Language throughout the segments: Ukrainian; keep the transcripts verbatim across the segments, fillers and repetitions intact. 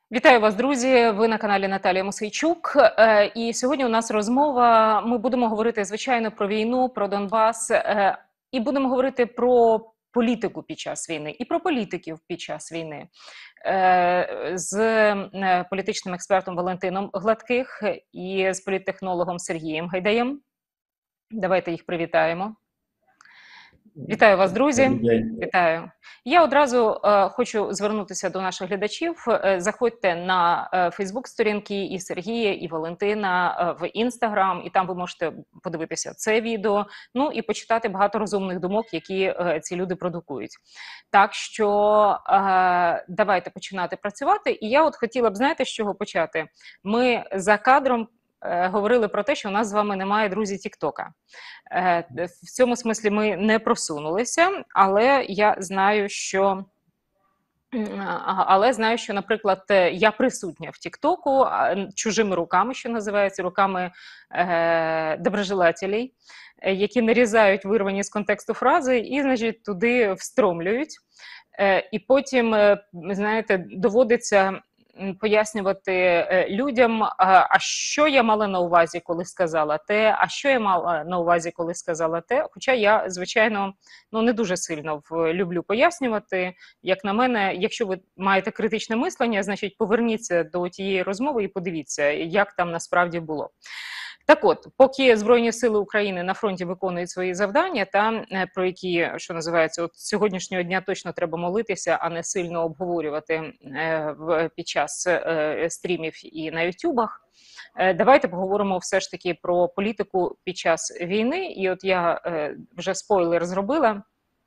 Вітаю вас, друзі! Ви на каналі Наталія Мосейчук. Е, І сьогодні у нас розмова. Ми будемо говорити, звичайно, про війну, про Донбас. е, І будемо говорити про політику під час війни і про політиків під час війни. Е, З е, політичним експертом Валентином Гладких і з політтехнологом Сергієм Гайдаєм. Давайте їх привітаємо. Вітаю вас, друзі. Вітаю. Я одразу е, хочу звернутися до наших глядачів. Е, заходьте на е, Фейсбук-сторінки і Сергія, і Валентина, е, в Інстаграм, і там ви можете подивитися це відео, ну і почитати багато розумних думок, які е, ці люди продукують. Так що е, давайте починати працювати. І я от хотіла б, знаєте, з чого почати? Ми за кадром говорили про те, що у нас з вами немає, друзі, Тіктока. В цьому смислі ми не просунулися, але я знаю, що але знаю, що, наприклад, я присутня в Тіктоку чужими руками, що називається, руками е, доброжелателей, які нарізають вирвані з контексту фрази і, значить, туди встромлюють. Е, і потім, знаєте, доводиться пояснювати людям, а що я мала на увазі, коли сказала те, а що я мала на увазі, коли сказала те. Хоча я, звичайно, ну не дуже сильно люблю пояснювати. Як на мене, якщо ви маєте критичне мислення, значить поверніться до тієї розмови і подивіться, як там насправді було. Так от, поки Збройні сили України на фронті виконують свої завдання, та про які, що називається, от сьогоднішнього дня точно треба молитися, а не сильно обговорювати е, в, під час е, стрімів і на ютубах, е, давайте поговоримо все ж таки про політику під час війни. І от я е, вже спойлер зробила.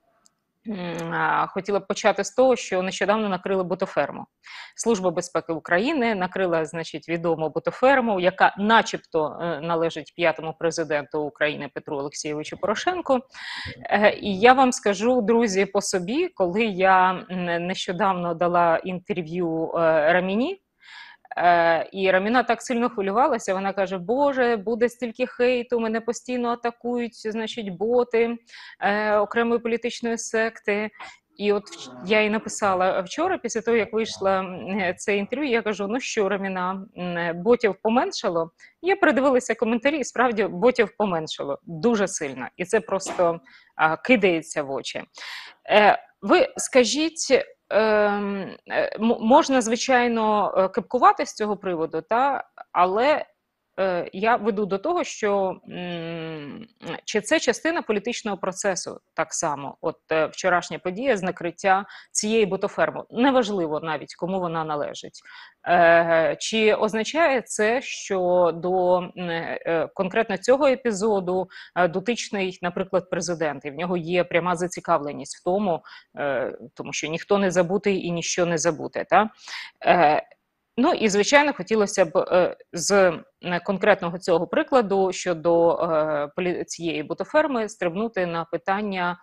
Хотіла б почати з того, що нещодавно накрили ботоферму. Служба безпеки України накрила, значить, відому ботоферму, яка начебто належить п'ятому президенту України Петру Олексійовичу Порошенку. І я вам скажу, друзі, по собі, коли я нещодавно дала інтерв'ю Раміні, Е, і Раміна так сильно хвилювалася, вона каже, боже, буде стільки хейту, мене постійно атакують, значить, боти е, окремої політичної секти. І от я їй написала вчора, після того, як вийшло це інтерв'ю, я кажу, ну що, Раміна, ботів поменшало? Я передивилася коментарі, і справді ботів поменшало дуже сильно. І це просто а, кидається в очі. Е, ви скажіть, Ем, можна, звичайно, кепкувати з цього приводу, та? Але е, я веду до того, що м, чи це частина політичного процесу так само, от е, вчорашня подія з накриття цієї ботоферми, неважливо навіть, кому вона належить. Е, чи означає це, що до е, конкретно цього епізоду е, дотичний, наприклад, президент, і в нього є пряма зацікавленість в тому, е, тому що ніхто не забутий і ніщо не забуте, та? Е, Ну і, звичайно, хотілося б е, з конкретного цього прикладу щодо е, цієї ботоферми стрибнути на питання,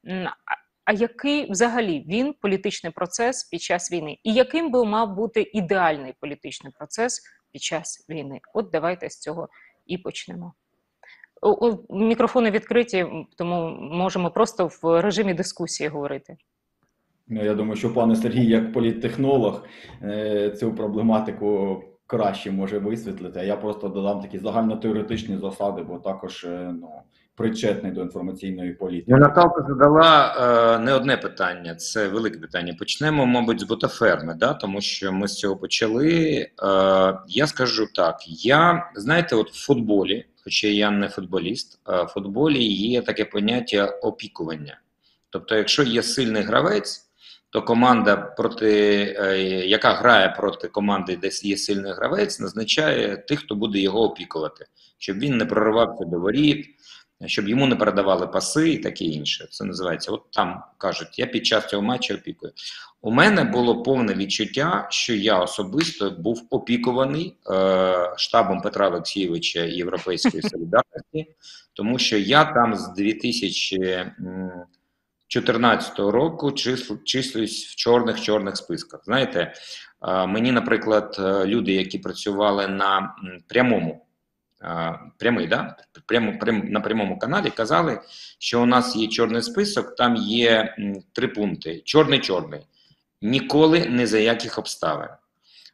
а який взагалі він політичний процес під час війни? І яким би мав бути ідеальний політичний процес під час війни? От давайте з цього і почнемо. О, о, мікрофони відкриті, тому можемо просто в режимі дискусії говорити. Я думаю, що пане Сергій, як політтехнолог, цю проблематику краще може висвітлити. А я просто додам такі загальнотеоретичні засади, бо також ну, причетний до інформаційної політики. Наталка задала е, не одне питання, це велике питання. Почнемо, мабуть, з ботоферми, да? Тому що ми з цього почали. Е, я скажу так, я, знаєте, от в футболі, хоча я не футболіст, в футболі є таке поняття опікування. Тобто, якщо є сильний гравець, то команда, проти, яка грає проти команди, де є сильний гравець, назначає тих, хто буде його опікувати. Щоб він не проривався до воріт, щоб йому не передавали паси і таке інше. Це називається, от там кажуть, я під час цього матчу опікую. У мене було повне відчуття, що я особисто був опікуваний е, штабом Петра Олексійовича і Європейської солідарності, тому що я там з дві тисячі чотирнадцятого року числюсь в чорних-чорних списках. Знаєте, мені, наприклад, люди, які працювали на прямому, прямий, да? Прямо, прям, на прямому каналі, казали, що у нас є чорний список, там є три пункти. Чорний-чорний. Ніколи, ні за яких обставин.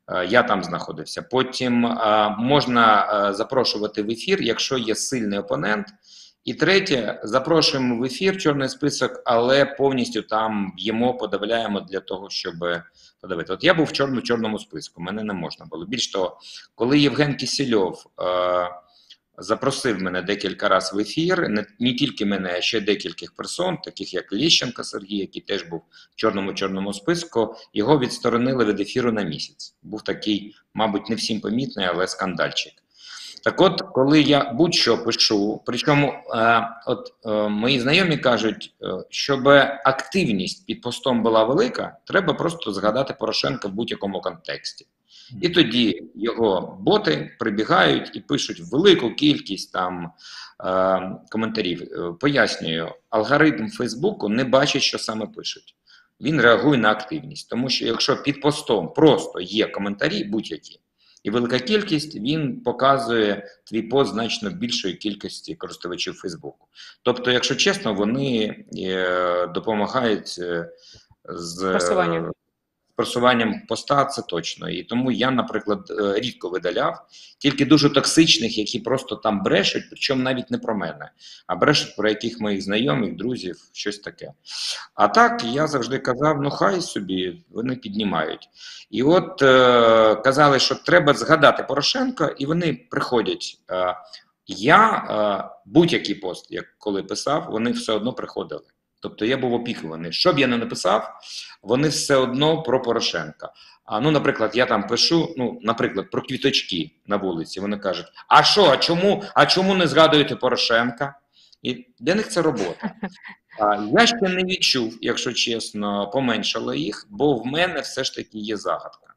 Е, Я там знаходився. Потім е, можна е, запрошувати в ефір, якщо є сильний опонент. І третє, запрошуємо в ефір чорний список, але повністю там б'ємо, подавляємо для того, щоб подавити. От я був в чорному чорному списку, мене не можна було. Більш того, коли Євген Кісельов е, запросив мене декілька разів в ефір, не, не тільки мене, а ще декількох персон, таких як Ліщенко Сергій, який теж був в чорному-чорному списку, його відсторонили від ефіру на місяць. Був такий, мабуть, не всім помітний, але скандальчик. Так от, коли я будь-що пишу, причому е, от, е, мої знайомі кажуть, е, щоб активність під постом була велика, треба просто згадати Порошенка в будь-якому контексті. І тоді його боти прибігають і пишуть велику кількість там е, коментарів. Е, Пояснюю, алгоритм Фейсбуку не бачить, що саме пишуть. Він реагує на активність, тому що якщо під постом просто є коментарі будь-які, і велика кількість, він показує твій пост значно більшої кількості користувачів Фейсбуку. Тобто, якщо чесно, вони е, допомагають е, з Просуванням. просуванням поста, це точно. І тому я, наприклад, е, рідко видаляв, тільки дуже токсичних, які просто там брешуть, причому навіть не про мене, а брешуть про яких моїх знайомих, друзів, щось таке. А так, я завжди казав, ну хай собі, вони піднімають. І от е, казали, що треба згадати Порошенка, і вони приходять. Е, я е, будь-який пост, як коли писав, вони все одно приходили. Тобто я був опікуваний. Що б я не написав, вони все одно про Порошенка. А, ну, наприклад, я там пишу, ну, наприклад, про квіточки на вулиці. Вони кажуть, а що, а чому, а чому не згадуєте Порошенка? І для них це робота. А, я ще не відчув, якщо чесно, поменшало їх, бо в мене все ж таки є загадка.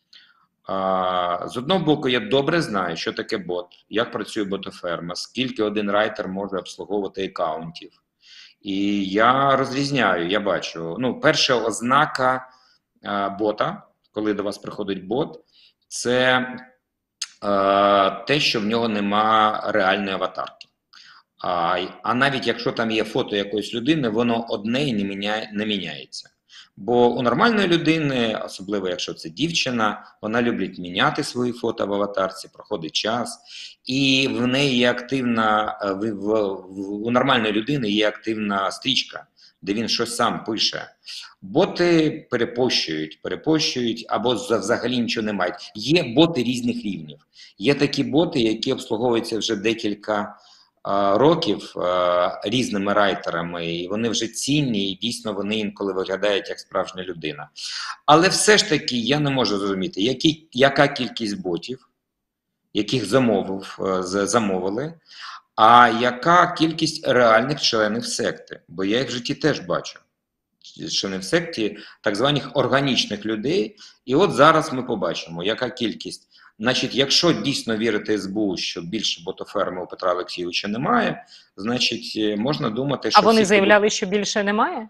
А, з одного боку, я добре знаю, що таке бот, як працює ботоферма, скільки один райтер може обслуговувати акаунтів. І я розрізняю, я бачу, ну, перша ознака а, бота, коли до вас приходить бот, це а, те, що в нього нема реальної аватарки. А, а навіть якщо там є фото якоїсь людини, воно одне і не, міняє, не міняється. Бо у нормальної людини, особливо якщо це дівчина, вона любить міняти свої фото в аватарці, проходить час, і в неї є активна, в, в, в, у нормальної людини є активна стрічка, де він щось сам пише. Боти перепощують, перепощують або взагалі нічого не мають. Є боти різних рівнів. Є такі боти, які обслуговуються вже декілька років е, різними райтерами, і вони вже цінні, і дійсно вони інколи виглядають як справжня людина. Але все ж таки я не можу зрозуміти, які, яка кількість ботів, яких замовив, е, замовили, а яка кількість реальних членів секти, бо я їх в житті теж бачу. Члени в секті так званих органічних людей, і от зараз ми побачимо, яка кількість. Значить, якщо дійсно вірити ес бе у, що більше ботоферми у Петра Олексійовича немає, значить, можна думати, що... А вони всі заявляли, що більше немає?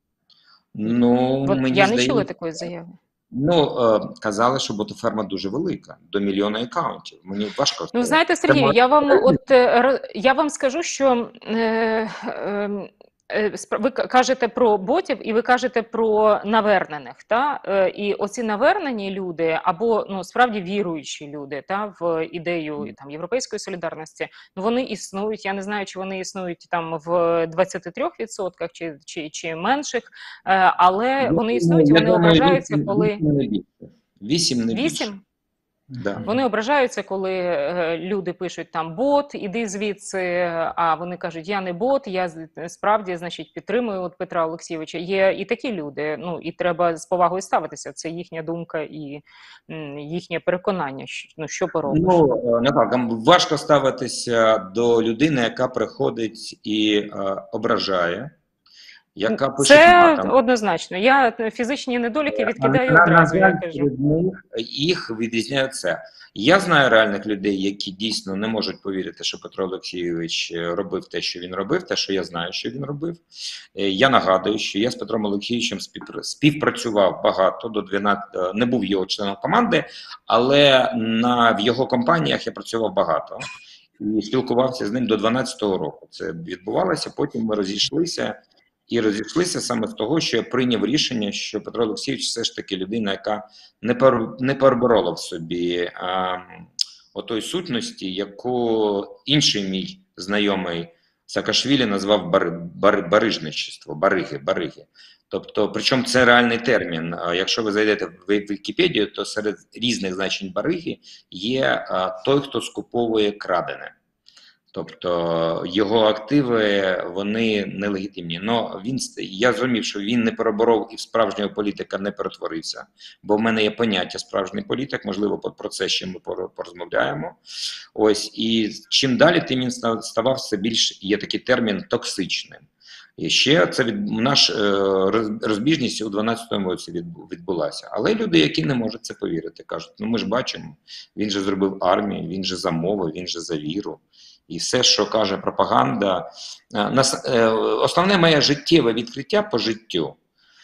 Ну, Бо мені я здається... не чула такої заяви. Ну, е, казали, що ботоферма дуже велика, до мільйона акаунтів. Мені важко сказати. Ну, знаєте, Сергій, може... я вам, от, е, я вам скажу, що... Е, е, ви кажете про ботів і ви кажете про навернених, та? І оці навернені люди, або ну, справді віруючі люди та, в ідею там, європейської солідарності, ну, вони існують, я не знаю, чи вони існують там в двадцяти трьох відсотках чи, чи, чи менших, але ну, вони існують, я вони думаю, ображаються, вісім, коли... Вісім не більше. Вісім не більше. Вісім? Да. Вони ображаються, коли е, люди пишуть там бот, іди звідси, а вони кажуть, я не бот, я справді, значить, підтримую от Петра Олексійовича. Є і такі люди, ну, і треба з повагою ставитися, це їхня думка і м, їхнє переконання, що, ну, що поробиш. Ну, не так, важко ставитися до людини, яка приходить і е, ображає, яка пише це матом. Однозначно. Я фізичні недоліки відкидаю на, одразу, на, я кажу. них, їх відрізняє це. Я знаю реальних людей, які дійсно не можуть повірити, що Петро Олексійович робив те, що він робив, те, що я знаю, що він робив. Я нагадую, що я з Петром Олексійовичем співпрацював багато, до дванадцяти, не був його членом команди, але на, в його компаніях я працював багато. І спілкувався з ним до дванадцятого року. Це відбувалося, потім ми розійшлися. І розійшлися саме з того, що я прийняв рішення, що Петро Олексійович все ж таки людина, яка не, пер, не переборола в собі а, отої сутності, яку інший мій знайомий Саакашвілі назвав бар, бар, барижничество, бариги, бариги. Тобто, причому це реальний термін. Якщо ви зайдете в Вікіпедію, то серед різних значень бариги є а, той, хто скуповує крадене. Тобто його активи, вони нелегітимні. Но він, я зрозумів, що він не переборов і в справжнього політика не перетворився. Бо в мене є поняття справжній політик, можливо, про це ще ми порозмовляємо. Ось, і чим далі, тим він ставав все більш, є такий термін, токсичним. І ще це від наш розбіжність у дванадцятому році відбулася. Але люди, які не можуть це повірити, кажуть: ну ми ж бачимо, він же зробив армію, він же за мову, він же за віру. І все, що каже пропаганда, основне моє життєве відкриття по життю,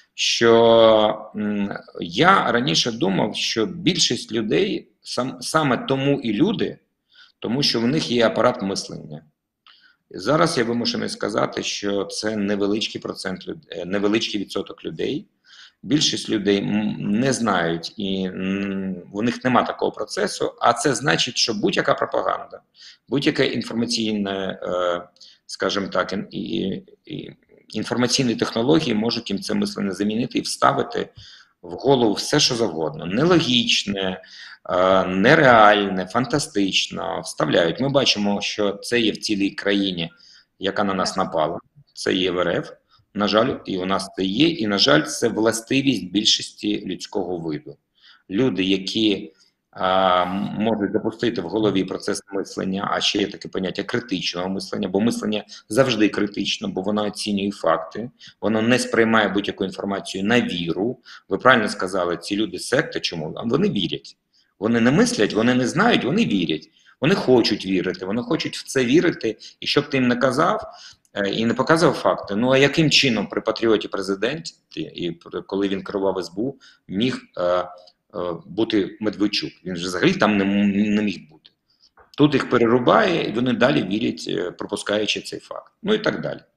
що я раніше думав, що більшість людей саме тому і люди, тому що в них є апарат мислення. Зараз я вимушений сказати, що це невеличкий процент, невеличкий відсоток людей. Більшість людей не знають, і у них нема такого процесу, а це значить, що будь-яка пропаганда, будь-яке інформаційне, скажімо так, інформаційні технології можуть їм це мислення замінити і вставити в голову все, що завгодно. Нелогічне, нереальне, фантастично вставляють. Ми бачимо, що це є в цілій країні, яка на нас напала, це є в РФ. На жаль, і у нас це є, і, на жаль, це властивість більшості людського виду. Люди, які а, можуть запустити в голові процес мислення, а ще є таке поняття критичного мислення, бо мислення завжди критично, бо воно оцінює факти, воно не сприймає будь-яку інформацію на віру. Ви правильно сказали, ці люди секта, чому? Вони вірять. Вони не мислять, вони не знають, вони вірять. Вони хочуть вірити, вони хочуть в це вірити, і щоб ти їм не казав, і не показував факти. Ну, а яким чином при патріоті президенті, і коли він керував ес бе у, міг е, е, бути Медведчук? Він же взагалі там не, не міг бути. Тут їх перерубає, і вони далі вірять, пропускаючи цей факт. Ну і так далі.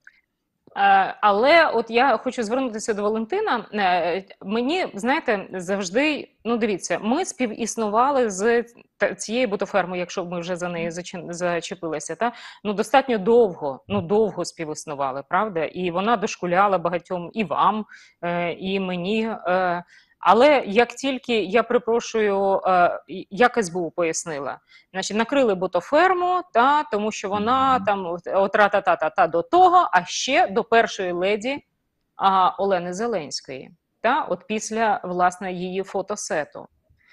Але от я хочу звернутися до Валентина. Мені, знаєте, завжди, ну дивіться, ми співіснували з цією бутофермою, якщо ми вже за неї зачепилися, та? Ну достатньо довго, ну довго співіснували, правда? І вона дошкуляла багатьом і вам, і мені. Але як тільки, я припрошую, як ес бе у пояснила, значить, накрили ботоферму, та, тому що вона там отра-та-та-та-та до того, а ще до першої леді а, Олени Зеленської, та, от після, власне, її фотосету.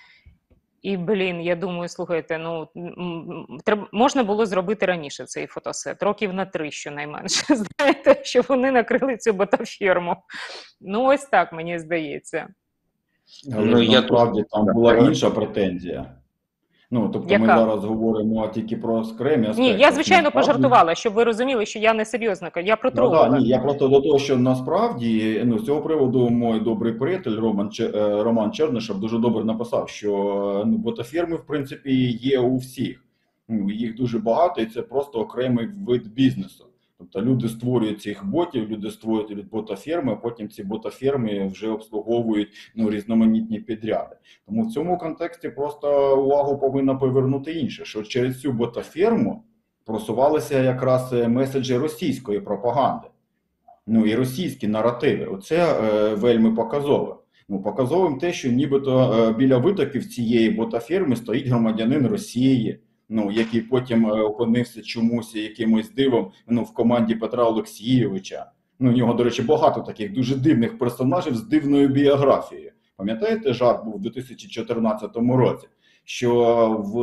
І, блін, я думаю, слухайте, ну, треба, можна було зробити раніше цей фотосет, років на три, щонайменше, знаєте, що вони накрили цю ботоферму. Ну, ось так, мені здається. Але ну, насправді я там тут... була інша претензія. Ну, тобто Яка? ми зараз говоримо тільки про окремі аспекти. Ні, я, звичайно, насправді... пожартувала, щоб ви розуміли, що я не серйозно, я про Ну, тролова. да, ні, я просто до того, що насправді, ну, з цього приводу мій добрий приятель Роман, Роман Чернишев дуже добре написав, що ну, ботоферми, в принципі, є у всіх. Ну, їх дуже багато, і це просто окремий вид бізнесу. Тобто люди створюють цих ботів, люди створюють ботоферми, а потім ці ботоферми вже обслуговують ну, різноманітні підряди. Тому в цьому контексті просто увагу повинна повернути інше, що через цю ботоферму просувалися якраз меседжі російської пропаганди. Ну і російські наративи. Оце е, вельми показове. Ну, показовим те, що нібито е, біля витоків цієї ботоферми стоїть громадянин Росії, ну, який потім е, опинився чомусь якимось дивом ну, в команді Петра Олексійовича. Ну, у нього, до речі, багато таких дуже дивних персонажів з дивною біографією. Пам'ятаєте, жарт був у дві тисячі чотирнадцятому році, що в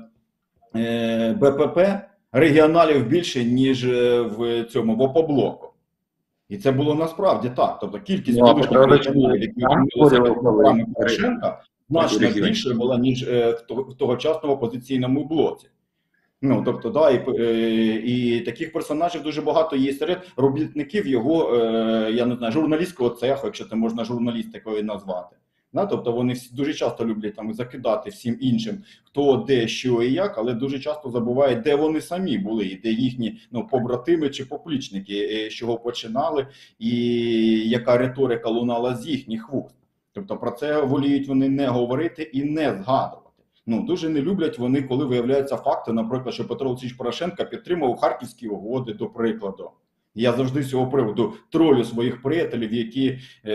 е, Бе Пе Пе регіоналів більше, ніж в цьому в Опоблоку. І це було насправді так. Тобто кількість Ну, колишніх регіоналів, які опинилися під програми Порошенка, значно більше була, ніж е, в тогочасному опозиційному блоці. Ну, тобто, да, і, і, і таких персонажів дуже багато є серед робітників його, е, я не знаю, журналістського цеху, якщо це можна журналістикою назвати. Да? Тобто вони всі дуже часто люблять там закидати всім іншим, хто, де, що і як, але дуже часто забувають, де вони самі були, і де їхні ну, побратими чи поплічники, з чого починали, і яка риторика лунала з їхніх вуст. Тобто про це воліють вони не говорити і не згадувати. Ну, дуже не люблять вони, коли виявляються факти, наприклад, що Петро Олексійович Порошенко підтримав Харківські угоди, до прикладу. Я завжди з цього приводу тролю своїх приятелів, які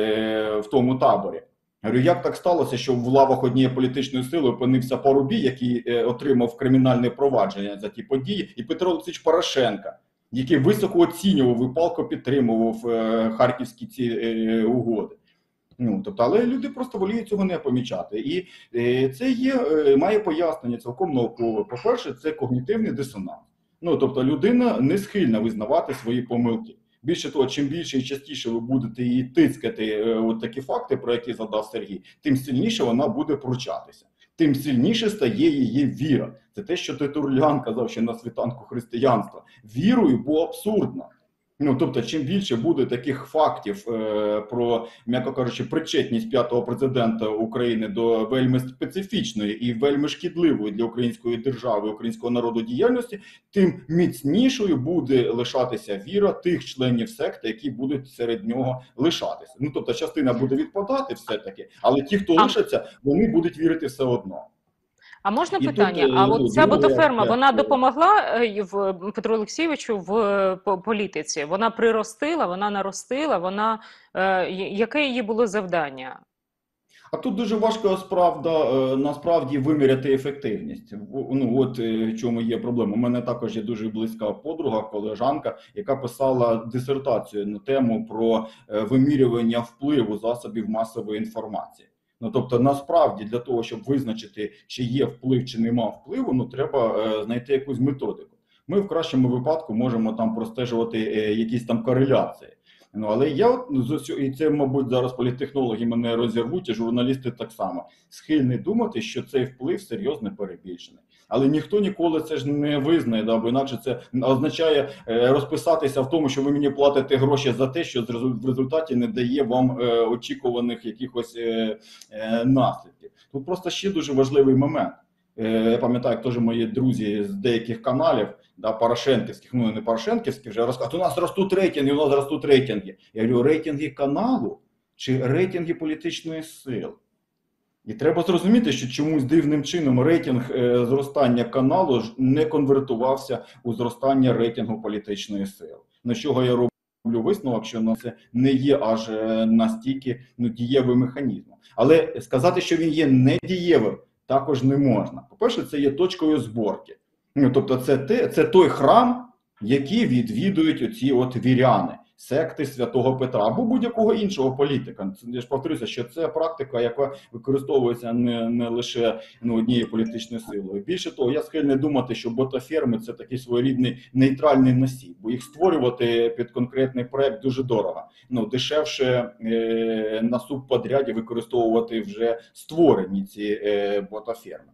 е, в тому таборі. Говорю, як так сталося, що в лавах однієї політичної сили опинився Парубій, який е, отримав кримінальне провадження за ті події, і Петро Олексійович Порошенко, який високо оцінював і палко підтримував е, харківські ці е, угоди. Ну, тобто, але люди просто воліють цього не помічати. І е, це є, е, має пояснення цілком наукове. По-перше, це когнітивний дисонанс. Ну, тобто, людина не схильна визнавати свої помилки. Більше того, чим більше і частіше ви будете її тискати е, от такі факти, про які задав Сергій, тим сильніше вона буде пручатися. Тим сильніше стає її віра. Це те, що Тертуліан казав ще на світанку християнства. Вірою, бо абсурдно. Ну, тобто, чим більше буде таких фактів е, про, м'яко кажучи, причетність п'ятого президента України до вельми специфічної і вельми шкідливої для української держави, українського народу діяльності, тим міцнішою буде лишатися віра тих членів секти, які будуть серед нього лишатися. Ну, тобто, частина буде відпадати все-таки, але ті, хто А- лишаться, вони будуть вірити все одно. А можна І питання? тут, А ну, от ця друге, ботоферма, як- вона допомогла е, в Петру Олексійовичу в е, по- політиці? Вона приростила, вона наростила, вона е, я- яке її було завдання? А тут дуже важко справда, е, насправді виміряти ефективність. В- Ну от е, в чому є проблема. У мене також є дуже близька подруга, колежанка, яка писала дисертацію на тему про е, вимірювання впливу засобів масової інформації. Ну тобто, насправді для того, щоб визначити, чи є вплив, чи нема впливу, ну треба е, знайти якусь методику. Ми в кращому випадку можемо там простежувати е, якісь там кореляції. Ну, але я, от, ну, з усього- і це, мабуть, зараз політтехнологи мене розірвуть, і журналісти так само, схильні думати, що цей вплив серйозно перебільшений. Але ніхто ніколи це ж не визнає, да, бо інакше це означає е, розписатися в тому, що ви мені платите гроші за те, що з резу- в результаті не дає вам е, очікуваних якихось е, е, наслідків. Тут просто ще дуже важливий момент. Е, Я пам'ятаю, як теж мої друзі з деяких каналів, да, порошенківських, ну не порошенківських, вже розказують, у нас ростуть рейтинги, у нас ростуть рейтинги. Я говорю, рейтинги каналу чи рейтинги політичної сили? І треба зрозуміти, що чомусь дивним чином рейтинг е, зростання каналу ж не конвертувався у зростання рейтингу політичної сили. На чого я роблю висновок, що на це не є аж е, настільки ну, дієвим механізмом. Але сказати, що він є недієвим, також не можна. По-перше, це є точкою зборки. Ну, тобто це, те, це той храм, який відвідують оці от віряни, секти Святого Петра або будь-якого іншого політика. Це, я ж повторюся, що це практика, яка використовується не, не лише ну, однією політичною силою. Більше того, я схильний думати, що ботаферми – це такий своєрідний нейтральний носій, бо їх створювати під конкретний проект дуже дорого. Ну, дешевше е, на субподряді використовувати вже створені ці е, ботаферми.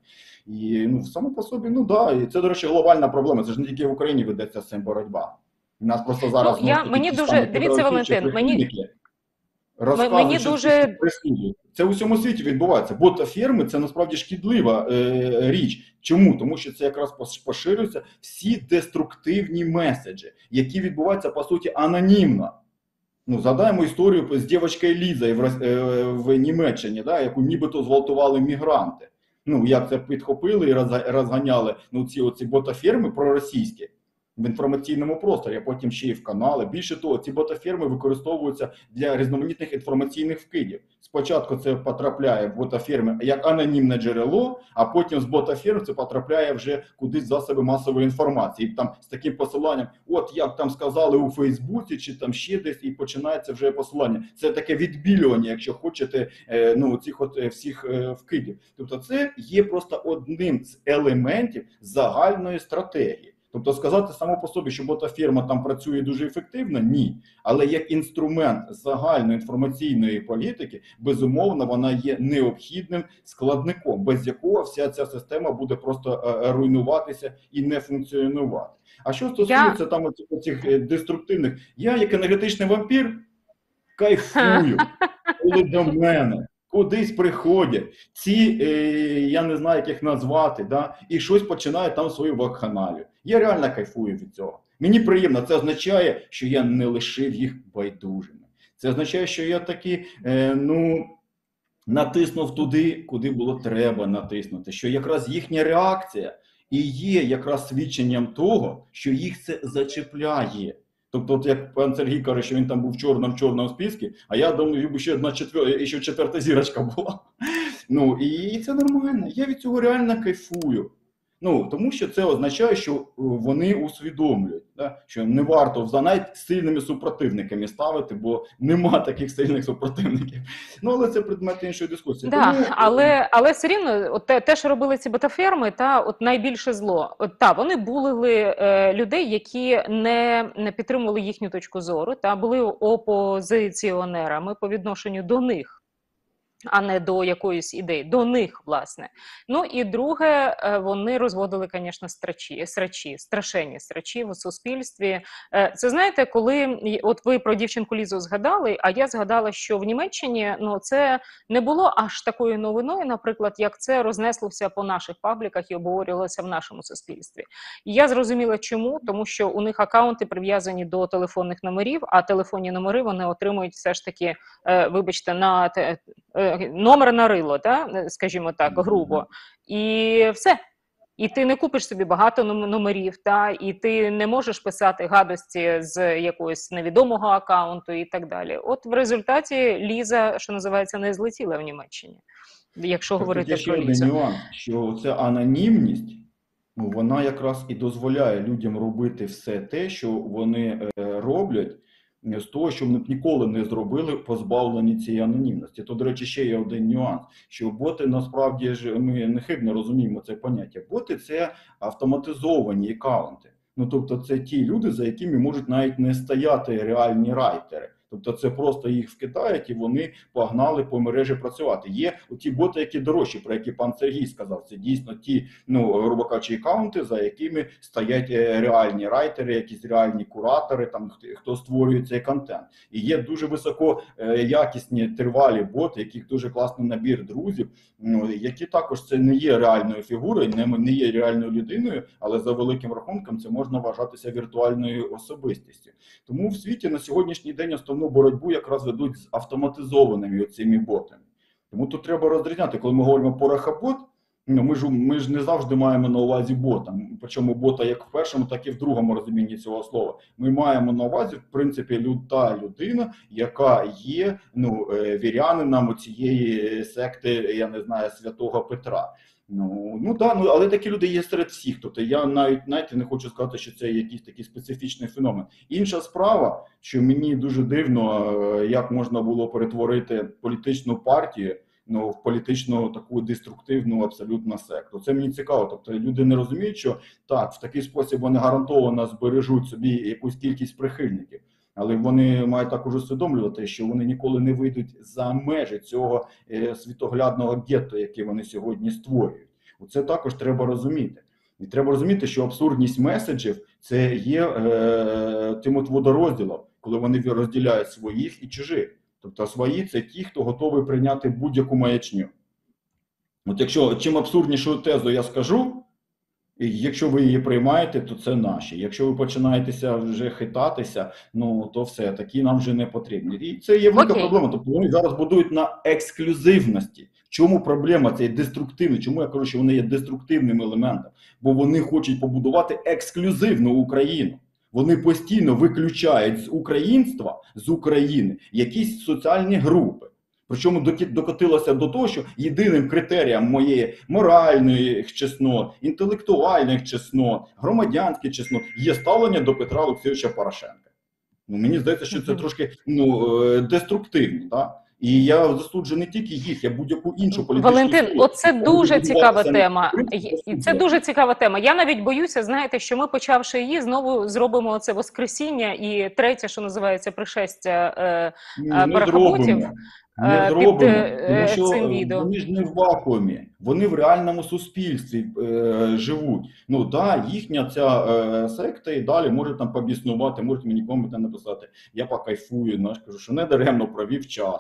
І ну, само по собі, ну да, і це, до речі, глобальна проблема. Це ж не тільки в Україні ведеться з цим боротьба. У нас просто зараз Ну, я- знову ж таки мені ті дуже- самі дивіться, педагогічні Валентин, мені- прихильники розказують, мені що дуже- це всі прислуги. Це у всьому світі відбувається. Ботаферми – це насправді шкідлива е, річ. Чому? Тому що це якраз пос- поширюються всі деструктивні меседжі, які відбуваються, по суті, анонімно. Ну, згадаємо історію з дівчинкою Лізою в, Рос- е, в Німеччині, да, яку нібито зґвалтували мігранти. Ну, як це підхопили і розга- розганяли ну, ці оці ботаферми проросійські в інформаційному просторі, а потім ще й в канали. Більше того, ці ботаферми використовуються для різноманітних інформаційних вкидів. Спочатку це потрапляє в ботаферми як анонімне джерело, а потім з ботаферм це потрапляє вже кудись в засоби масової інформації. І там з таким посиланням, от як там сказали у Фейсбуці, чи там ще десь, і починається вже посилання. Це таке відбілювання, якщо хочете, е, ну, цих от е, всіх е, вкидів. Тобто це є просто одним з елементів загальної стратегії. Тобто сказати само по собі, що ботаферма там працює дуже ефективно, ні. Але як інструмент загальної інформаційної політики, безумовно, вона є необхідним складником, без якого вся ця система буде просто е, руйнуватися і не функціонувати. А що стосується там оцих, оцих е, деструктивних, я як енергетичний вампір кайфую, коли до мене, кудись приходять, ці, е, я не знаю, як їх назвати, да, і щось починають там свою вакханалію. Я реально кайфую від цього. Мені приємно, це означає, що я не лишив їх байдужими. Це означає, що я таки, е, ну, натиснув туди, куди було треба натиснути. Що якраз їхня реакція і є якраз свідченням того, що їх це зачіпляє. Тобто, от як пан Сергій каже, що він там був в чорному чорному списку, а я думаю, що ще одна четвер... ще четверта зірочка була. Ну, і це нормально. Я від цього реально кайфую. Ну, тому що це означає, що вони усвідомлюють, да? Що не варто за навіть сильними супротивниками ставити, бо нема таких сильних супротивників. Ну, але це предмет іншої дискусії. Да, тому... але, але все рівно, от те, те, що робили ці ботаферми, та от найбільше зло. От, та, вони булили е, людей, які не, не підтримували їхню точку зору, та були опозиціонерами по відношенню до них, а не до якоїсь ідеї, до них, власне. Ну і друге, вони розводили, звісно, страчі, срачі, страшенні срачі в суспільстві. Це, знаєте, коли, от ви про дівчинку Лізу згадали, а я згадала, що в Німеччині, ну, це не було аж такою новиною, наприклад, як це рознеслося по наших пабліках і обговорювалося в нашому суспільстві. І я зрозуміла, чому, тому що у них акаунти прив'язані до телефонних номерів, а телефонні номери вони отримують все ж таки, вибачте, на те, номер на рило, да? Скажімо так, грубо. І все. І ти не купиш собі багато номерів, та? І ти не можеш писати гадості з якогось невідомого акаунту і так далі. От в результаті Ліза, що називається, не злетіла в Німеччині, якщо Так, говорити є ще про один Лізу. нюанс, що ця анонімність, ну, вона якраз і дозволяє людям робити все те, що вони е, роблять, з того, що вони б ніколи не зробили, позбавлені цієї анонімності. То, до речі, ще є один нюанс, що боти, насправді ж, ми нехибно розуміємо це поняття. Боти – це автоматизовані акаунти. Ну, тобто, це ті люди, за якими можуть навіть не стояти реальні райтери. Тобто це просто їх вкидають і вони погнали по мережі працювати. Є ті боти, які дорожчі, про які пан Сергій сказав. Це дійсно ті, ну, грубо кажучи, акаунти, за якими стоять реальні райтери, якісь реальні куратори, там, хто створює цей контент. І є дуже високоякісні тривалі боти, яких дуже класний набір друзів, ну, які також це не є реальною фігурою, не, не є реальною людиною, але за великим рахунком це можна вважатися віртуальною особистістю. Тому в світі на сьогоднішній день основну боротьбу якраз ведуть з автоматизованими цими ботами. Тому тут треба розрізняти, коли ми говоримо про рахабот, ну, ми ж, ми ж не завжди маємо на увазі бота. Причому бота як в першому, так і в другому розумінні цього слова. Ми маємо на увазі, в принципі, люд, та людина, яка є, ну, вірянином цієї секти, я не знаю, святого Петра. Ну, ну, да, ну, але такі люди є серед всіх. Тобто я навіть, навіть не хочу сказати, що це якийсь такий специфічний феномен. Інша справа, що мені дуже дивно, як можна було перетворити політичну партію, ну, в політичну таку деструктивну абсолютно секту. Це мені цікаво. Тобто люди не розуміють, що так, в такий спосіб вони гарантовано збережуть собі якусь кількість прихильників. Але вони мають також усвідомлювати, що вони ніколи не вийдуть за межі цього е, світоглядного гетто, яке вони сьогодні створюють. Оце також треба розуміти. І треба розуміти, що абсурдність меседжів – це є е, тим от водорозділом, коли вони розділяють своїх і чужих. Тобто свої – це ті, хто готовий прийняти будь-яку маячню. От якщо чим абсурднішу тезу я скажу, і якщо ви її приймаєте, то це наші. Якщо ви починаєтеся вже хитатися, ну то все, такі нам вже не потрібні. І це є велика Окей. проблема. Тобто вони зараз будують на ексклюзивності. Чому проблема цей деструктивний? Чому я кажу, що вони є деструктивним елементом? Бо вони хочуть побудувати ексклюзивну Україну. Вони постійно виключають з українства, з України, якісь соціальні групи. Причому докотилося до того, що єдиним критерієм моєї моральної чеснот, інтелектуальних чеснот, громадянських чеснот є ставлення до Петра Олексійовича Порошенка. Ну, мені здається, що це трошки, ну, деструктивно, да? І я засуджую не тільки їх, я будь-яку іншу політичну Валентин, силу. оце дуже цікава відбуватися тема. на І це дуже цікава тема. Я навіть боюся, знаєте, що ми, почавши її, знову зробимо це воскресіння і третє, що називається пришестя е, Ми не парахоботів. зробимо. Не Під, зробимо, е, тому що цим відео. вони ж не в вакуумі, вони в реальному суспільстві е, живуть. Ну да, їхня ця е, секта і далі може там побіснувати, може мені нікому там написати, я покайфую, знаєш, кажу, що не даремно провів час.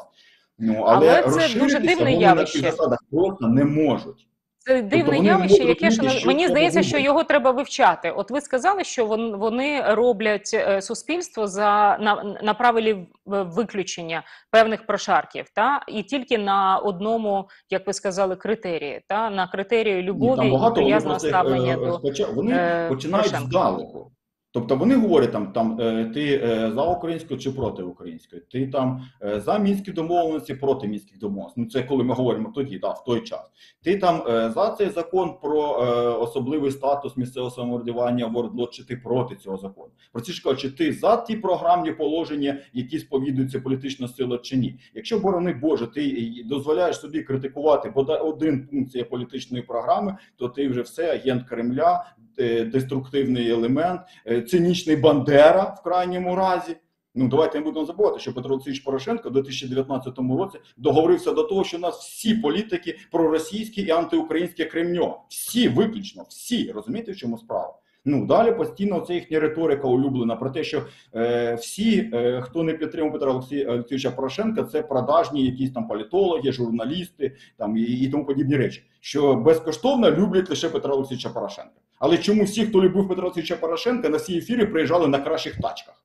Ну, але, Але це дуже розширитися дивне вони на цих явище. засадах просто не можуть. Це Тобто дивне вони не явище, можуть яке ж розуміти, на- що мені треба здається, що вибрати. його треба вивчати. От ви сказали, що вон- вони роблять е, суспільство за на, на правилі в- виключення певних прошарків, та і тільки на одному, як ви сказали, критерії, та на критерії Ні, там любові і багато вони приязного просто їх е, ставлення до розпоча- вони е, починають Порошенка. здалеку. Тобто вони говорять там, там е, ти е, за українською чи проти української, ти там е, за мінські домовленості, проти мінських домовленостей. Ну це коли ми говоримо тоді, да, в той час. Ти там е, за цей закон про е, особливий статус місцевого самоврядування в ОРДЛО, чи ти проти цього закону. Про ці ж кажуть, чи ти за ті програмні положення, які сповідуються політична сила, чи ні. Якщо, борони Боже, ти дозволяєш собі критикувати бодай один пункт цієї політичної програми, то ти вже все, агент Кремля, е, деструктивний елемент, е, цинічний Бандера в крайньому разі. Ну, давайте не будемо забувати, що Петро Олексійович Порошенко у дві тисячі дев'ятнадцятому році договорився до того, що у нас всі політики проросійські і антиукраїнські Кремньо. Всі, виключно, всі. Розумієте, в чому справа? Ну, далі постійно це їхня риторика улюблена про те, що е, всі, е, хто не підтримав Петра Олексій- Олексійовича Порошенка, це продажні якісь там політологи, журналісти там, і, і тому подібні речі. Що безкоштовно люблять лише Петра Олексійовича Порошенка. Але чому всі, хто любив Петра Олексійовича Порошенка, на всі ефіри приїжджали на кращих тачках?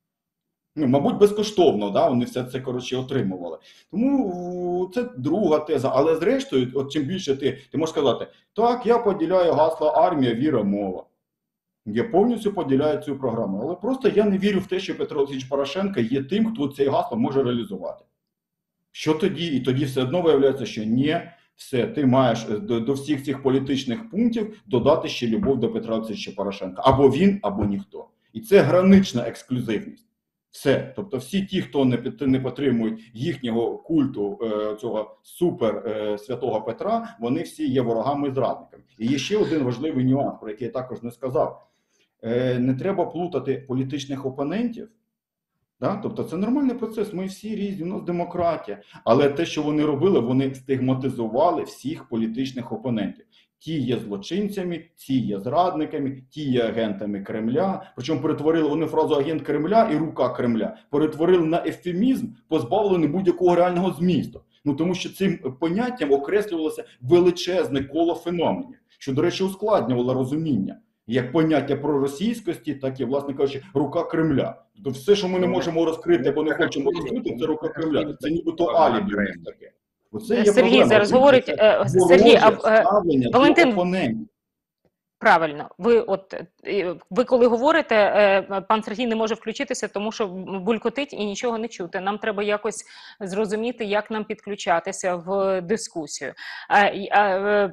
Ну, мабуть, безкоштовно, да, вони все це, коротше, отримували. Тому це друга теза. Але зрештою, от чим більше ти, ти можеш сказати, так, я поділяю гасла армія, віра, мова. Я повністю поділяю цю програму. Але просто я не вірю в те, що Петро Олексійович Порошенко є тим, хто це гасло може реалізувати. Що тоді? І тоді все одно виявляється, що ні, все, ти маєш до, до всіх цих політичних пунктів додати ще любов до Петра Олексійовича Порошенка. Або він, або ніхто. І це гранична ексклюзивність. Все. Тобто всі ті, хто не, під, не підтримують їхнього культу е, цього супер е, святого Петра, вони всі є ворогами і зрадниками. І є ще один важливий нюанс, про який я також не сказав. Е, не треба плутати політичних опонентів. Да? Тобто це нормальний процес, ми всі різні, у нас демократія. Але те, що вони робили, вони стигматизували всіх політичних опонентів. Ті є злочинцями, ті є зрадниками, ті є агентами Кремля. Причому перетворили вони фразу агент Кремля і рука Кремля, перетворили на ефемізм, позбавлений будь-якого реального змісту. Ну тому що цим поняттям окреслювалося величезне коло феноменів, що, до речі, ускладнювало розуміння як поняття проросійськості, так і, власне кажучи, рука Кремля. Тобто все, що ми не можемо розкрити або не хочемо розкрити, це рука Кремля. Це нібито алібі у нас таке. Оце є Сергій проблема. зараз Це говорить, е, вороже Сергій, а, е, ставлення Валентин, до опонентів. правильно, ви от е, ви коли говорите, е, пан Сергій не може включитися, тому що булькотить і нічого не чути. Нам треба якось зрозуміти, як нам підключатися в дискусію. Е, е, е,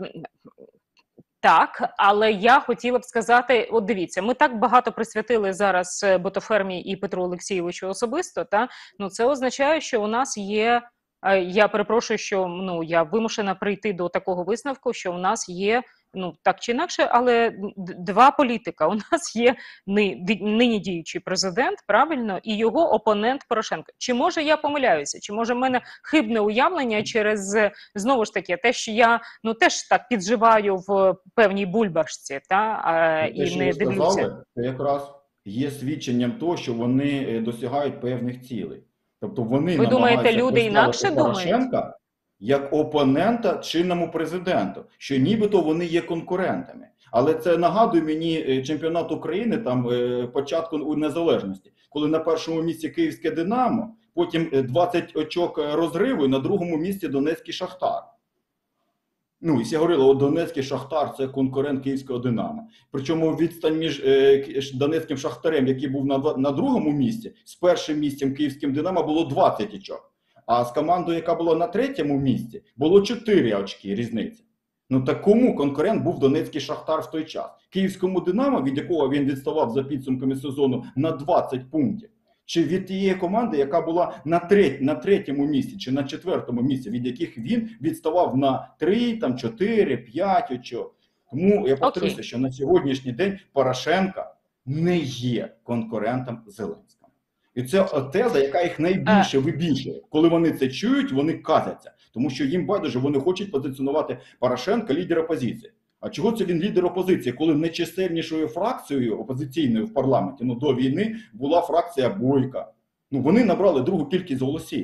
Так, але я хотіла б сказати: от дивіться, ми так багато присвятили зараз е, Ботофермі і Петру Олексійовичу особисто. Та ну це означає, що у нас є. е, Я перепрошую, що ну я вимушена прийти до такого висновку, що у нас є ну так чи інакше, але д- два політика. У нас є ни, ди- нині діючий президент, правильно, і його опонент Порошенко. Чи може я помиляюся? Чи може в мене хибне уявлення через е, знову ж таки те, що я ну теж так підживаю в певній бульбашці, та е, Те, і що не ви дивлюся. сказали, це якраз є свідченням того, що вони е, досягають певних цілей. Тобто вони Ви думаєте, намагаються люди інакше поставити думають? Порошенка як опонента чинному президенту, що нібито вони є конкурентами. Але це нагадує мені е, чемпіонат України там е, початку у незалежності, коли на першому місці Київське Динамо, потім е, двадцять очок е, розриву, і на другому місці Донецький Шахтар. Ну, і всі говорили, о, Донецький Шахтар – це конкурент Київського Динамо. Причому відстань між е, Ки- Донецьким Шахтарем, який був на, два- на другому місці, з першим місцем Київським Динамо було двадцять очок. А з командою, яка була на третьому місці, було чотири очки різниці. Ну так кому конкурент був Донецький Шахтар в той час? Київському Динамо, від якого він відставав за підсумками сезону на двадцять пунктів? Чи від тієї команди, яка була на, треть, на третьому місці, чи на четвертому місці, від яких він відставав на три, там, чотири, п'ять очок. Тому я повторюся, Окей. що на сьогоднішній день Порошенко не є конкурентом Зеленського. І це теза, яка їх найбільше вибільшує. Коли вони це чують, вони казяться. Тому що їм байдуже, вони хочуть позиціонувати Порошенка лідера опозиції. А чого це він лідер опозиції, коли найчисельнішою фракцією опозиційною в парламенті ну, до війни була фракція Бойка? Ну, вони набрали другу кількість голосів.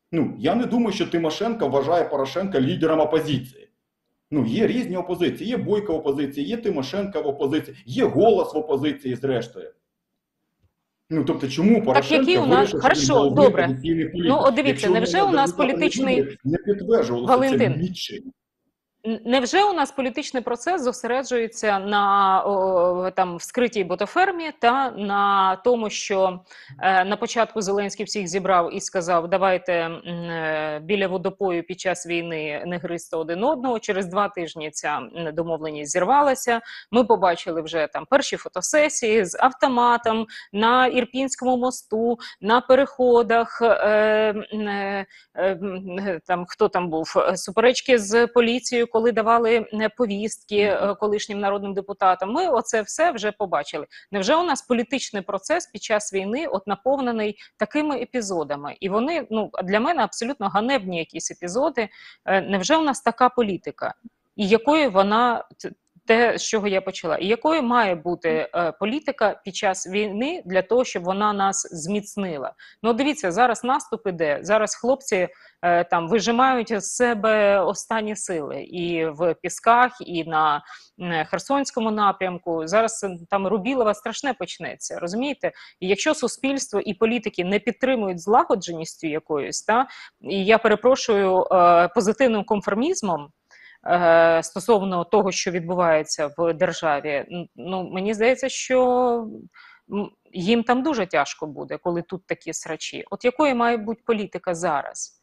Ну, я не думаю, що Тимошенко вважає Порошенка лідером опозиції. Ну, є різні опозиції, є Бойко в опозиції, є Тимошенко в опозиції, є Голос в опозиції, зрештою. Ну, тобто, чому Так який Порошенко у нас... вирішив, що він Хорошо, головний добре. опозиційний політик? Ну, от дивіться, Якщо невже на у нас результатами політичний... виборів не підтверджувалося Валентин, це нічим? Н- Невже у нас політичний процес зосереджується на о, там вскритій ботофермі та на тому, що е, на початку Зеленський всіх зібрав і сказав: давайте м, е, біля водопою під час війни не гризти один одного. Через два тижні ця м, домовленість зірвалася. Ми побачили вже там перші фотосесії з автоматом на Ірпінському мосту, на переходах. Е, м, е, е, м, е, там хто там був, Е, суперечки з поліцією, коли давали е, повістки е, колишнім народним депутатам. Ми оце все вже побачили. Невже у нас політичний процес під час війни от наповнений такими епізодами? І вони, ну, для мене абсолютно ганебні якісь епізоди. Е, Невже у нас така політика? І якою вона, т- те, з чого я почала, і якою має бути е, політика під час війни для того, щоб вона нас зміцнила? Ну, дивіться, зараз наступ іде, зараз хлопці е, там вижимають з себе останні сили і в Пісках, і на е, Херсонському напрямку. Зараз е, там Рубілова страшне почнеться, розумієте? І якщо суспільство і політики не підтримують злагодженістю якоюсь, та, і я перепрошую, е, позитивним конформізмом, е, стосовно того, що відбувається в державі, н- ну, мені здається, що м, їм там дуже тяжко буде, коли тут такі срачі. От якою має бути політика зараз,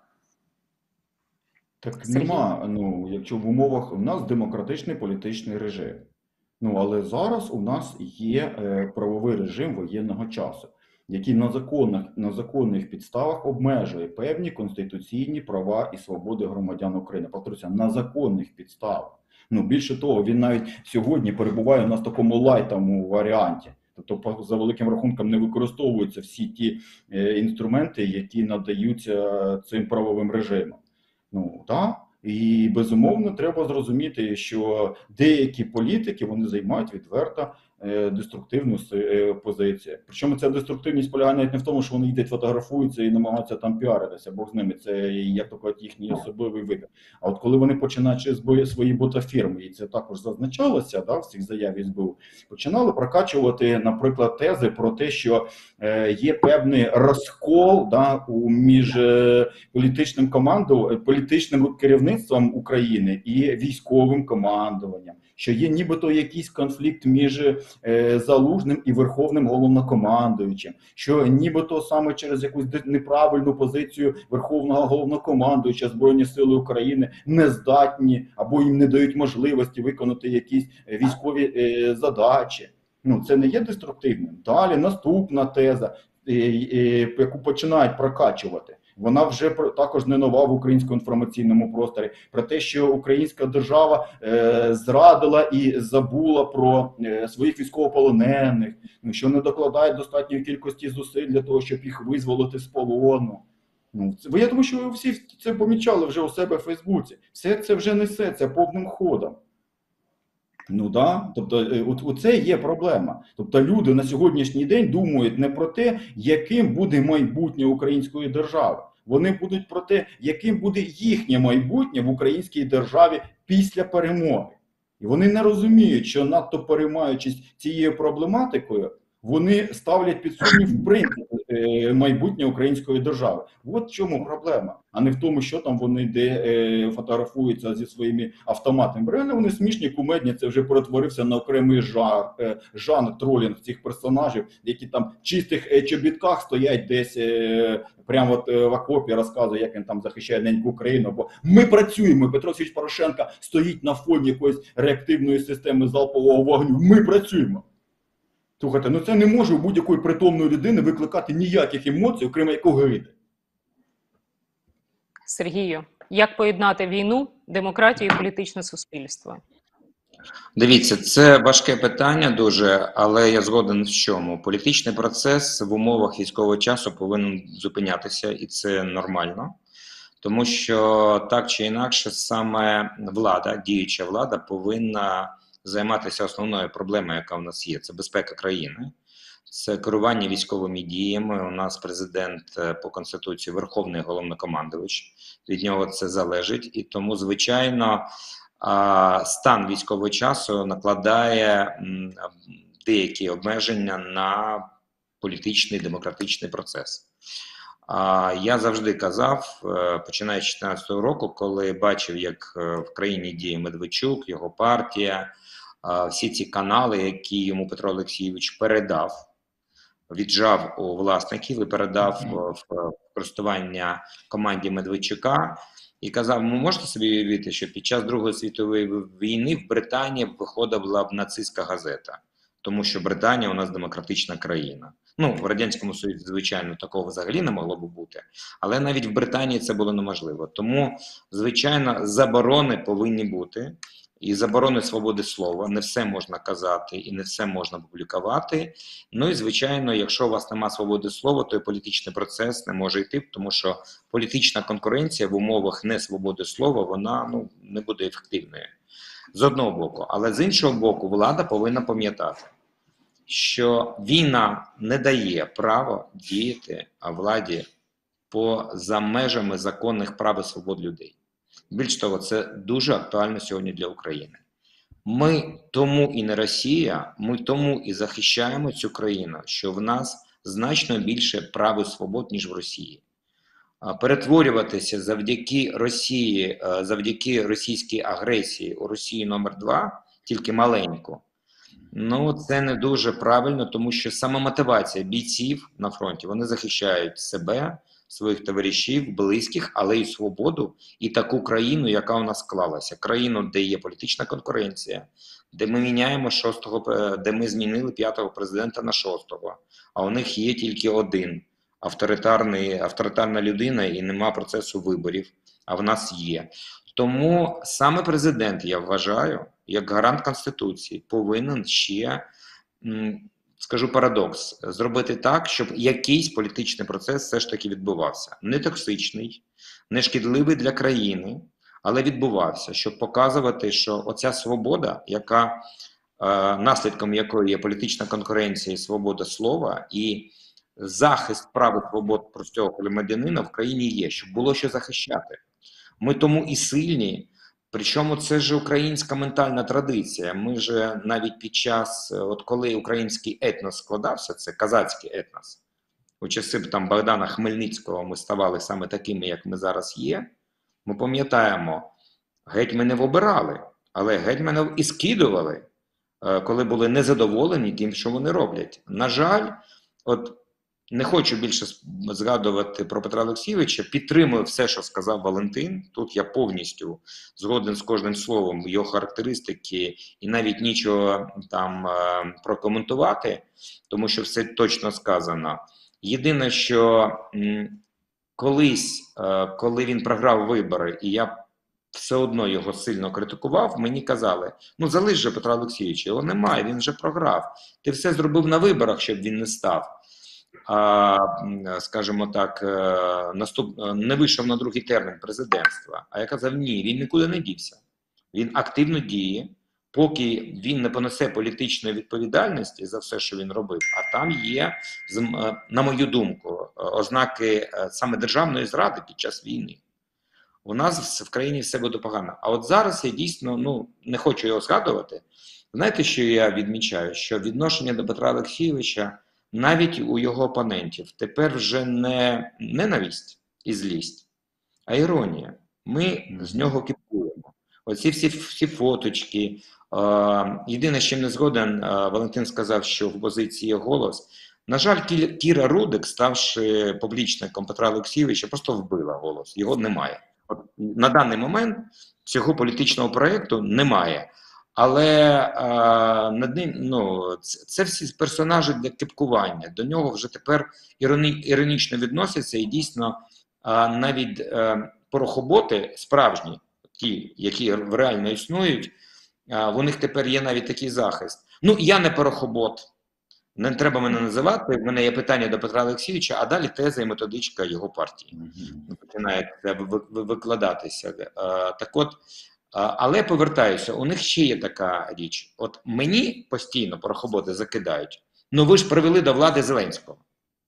Так Сергій? нема, ну, якщо в умовах у нас демократичний політичний режим. Ну, але зараз у нас є е, правовий режим воєнного часу, який на законних, на законних підставах обмежує певні конституційні права і свободи громадян України. Повторюся, на законних підставах. Ну, більше того, він навіть сьогодні перебуває у нас в такому лайтовому варіанті. Тобто, по- за великим рахунком, не використовуються всі ті е, інструменти, які надаються цим правовим режимом. Ну, так. І безумовно треба зрозуміти, що деякі політики вони займають відверто е, деструктивну си- е, позицію. Причому ця деструктивність полягає навіть не в тому, що вони йдуть, фотографуються і намагаються там піаритися, Бог з ними, це як то кажуть, їхній особливий вибір. А от коли вони починають через бої- свої ботафірми, і це також зазначалося, да, в цих заяві ес бе у, починали прокачувати, наприклад, тези про те, що е, є певний розкол, да, у між е, політичним команду, політичним керівництвом України і військовим командуванням, що є нібито якийсь конфлікт між е, Залужним і Верховним головнокомандуючим, що нібито саме через якусь де- неправильну позицію Верховного головнокомандуюча Збройні Сили України не здатні або їм не дають можливості виконати якісь е, військові е, задачі. Ну, це не є деструктивним. Далі наступна теза, е, е, яку починають прокачувати. Вона вже про- також не нова в українському інформаційному просторі. Про те, що українська держава е, зрадила і забула про е, своїх військовополонених, ну, що не докладає достатньої кількості зусиль для того, щоб їх визволити з полону. Ну, це, бо я думаю, що ви всі це помічали вже у себе в Фейсбуці. Все це вже несеться повним ходом. Ну да, тобто е, от, оце є проблема. Тобто люди на сьогоднішній день думають не про те, яким буде майбутнє української держави. Вони будуть про те, яким буде їхнє майбутнє в українській державі після перемоги. І вони не розуміють, що надто переймаючись цією проблематикою, вони ставлять під сумнів в принцип е, майбутнє української держави. От в чому проблема, а не в тому, що там вони де е, фотографуються зі своїми автоматами. Реально вони смішні, кумедні, це вже перетворився на окремий жар, е, жанр тролінг цих персонажів, які там в чистих е, чобітках стоять десь е, прямо от, е, в окопі, розказує, як він там захищає неньку Україну. Бо ми працюємо, Петро Олексійович Порошенко стоїть на фоні якоїсь реактивної системи залпового вогню. Ми працюємо. Слухайте, ну це не може у будь-якої притомної людини викликати ніяких емоцій, окрім як огиди. Сергію, як поєднати війну, демократію і політичне суспільство? Дивіться, це важке питання дуже, але я згоден в чому. Політичний процес в умовах військового часу повинен зупинятися, і це нормально. Тому що так чи інакше саме влада, діюча влада повинна займатися основною проблемою, яка в нас є. Це безпека країни, це керування військовими діями. У нас президент е, по Конституції Верховний Головнокомандувач, від нього це залежить. І тому, звичайно, а, стан військового часу накладає м, деякі обмеження на політичний демократичний процес. А я завжди казав, е, починаючи з дві тисячі чотирнадцятого року, коли бачив, як е, в країні діє Медведчук, його партія, е, всі ці канали, які йому Петро Олексійович передав, віджав у власників і передав е, в користування команді Медведчука, і казав, ви можете собі уявити, що під час Другої світової війни в Британії виходила б нацистська газета, тому що Британія у нас демократична країна. Ну, в Радянському Союзі, звичайно, такого взагалі не могло б бути, але навіть в Британії це було неможливо. Тому, звичайно, заборони повинні бути, і заборони свободи слова, не все можна казати і не все можна публікувати. Ну і, звичайно, якщо у вас немає свободи слова, то і політичний процес не може йти, тому що політична конкуренція в умовах несвободи слова, вона ну, не буде ефективною. З одного боку. Але з іншого боку, влада повинна пам'ятати, що війна не дає права діяти владі поза межами законних прав і свобод людей. Більш того, це дуже актуально сьогодні для України. Ми тому і не Росія, ми тому і захищаємо цю країну, що в нас значно більше прав і свобод, ніж в Росії. Перетворюватися завдяки Росії, завдяки російській агресії у Росію номер два, тільки маленьку, ну, це не дуже правильно, тому що саме мотивація бійців на фронті, вони захищають себе, своїх товаришів, близьких, але й свободу, і таку країну, яка у нас склалася. Країну, де є політична конкуренція, де ми міняємо шостого, де ми змінили п'ятого президента на шостого, а у них є тільки один авторитарний, авторитарна людина і нема процесу виборів, а в нас є. Тому саме президент, я вважаю, як гарант Конституції, повинен ще, скажу парадокс, зробити так, щоб якийсь політичний процес все ж таки відбувався. Не токсичний, не шкідливий для країни, але відбувався, щоб показувати, що оця свобода, яка, е, наслідком якої є політична конкуренція і свобода слова, і захист прав і свобод простого громадянина в країні є, щоб було що захищати. Ми тому і сильні, причому це ж українська ментальна традиція. Ми ж навіть під час, от коли український етнос складався, це казацький етнос, у часи там Богдана Хмельницького ми ставали саме такими, як ми зараз є, ми пам'ятаємо, гетьманів обирали, але гетьманів і скидували, коли були незадоволені тим, що вони роблять. На жаль, от не хочу більше згадувати про Петра Олексійовича, підтримую все, що сказав Валентин. Тут я повністю згоден з кожним словом його характеристики і навіть нічого там прокоментувати, тому що все точно сказано. Єдине, що м, колись, е, коли він програв вибори, і я все одно його сильно критикував, мені казали, ну залиш же Петра Олексійовича, його немає, він вже програв. Ти все зробив на виборах, щоб він не став. А, скажімо так, наступ... не вийшов на другий термін президентства. А я казав, ні, він нікуди не дівся. Він активно діє, поки він не понесе політичної відповідальності за все, що він робив. А там є, на мою думку, ознаки саме державної зради під час війни. У нас в країні все буде погано. А от зараз я дійсно, ну, не хочу його згадувати. Знаєте, що я відмічаю? Що відношення до Петра Олексійовича навіть у його опонентів тепер вже не ненависть і злість, а іронія. Ми з нього кіпкуємо. Оці всі, всі фоточки. Е, єдине, з чим не згоден, е, Валентин сказав, що в опозиції є голос. На жаль, Кіра Рудик, ставши публічником Петра Олексійовича, просто вбила голос. Його немає. От, на даний момент цього політичного проєкту немає. Але а, над ним, ну, це, це всі персонажі для кепкування. До нього вже тепер іроні, іронічно відносяться, і дійсно а, навіть а, порохоботи справжні, ті, які реально існують, а, у них тепер є навіть такий захист. Ну, я не порохобот, не треба мене називати, в мене є питання до Петра Олексійовича, а далі теза і методичка його партії. Починає викладатися. А, так от, але повертаюся, у них ще є така річ. От мені постійно порохоботи закидають. Ну ви ж привели до влади Зеленського.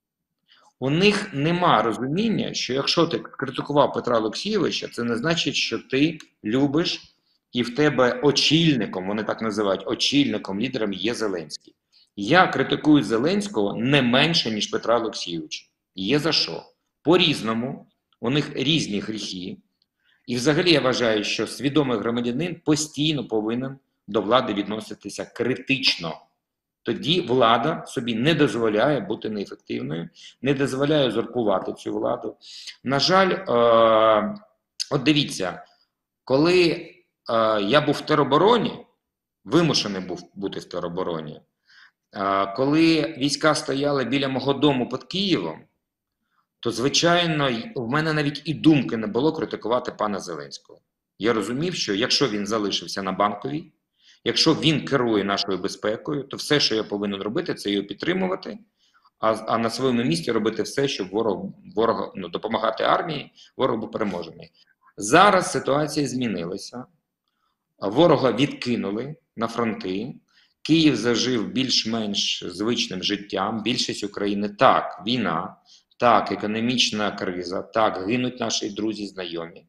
У них нема розуміння, що якщо ти критикував Петра Олексійовича, це не значить, що ти любиш і в тебе очільником, вони так називають, очільником, лідером є Зеленський. Я критикую Зеленського не менше, ніж Петра Олексійовича. Є за що. По-різному, у них різні гріхи. І взагалі я вважаю, що свідомий громадянин постійно повинен до влади відноситися критично. Тоді влада собі не дозволяє бути неефективною, не дозволяє узурпувати цю владу. На жаль, е- от дивіться, коли е- я був в теробороні, вимушений був бути в теробороні, е- коли війська стояли біля мого дому під Києвом, то, звичайно, в мене навіть і думки не було критикувати пана Зеленського. Я розумів, що якщо він залишився на Банковій, якщо він керує нашою безпекою, то все, що я повинен робити, це його підтримувати, а, а на своєму місці робити все, щоб ворог, ворог ну, допомагати армії, ворог був переможений. Зараз ситуація змінилася, ворога відкинули на фронти, Київ зажив більш-менш звичним життям, більшість України – так, війна, так, економічна криза, так, гинуть наші друзі, знайомі.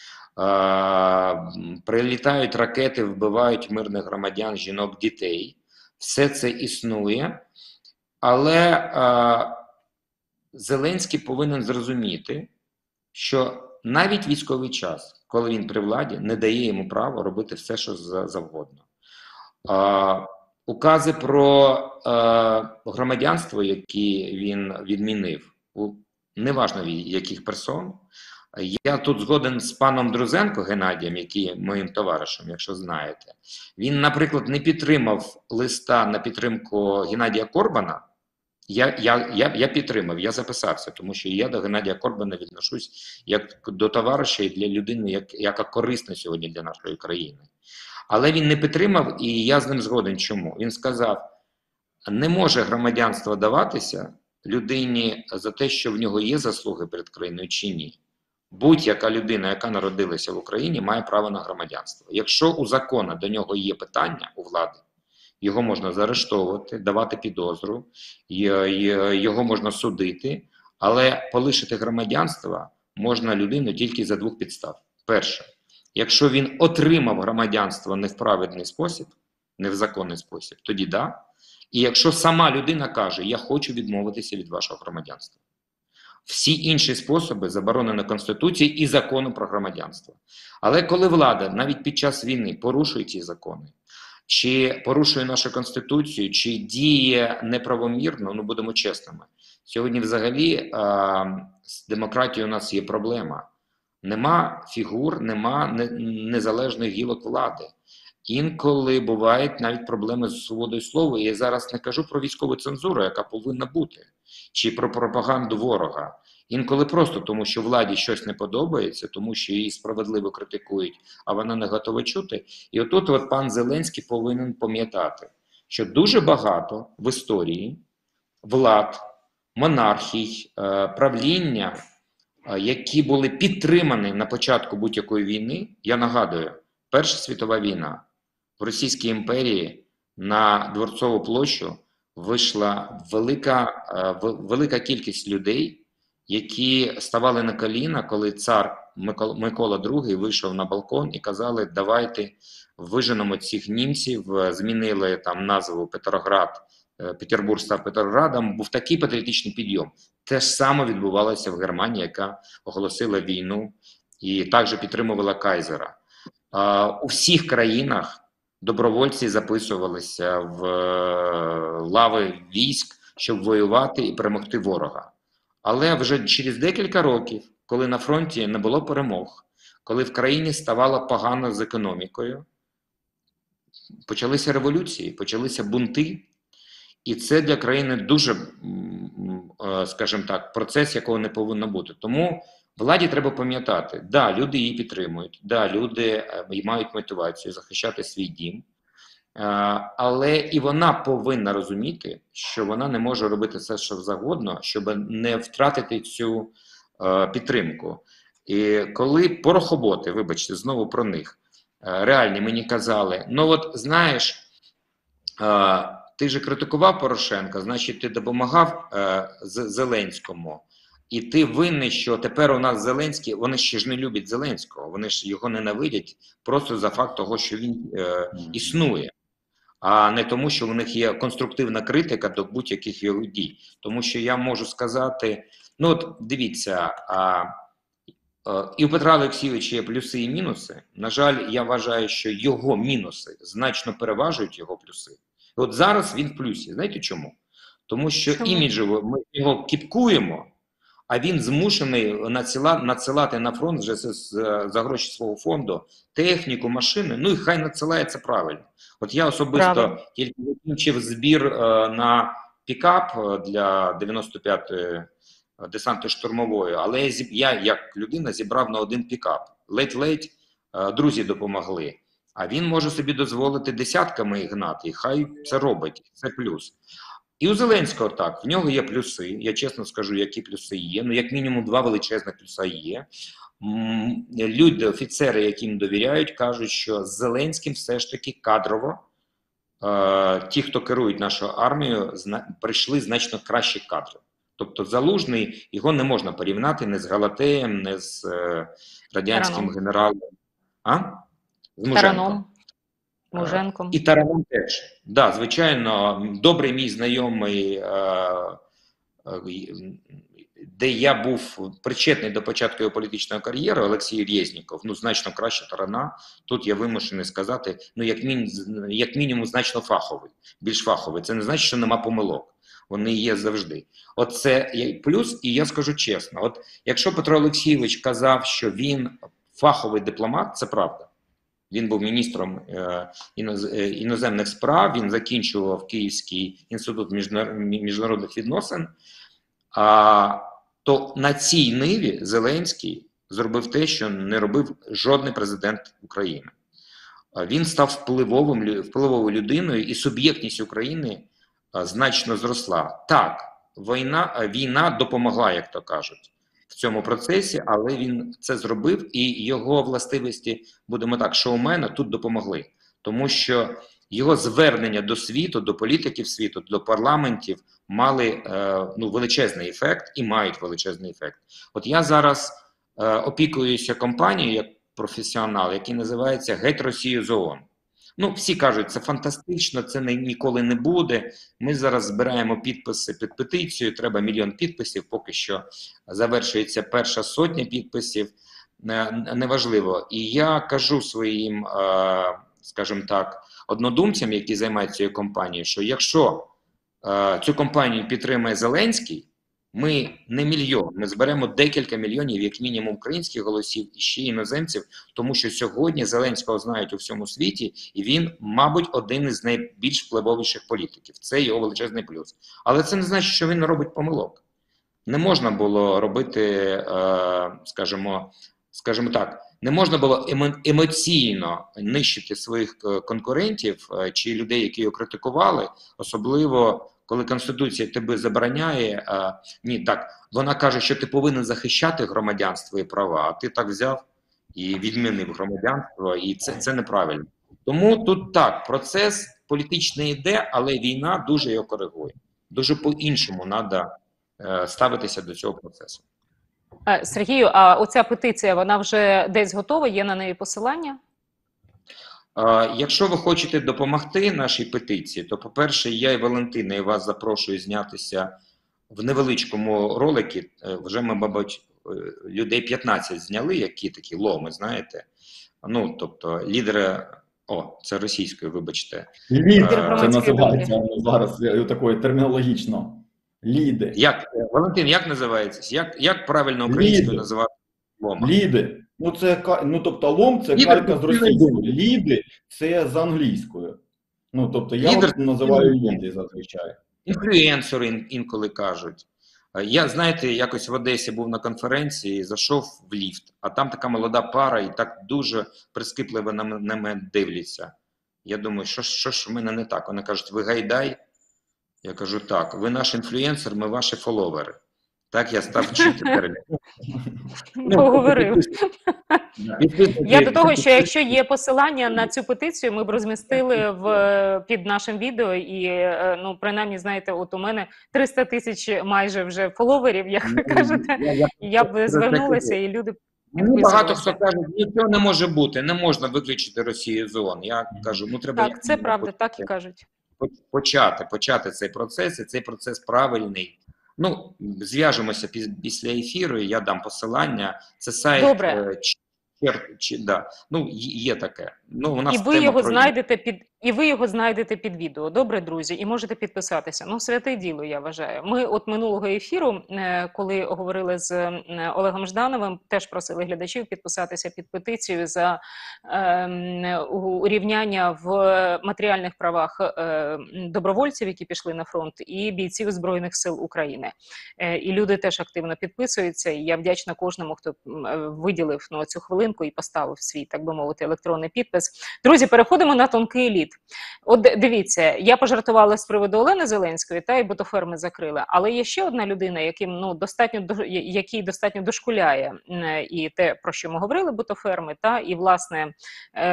Е, прилітають ракети, вбивають мирних громадян, жінок, дітей. Все це існує. Але е, Зеленський повинен зрозуміти, що навіть військовий час, коли він при владі, не дає йому права робити все, що завгодно. Е, укази про е, громадянство, які він відмінив, у неважно яких персон. Я тут згоден з паном Друзенко Геннадієм, який є моїм товаришем, якщо знаєте. Він, наприклад, не підтримав листа на підтримку Геннадія Корбана. Я, я, я, я підтримав, я записався, тому що я до Геннадія Корбана відношусь як до товариша і для людини, як, яка корисна сьогодні для нашої країни. Але він не підтримав, і я з ним згоден. Чому? Він сказав, не може громадянство даватися людині за те, що в нього є заслуги перед країною чи ні. Будь-яка людина, яка народилася в Україні, має право на громадянство. Якщо у закону до нього є питання, у влади, його можна заарештовувати, давати підозру, його можна судити, але полишити громадянство можна людину тільки за двох підстав. Перше, якщо він отримав громадянство не в праведний спосіб, не в законний спосіб, тоді да. І якщо сама людина каже, я хочу відмовитися від вашого громадянства. Всі інші способи заборонені Конституцією і законом про громадянство. Але коли влада навіть під час війни порушує ці закони, чи порушує нашу Конституцію, чи діє неправомірно, ну будемо чесними. Сьогодні взагалі а, з демократією у нас є проблема. Нема фігур, нема незалежних гілок влади. Інколи бувають навіть проблеми з свободою слова. І я зараз не кажу про військову цензуру, яка повинна бути, чи про пропаганду ворога. Інколи просто тому, що владі щось не подобається, тому що її справедливо критикують, а вона не готова чути. І отут от пан Зеленський повинен пам'ятати, що дуже багато в історії влад, монархій, правління, які були підтримані на початку будь-якої війни, я нагадую, Перша світова війна. В Російській імперії на Дворцову площу вийшла велика, велика кількість людей, які ставали на коліна, коли цар Микола другий вийшов на балкон і казали, давайте виженемо цих німців, змінили там назву Петроград, Петербург став Петроградом, був такий патріотичний підйом. Те ж саме відбувалося в Германії, яка оголосила війну і також підтримувала кайзера. У всіх країнах добровольці записувалися в лави військ, щоб воювати і перемогти ворога. Але вже через декілька років, коли на фронті не було перемог, коли в країні ставало погано з економікою, почалися революції, почалися бунти. І це для країни дуже, скажімо так, процес, якого не повинно бути. Тому владі треба пам'ятати, да, люди її підтримують, да, люди мають мотивацію захищати свій дім, але і вона повинна розуміти, що вона не може робити все, що завгодно, щоб не втратити цю підтримку. І коли порохоботи, вибачте, знову про них, реальні мені казали, ну от знаєш, ти же критикував Порошенка, значить ти допомагав е, Зеленському. І ти винний, що тепер у нас Зеленський, вони ще ж не люблять Зеленського, вони ж його ненавидять просто за факт того, що він е, існує, а не тому, що в них є конструктивна критика до будь-яких його дій. Тому що я можу сказати, ну от дивіться, а, а, і у Петра Олексійовича є плюси і мінуси. На жаль, я вважаю, що його мінуси значно переважують його плюси. І от зараз він в плюсі. Знаєте чому? Тому що Чому? іміджево ми його кіпкуємо, а він змушений надсила, надсилати на фронт вже з, з, за гроші свого фонду техніку, машини, ну і хай надсилає це правильно. От я особисто Правильно. тільки закінчив збір е, на пікап для дев'яносто п'ятої десантно-штурмової, але я, зіб, я як людина зібрав на один пікап. Ледь-ледь е, друзі допомогли. А він може собі дозволити десятками їх гнати, і хай це робить, це плюс. І у Зеленського так, в нього є плюси, я чесно скажу, які плюси є, ну як мінімум два величезних плюса є. Люди, офіцери, яким довіряють, кажуть, що з Зеленським все ж таки кадрово е, ті, хто керують нашою армією, зна, прийшли значно кращі кадри. Тобто Залужний, його не можна порівняти не з Галатеєм, не з е, радянським Тараном. генералом, а? З Муженком. Тараном, Муженком. І Тараном теж. Так, да, звичайно, добрий мій знайомий, е, е, де я був причетний до початку його політичної кар'єри, Олексій Резніков, ну, значно краще Тарана. Тут я вимушений сказати, ну, як, мін, як мінімум, значно фаховий, більш фаховий. Це не значить, що нема помилок. Вони є завжди. От це плюс, і я скажу чесно, от якщо Петро Олексійович казав, що він фаховий дипломат, це правда. Він був міністром е, іноз, е, іноземних справ, він закінчував Київський інститут міжнар, міжнародних відносин. А, то на цій ниві Зеленський зробив те, що не робив жодний президент України. А він став впливовим, впливовою людиною, і суб'єктність України а, значно зросла. Так, війна, війна допомогла, як то кажуть, в цьому процесі, але він це зробив, і його властивості, будемо так, шоумена тут допомогли. Тому що його звернення до світу, до політиків світу, до парламентів мали е, ну, величезний ефект і мають величезний ефект. От я зараз е, опікуюся компанією як професіонал, який називається «Геть Росію з ООН». Ну, всі кажуть, це фантастично, це не, ніколи не буде. Ми зараз збираємо підписи під петицію, треба мільйон підписів, поки що завершується перша сотня підписів, неважливо. І я кажу своїм, скажімо так, однодумцям, які займаються цією компанією, що якщо цю компанію підтримує Зеленський, ми не мільйон, ми зберемо декілька мільйонів, як мінімум, українських голосів і ще іноземців, тому що сьогодні Зеленського знають у всьому світі, і він, мабуть, один із найбільш впливовіших політиків. Це його величезний плюс. Але це не значить, що він не робить помилок. Не можна було робити, скажімо, скажімо так, не можна було емоційно нищити своїх конкурентів чи людей, які його критикували, особливо коли Конституція тебе забороняє, а, ні, так, вона каже, що ти повинен захищати громадянство і права, а ти так взяв і відмінив громадянство, і це, це неправильно. Тому тут так, процес політичний йде, але війна дуже його коригує. Дуже по-іншому треба е, ставитися до цього процесу. Сергію, а оця петиція, вона вже десь готова? Є на неї посилання? Якщо ви хочете допомогти нашій петиції, то, по-перше, я і Валентина, і вас запрошую знятися в невеличкому роликі. Вже ми, мабуть, людей п'ятнадцять зняли, які такі ломи, знаєте. Ну, тобто, лідери, о, це російською, вибачте. Лідер, це називається зараз такою термінологічно. Ліди. Як, Валентин, як називається? Як, як правильно українською Ліди. називати лома? Ліди. Ну, це, ну, тобто, лом – це Лідер, калька з російською. Ліди – це з англійською. Ну, тобто, я Лідер, називаю ліди зазвичай. Інфлюенсери ін, інколи кажуть. Я, знаєте, якось в Одесі був на конференції, зайшов в ліфт, а там така молода пара і так дуже прискіпливо на, на мене дивляться. Я думаю, що, що ж в мене не так? Вони кажуть, ви Гайдай? Я кажу, так, ви наш інфлюенсер, ми ваші фоловери. Так, я став вчити перелік. Поговорив. Підписуйтесь. Я до того, що якщо є посилання на цю петицію, ми б розмістили в під нашим відео, і е, ну принаймні, знаєте, от у мене триста тисяч майже вже фоловерів, як ви кажете. Я б звернулася, і люди Мені багато хто підписувалися. каже, нічого не може бути, не можна виключити Росію з ООН. Я кажу, ну треба Так, це правда, так і кажуть. почати, почати цей процес, і цей процес правильний. Ну, зв'яжемося піс- після ефіру, і я дам посилання. Це сайт Добре. е, Чер- чи, да. Ну, є є таке. Ну, у нас І ви тема його про знайдете під і ви його знайдете під відео. Добре, друзі, і можете підписатися. Ну, святе діло, я вважаю. Ми от минулого ефіру, е, коли говорили з е, Олегом Ждановим, теж просили глядачів підписатися під петицію за е, м, урівняння в матеріальних правах е, добровольців, які пішли на фронт, і бійців Збройних сил України. Е, І люди теж активно підписуються. І я вдячна кожному, хто м, е, виділив ну, цю хвилинку і поставив свій, так би мовити, електронний підпис. Друзі, переходимо на тонкий лід. От д- дивіться, я пожартувала з приводу Олени Зеленської, та і ботоферми закрили. Але є ще одна людина, яким ну достатньо до- я- який достатньо дошкуляє м, і те, про що ми говорили, ботоферми, та і власне е,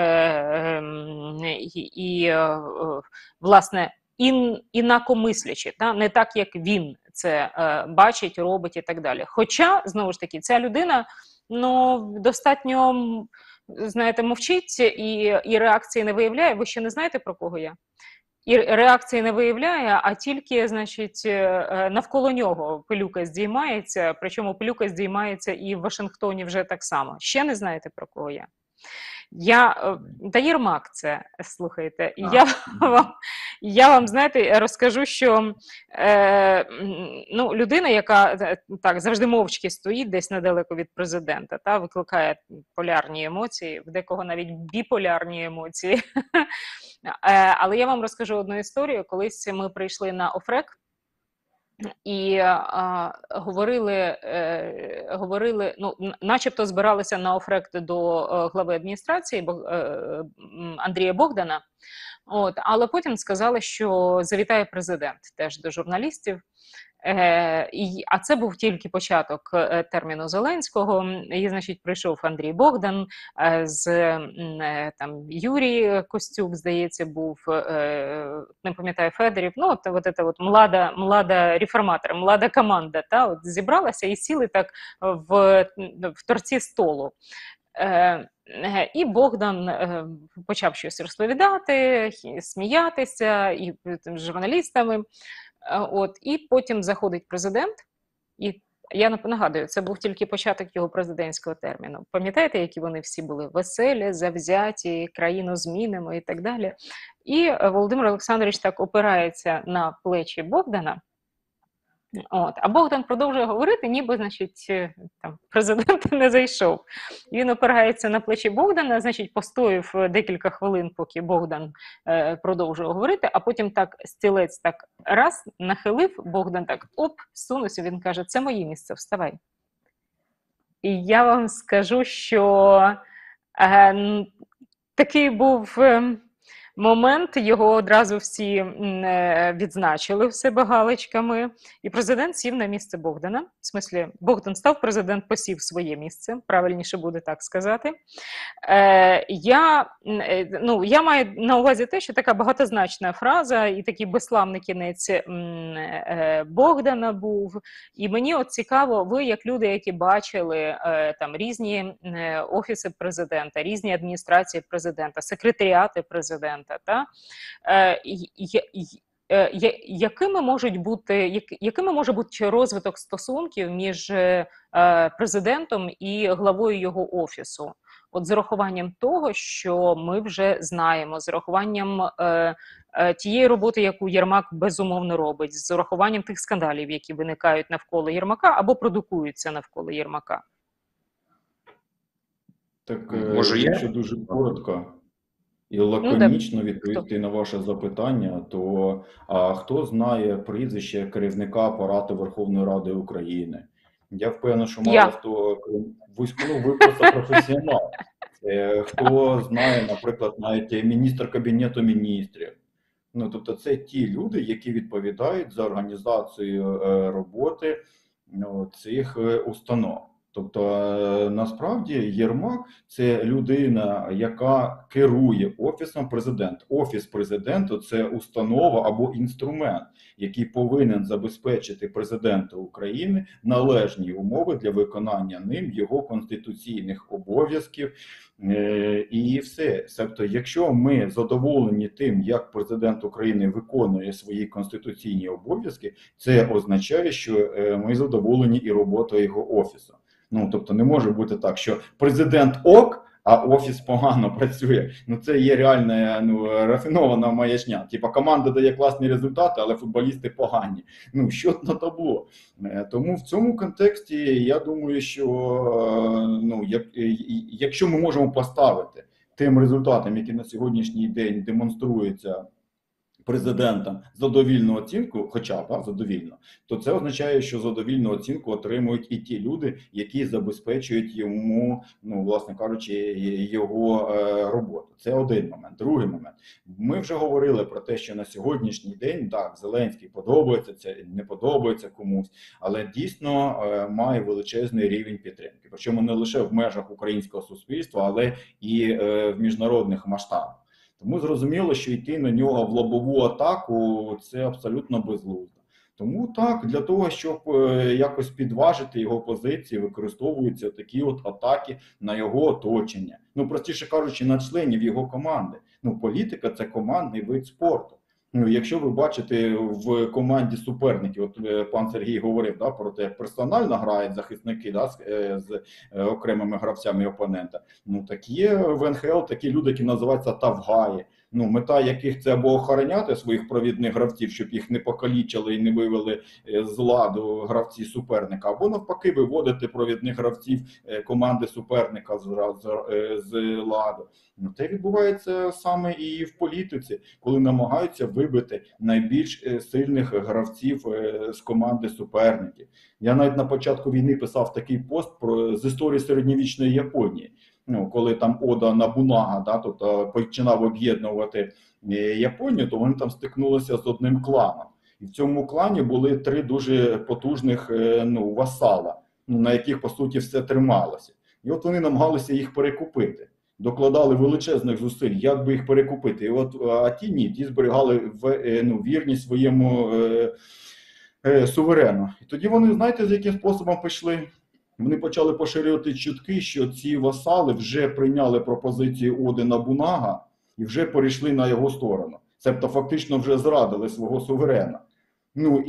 ем, і, і е, е, власне. Ін, інакомислячи, та не так, як він це е, бачить, робить і так далі. Хоча, знову ж таки, ця людина ну достатньо м, знаєте, мовчить і, і реакції не виявляє. Ви ще не знаєте, про кого я? І реакції не виявляє, а тільки, значить, е, е, навколо нього пилюка здіймається, причому пилюка здіймається і в Вашингтоні вже так само. Ще не знаєте, про кого я? Я е, та Єрмак це, слухайте, і я вам, я вам, знаєте, розкажу, що е, м, ну, людина, яка е, так завжди мовчки стоїть десь недалеко від президента, та викликає полярні емоції, в декого навіть біполярні емоції. Е, Але я вам розкажу одну історію. Колись ми прийшли на ОФРЕК, і а, говорили, е, говорили, ну, н- начебто збиралися на офрект до е, глави адміністрації Бог- е, м, Андрія Богдана, от, але потім сказали, що завітає президент теж до журналістів. Е, і, а це був тільки початок е, терміну Зеленського. І, значить, прийшов Андрій Богдан е, з м, е, там Юрій Костюк, здається, був, е, не пам'ятаю, Федорів. Ну, от, от, це от млада, млада реформатор, млада команда, та, от, зібралася і сіли так в, в торці столу. Е, е, І Богдан е, почав щось розповідати, хі- сміятися і е, там, з журналістами. Е, От, і потім заходить президент, і я нап- нагадую, це був тільки початок його президентського терміну. Пам'ятаєте, які вони всі були веселі, завзяті, країну змінимо і так далі. І е, Володимир Олександрович так опирається на плечі Богдана. От, а Богдан продовжує говорити, ніби, значить, е, там президент не зайшов. Він опирається на плечі Богдана, значить, постояв е, декілька хвилин, поки Богдан е, продовжує говорити, а потім так стілець так раз нахилив, Богдан так оп, сунувся, він каже: це моє місце, вставай. І я вам скажу, що е, н- такий був е, момент, його одразу всі м, е, відзначили в себе галочками, і президент сів на місце Богдана. В смислі, Богдан став, президент посів своє місце, правильніше буде так сказати. Е, я, м, е, ну, я маю на увазі те, що така багатозначна фраза і такий безславний кінець м, е, Богдана був. І мені от цікаво, ви як люди, які бачили е, там різні е, офіси президента, різні адміністрації президента, секретаріати президента, та е, і- і- і- е, я- якими можуть бути, як, якими може бути розвиток стосунків між е, е, президентом і главою його офісу? От з урахуванням того, що ми вже знаємо, з урахуванням е, е, тієї роботи, яку Єрмак безумовно робить, з урахуванням тих скандалів, які виникають навколо Єрмака або продукуються навколо Єрмака. Так, е, Можу я? якщо дуже коротко і Ну, лаконічно відповісти на ваше запитання, то а хто знає прізвище керівника апарату Верховної Ради України? Я впевнений, що мало Я. хто вузько, ну, ви просто професіонал. Е, Хто знає, наприклад, навіть міністр Кабінету міністрів. Ну, тобто, це ті люди, які відповідають за організацію е, роботи ну, цих е, установ. Тобто, е, насправді, Єрмак – це людина, яка керує Офісом Президента. Офіс Президента – це установа або інструмент, який повинен забезпечити Президенту України належні умови для виконання ним його конституційних обов'язків. Е, І все. Тобто, якщо ми задоволені тим, як Президент України виконує свої конституційні обов'язки, це означає, що е, ми задоволені і роботою його офісу. Ну, тобто не може бути так, що президент ок, а офіс погано працює. Ну, це є реальна, ну, рафінована маячня. Типа команда дає класні результати, але футболісти погані. Ну, що на табло. Е, Тому в цьому контексті я думаю, що е, ну, як, е, якщо ми можемо поставити тим результатам, які на сьогоднішній день демонструються президентам, задовільну оцінку, хоча б да, задовільно, то це означає, що задовільну оцінку отримують і ті люди, які забезпечують йому, ну, власне кажучи, його е, роботу. Це один момент. Другий момент. Ми вже говорили про те, що на сьогоднішній день, так, Зеленський подобається, це не подобається комусь, але дійсно е, має величезний рівень підтримки. Причому не лише в межах українського суспільства, але і е, в міжнародних масштабах. Тому зрозуміло, що йти на нього в лобову атаку – це абсолютно безглуздо. Тому так, для того, щоб е, якось підважити його позиції, використовуються такі от атаки на його оточення. Ну, простіше кажучи, на членів його команди. Ну, політика – це командний вид спорту. Ну, якщо ви бачите в команді суперників, от е, пан Сергій говорив, да, про те, як персонально грають захисники, да, з, е, з е, окремими гравцями опонента, ну, так є в ен ха ел такі люди, які називаються тавгаї, ну, мета яких це або охороняти своїх провідних гравців, щоб їх не покалічили і не вивели е, з ладу гравці суперника, або навпаки виводити провідних гравців е, команди суперника з, з, е, з ладу. Ну, це відбувається саме і в політиці, коли намагаються вибити найбільш сильних гравців з команди суперників. Я навіть на початку війни писав такий пост про з історії середньовічної Японії. Ну, коли там Ода Набунага, да, тобто починав об'єднувати Японію, то вони там стикнулися з одним кланом. І в цьому клані були три дуже потужних, ну, васала, ну, на яких, по суті, все трималося. І от вони намагалися їх перекупити. Докладали величезних зусиль, як би їх перекупити. І от, а ті ні, ті зберігали в, ну, вірність своєму е, е, суверену. І тоді вони, знаєте, з яким способом пішли? Вони почали поширювати чутки, що ці васали вже прийняли пропозиції Оди Набунага і вже перейшли на його сторону. Тобто фактично вже зрадили свого суверена. Ну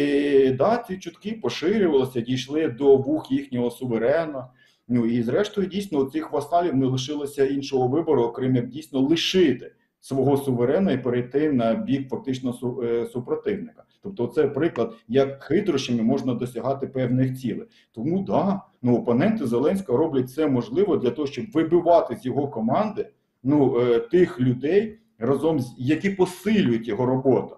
і да, ці чутки поширювалися, дійшли до вух їхнього суверена. Ну і зрештою, дійсно, у цих васалів не лишилося іншого вибору, окрім як дійсно лишити свого суверена і перейти на бік фактично супротивника. Тобто це приклад, як хитрощами можна досягати певних цілей. Тому, да, ну, опоненти Зеленського роблять все можливе для того, щоб вибивати з його команди, ну, тих людей, разом з які посилюють його роботу.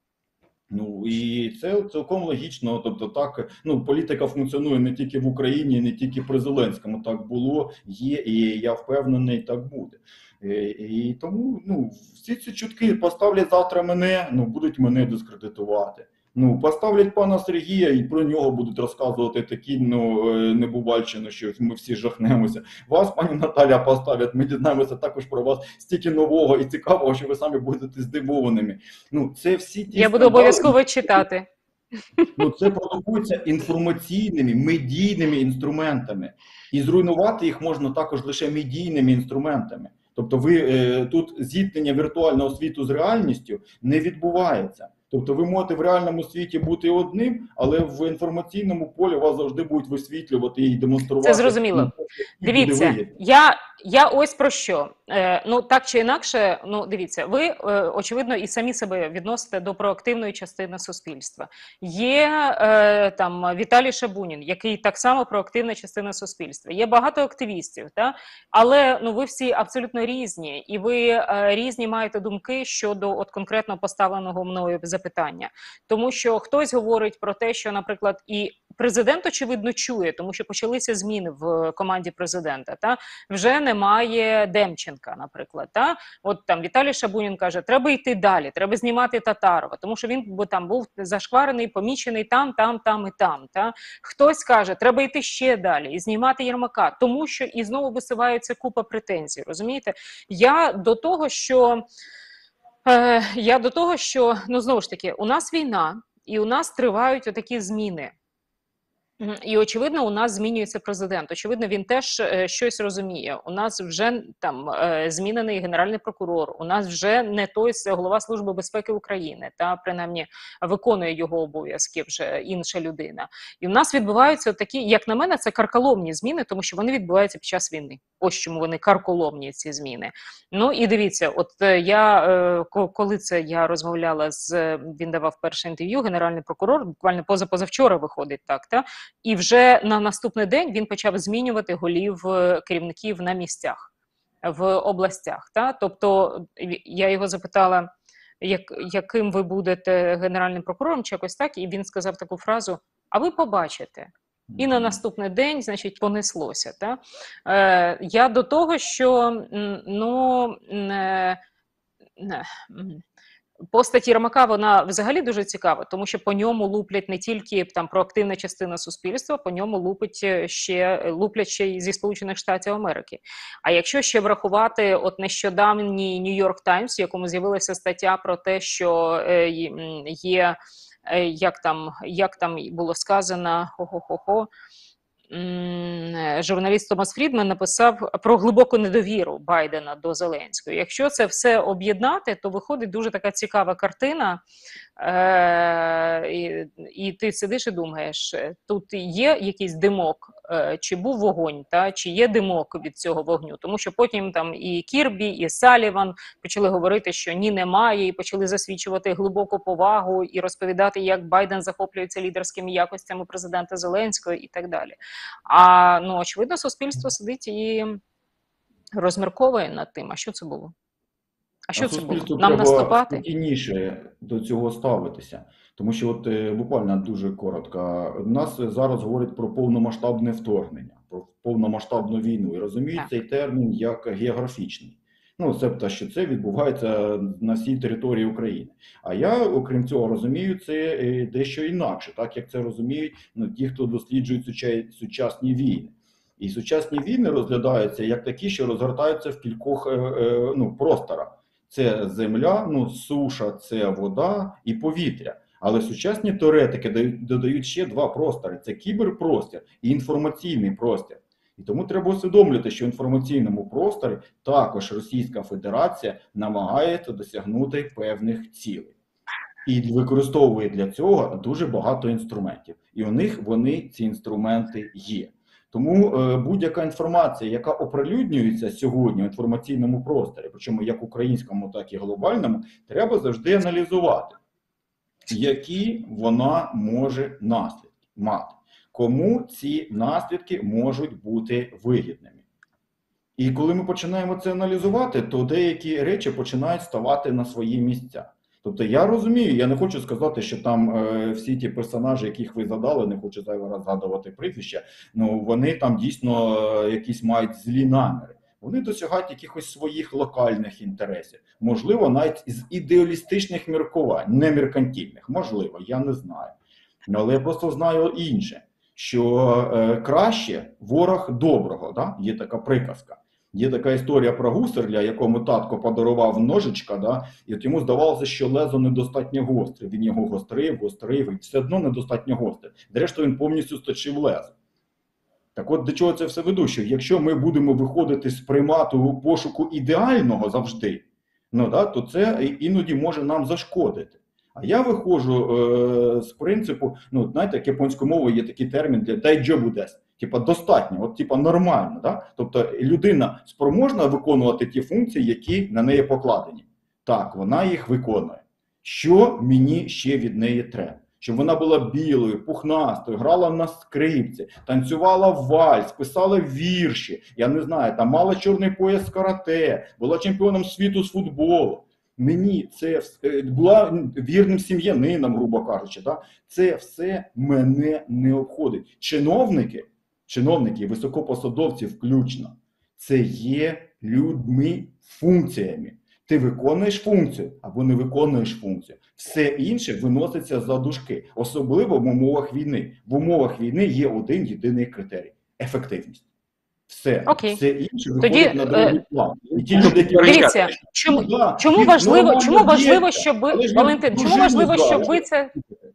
Ну і це цілком логічно. Тобто, так, ну, політика функціонує не тільки в Україні, не тільки при Зеленському. Так було, є, і я впевнений, так буде. І, і тому, ну, всі ці чутки поставлять завтра мене, ну, будуть мене дискредитувати. Ну, поставлять пана Сергія і про нього будуть розказувати такі, ну, небувальщини, що ми всі жахнемося. Вас, пані Наталя, поставлять, ми дізнаємося також про вас стільки нового і цікавого, що ви самі будете здивованими. Ну, це всі ті Я буду обов'язково читати. Ну, це продукується інформаційними, медійними інструментами. І зруйнувати їх можна також лише медійними інструментами. Тобто ви е, тут зіткнення віртуального світу з реальністю не відбувається. Тобто ви можете в реальному світі бути одним, але в інформаційному полі вас завжди будуть висвітлювати і демонструвати. Це зрозуміло. Ну, дивіться, я, я ось про що. Е, ну, так чи інакше, ну, дивіться, ви, е, очевидно, і самі себе відносите до проактивної частини суспільства. Є е, там Віталій Шабунін, який так само проактивна частина суспільства. Є багато активістів, та? Але, ну, ви всі абсолютно різні, і ви е, різні маєте думки щодо от конкретно поставленого мною запитання. Тому що хтось говорить про те, що, наприклад, і президент, очевидно, чує, тому що почалися зміни в команді президента. Та вже немає Демченка, наприклад. Та от там Віталій Шабунін каже, треба йти далі, треба знімати Татарова, тому що він бо там був зашкварений, помічений там, там, там і там. Та хтось каже, треба йти ще далі і знімати Єрмака, тому що і знову висувається купа претензій. Розумієте? Я до того, що е, я до того, що ну знову ж таки, у нас війна, і у нас тривають отакі зміни. І, очевидно, у нас змінюється президент. Очевидно, він теж е, щось розуміє. У нас вже там е, змінений генеральний прокурор, у нас вже не той голова Служби безпеки України, та принаймні виконує його обов'язки вже інша людина. І у нас відбуваються такі, як на мене, це карколомні зміни, тому що вони відбуваються під час війни. Ось чому вони карколомні, ці зміни. Ну і дивіться, от е, я, е, коли це я розмовляла з, він давав перше інтерв'ю, генеральний прокурор, буквально поза-позавчора виходить так, та? І вже на наступний день він почав змінювати голів керівників на місцях, в областях. Та? Тобто я його запитала, як, яким ви будете генеральним прокурором, чи якось так, і він сказав таку фразу, а ви побачите. І на наступний день, значить, понеслося. Та? Е, я до того, що, ну, е, е, постать Єрмака, вона взагалі дуже цікава, тому що по ньому луплять не тільки там проактивна частина суспільства, по ньому лупить ще, луплять ще й зі Сполучених Штатів Америки. А якщо ще врахувати от нещодавній Нью-Йорк Таймс, в якому з'явилася стаття про те, що е, є, е, як там, як там було сказано, хо-хо-хо-хо, журналіст Томас Фрідман написав про глибоку недовіру Байдена до Зеленського. Якщо це все об'єднати, то виходить дуже така цікава картина, е- і, і ти сидиш і думаєш, тут є якийсь димок, е- чи був вогонь, та? Чи є димок від цього вогню. Тому що потім там і Кірбі, і Саліван почали говорити, що ні, немає, і почали засвідчувати глибоку повагу і розповідати, як Байден захоплюється лідерськими якостями президента Зеленського і так далі. А, ну, очевидно, суспільство сидить і розмірковує над тим, а що це було? А що А це було? суспільству Нам треба наступати? спокійніше до цього ставитися. Тому що, от е, буквально дуже коротко, у нас зараз говорять про повномасштабне вторгнення, про повномасштабну війну. І розуміють Так. цей термін як географічний. Ну, тобто, що це відбувається на всій території України. А я, окрім цього, розумію це е, дещо інакше, так як це розуміють ну, ті, хто досліджують суча- сучасні війни. І сучасні війни розглядаються як такі, що розгортаються в кількох е, е, ну, просторах. Це земля, ну, суша, це вода і повітря. Але сучасні теоретики дають, додають ще два простори. Це кіберпростір і інформаційний простір. І тому треба усвідомлювати, що в інформаційному просторі також Російська Федерація намагається досягнути певних цілей. І використовує для цього дуже багато інструментів. І у них вони, ці інструменти, є. Тому е, будь-яка інформація, яка оприлюднюється сьогодні в інформаційному просторі, причому як українському, так і глобальному, треба завжди аналізувати, які вона може наслідки мати. Кому ці наслідки можуть бути вигідними. І коли ми починаємо це аналізувати, то деякі речі починають ставати на свої місця. Тобто я розумію, я не хочу сказати, що там е, всі ті персонажі, яких ви задали, не хочу зайвий раз згадувати прізвища, ну вони там дійсно е, якісь мають злі наміри. Вони досягають якихось своїх локальних інтересів. Можливо, навіть з ідеалістичних міркувань, не меркантильних. Можливо, я не знаю. Але я просто знаю інше, що е, краще ворог доброго, да? Є така приказка. Є така історія про гусарля, якому татко подарував ножичка, да? І от йому здавалося, що лезо недостатньо гостре. Він його гострив, гострив, і все одно недостатньо гостре. Зрештою, він повністю сточив лезо. Так от до чого це все веду? Що якщо ми будемо виходити з примату пошуку ідеального завжди, ну, да, то це іноді може нам зашкодити. А я виходжу е, з принципу, ну, знаєте, як японською мовою є такий термін для дайджобу дес. Типа достатньо, от типа нормально, да? Тобто людина спроможна виконувати ті функції, які на неї покладені. Так, вона їх виконує. Що мені ще від неї треба? Щоб вона була білою, пухнастою, грала на скрипці, танцювала вальс, писала вірші, я не знаю, там мала чорний пояс карате, була чемпіоном світу з футболу. Мені це е, була вірним сім'янином, грубо кажучи, да? Це все мене не обходить. Чиновники, чиновники, високопосадовці включно, це є людьми функціями. Ти виконуєш функцію або не виконуєш функцію. Все інше виноситься за дужки, особливо в умовах війни. В умовах війни є один єдиний критерій – ефективність. Все, Окей. все інше Тоді, виходить на другий е, план. І ті люди, які Дивіться, чому, Ну, да, чому він важливо, нормально чому важливо, б'ється, щоб ви, але ж він Валентин, чому дружину важливо, щоб зараз. ви це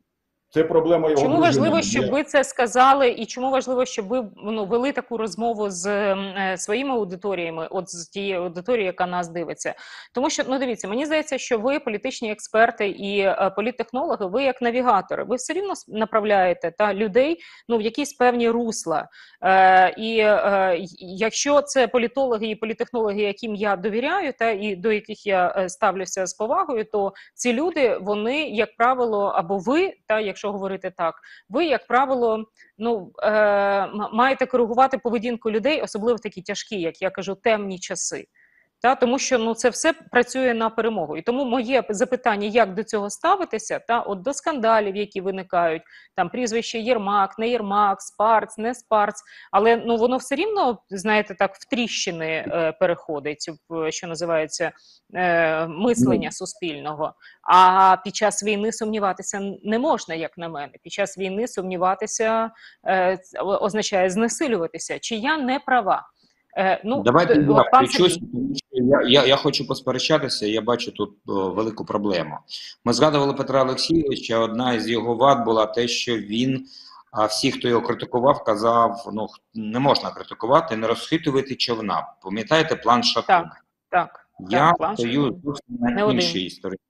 Це проблема його Чому дружини, важливо, не щоб моя. ви це сказали, і чому важливо, щоб ви ну, вели таку розмову з е, своїми аудиторіями, от з тією аудиторією, яка нас дивиться? Тому що, ну дивіться, мені здається, що ви політичні експерти і е, політтехнологи, ви як навігатори, ви все рівно направляєте та людей ну в якісь певні русла. Е, і е, якщо це політологи і політтехнологи, яким я довіряю, та і до яких я е, ставлюся з повагою, то ці люди, вони, як правило, або ви, та якщо говорити так, ви, як правило, ну е, маєте коригувати поведінку людей, особливо в такі тяжкі, як я кажу, темні часи. Та, тому що ну, це все працює на перемогу. І тому моє запитання, як до цього ставитися, та, от до скандалів, які виникають, там прізвище Єрмак, не Єрмак, Спарц, не Спарц, але ну, воно все рівно, знаєте, так, в тріщини е, переходить, в, що називається, е, мислення суспільного. А під час війни сумніватися не можна, як на мене. Під час війни сумніватися е, означає знесилюватися. Чи я не права? Е, ну, Давайте т- я от пан включусь, Сергій. тому що я, я, я хочу посперечатися, я бачу тут о, велику проблему. Ми згадували Петра Олексійовича, одна із його вад була те, що він, а всі, хто його критикував, казав, ну, не можна критикувати, не розхитувати човна. Пам'ятаєте план Шатун? Так, так, Я так, план стою Шатун. зовсім Не на один. іншій історії.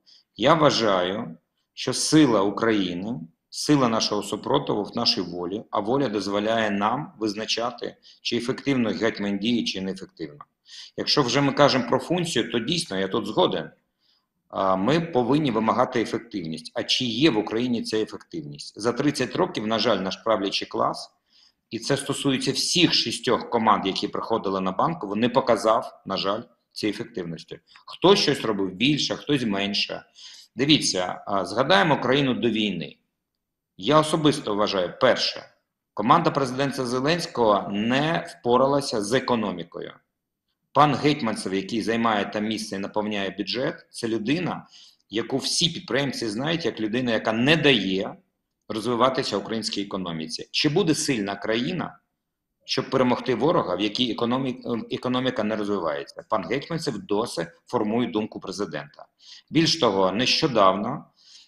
Я вважаю, що сила України, сила нашого супротиву в нашій волі, а воля дозволяє нам визначати, чи ефективно гетьман діє, чи неефективно. Якщо вже ми кажемо про функцію, то дійсно, я тут згоден, а, ми повинні вимагати ефективність. А чи є в Україні ця ефективність? За тридцять років, на жаль, наш правлячий клас, і це стосується всіх шістьох команд, які приходили на Банкову, не показав, на жаль, цієї ефективності. Хтось щось робив більше, хтось менше. Дивіться, а, згадаємо країну до війни. Я особисто вважаю, перше, команда президента Зеленського не впоралася з економікою. Пан Гетьманцев, який займає там місце і наповняє бюджет, це людина, яку всі підприємці знають, як людина, яка не дає розвиватися українській економіці. Чи буде сильна країна, щоб перемогти ворога, в якій економі... економіка не розвивається? Пан Гетьманцев досі формує думку президента. Більш того, нещодавно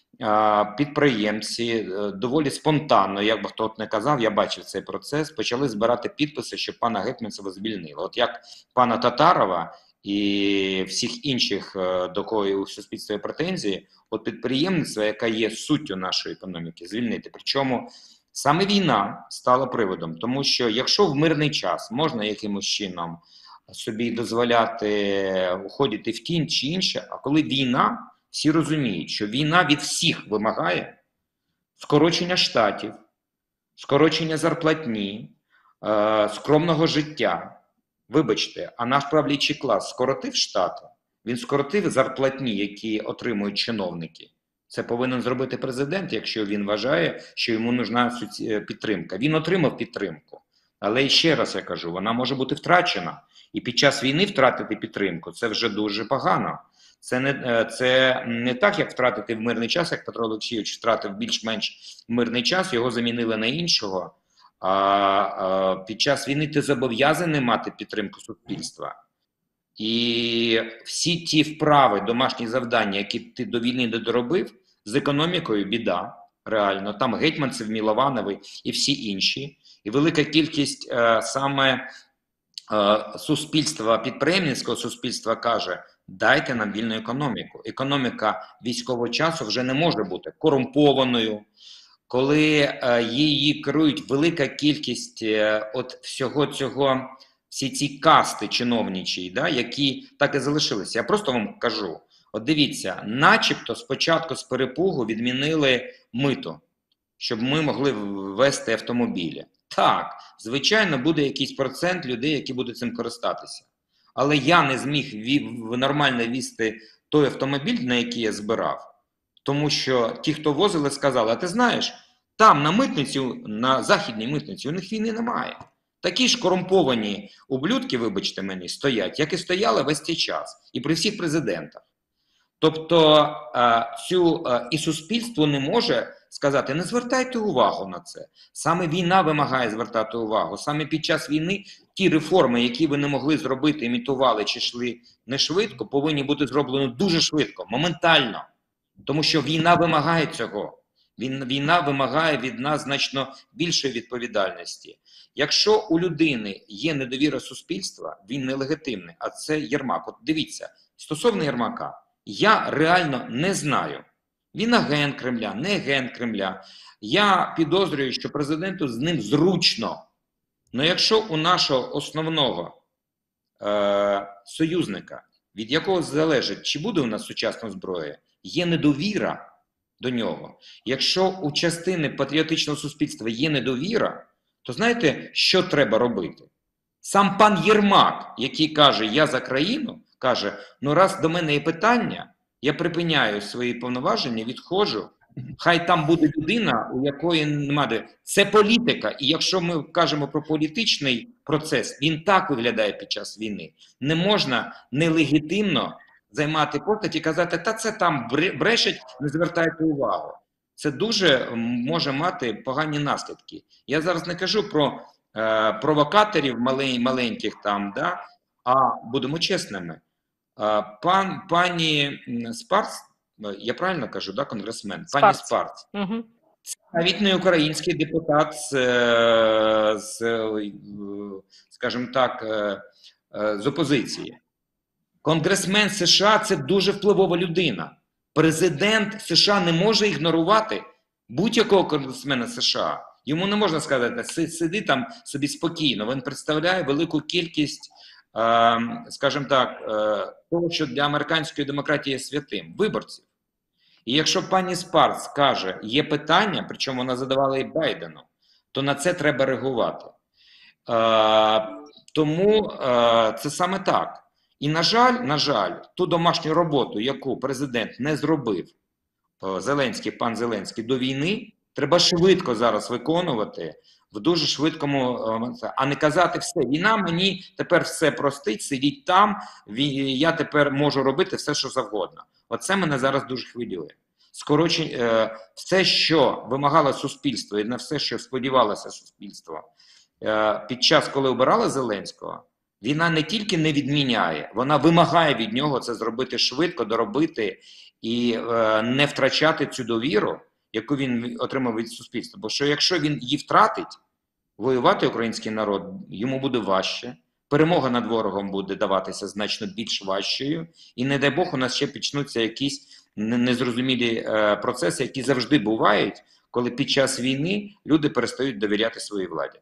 підприємці доволі спонтанно, як би хто не казав, я бачив цей процес, почали збирати підписи, щоб пана Гетьманцева звільнили. От як пана Татарова і всіх інших, до кого у суспільства є претензії, от підприємництво, яка є суттю нашої економіки, звільнити. Причому саме війна стала приводом, тому що якщо в мирний час можна якимось чином собі дозволяти уходити в тінь чи інше, а коли війна, всі розуміють, що війна від всіх вимагає скорочення штатів, скорочення зарплатні, е, скромного життя. Вибачте, а наш правлячий клас скоротив штати, він скоротив зарплатні, які отримують чиновники. Це повинен зробити президент, якщо він вважає, що йому нужна підтримка. Він отримав підтримку. Але ще раз я кажу, вона може бути втрачена. І під час війни втратити підтримку – це вже дуже погано. Це не, це не так, як втратити в мирний час, як Петро Олексійович втратив більш-менш мирний час, його замінили на іншого. А, а під час війни ти зобов'язаний мати підтримку суспільства. І всі ті вправи, домашні завдання, які ти до війни не доробив, з економікою біда, реально. Там Гетьманцев, Міловановий і всі інші. І велика кількість е, саме е, суспільства, підприємницького суспільства каже, дайте нам вільну економіку. Економіка військового часу вже не може бути корумпованою, коли е, її керують велика кількість е, от всього цього, всі ці касти чиновничі, да, які так і залишилися. Я просто вам кажу, от дивіться, начебто спочатку з перепугу відмінили мито, щоб ми могли ввести автомобілі. Так, звичайно, буде якийсь процент людей, які будуть цим користатися. Але я не зміг ві- нормально ввести той автомобіль, на який я збирав, тому що ті, хто возили, сказали, а ти знаєш, там на митниці, на західній митниці, у них війни немає. Такі ж корумповані ублюдки, вибачте мені, стоять, як і стояли весь цей час. І при всіх президентах. Тобто цю, і суспільство не може сказати, не звертайте увагу на це. Саме війна вимагає звертати увагу. Саме під час війни ті реформи, які ви не могли зробити, імітували чи йшли не швидко, повинні бути зроблені дуже швидко, моментально. Тому що війна вимагає цього. Війна вимагає від нас значно більшої відповідальності. Якщо у людини є недовіра суспільства, він нелегітимний, а це Єрмак. От дивіться, стосовно Єрмака, я реально не знаю, він агент Кремля, не агент Кремля. Я підозрюю, що президенту з ним зручно. Але якщо у нашого основного е- союзника, від якого залежить, чи буде у нас сучасна зброя, є недовіра до нього. Якщо у частини патріотичного суспільства є недовіра, то знаєте, що треба робити? Сам пан Єрмак, який каже, я за країну, каже, ну раз до мене є питання, я припиняю свої повноваження, відходжу, хай там буде людина, у якої немає. Це політика. І якщо ми кажемо про політичний процес, він так виглядає під час війни. Не можна нелегітимно займати постать і казати, та це там брешуть, не звертайте увагу. Це дуже може мати погані наслідки. Я зараз не кажу про е, провокаторів малень, маленьких там, да? А будемо чесними. Е, пан, пані Спарц, я правильно кажу, да, конгресмен? Пані Спарц. Спарц. Угу. Це навіть не український депутат з, з скажімо так, з опозиції. Конгресмен США – це дуже впливова людина. Президент США не може ігнорувати будь-якого конгресмена США. Йому не можна сказати, сиди там собі спокійно. Він представляє велику кількість, скажімо так, того, що для американської демократії є святим – виборців. І якщо пані Спарц каже, є питання, причому вона задавала і Байдену, то на це треба реагувати. Тому це саме так. І, на жаль, на жаль, ту домашню роботу, яку президент не зробив, Зеленський, пан Зеленський, до війни, треба швидко зараз виконувати, в дуже швидкому, а не казати все, війна мені тепер все простить, сидіть там, я тепер можу робити все, що завгодно. Оце мене зараз дуже хвилює. Скорочення, все, що вимагало суспільство, і на все, що сподівалося суспільство, під час, коли обирали Зеленського, війна не тільки не відміняє, вона вимагає від нього це зробити швидко, доробити і е, не втрачати цю довіру, яку він отримав від суспільства. Бо що якщо він її втратить, воювати український народ йому буде важче, перемога над ворогом буде даватися значно більш важчою, і не дай Бог у нас ще почнуться якісь незрозумілі е, процеси, які завжди бувають, коли під час війни люди перестають довіряти своїй владі.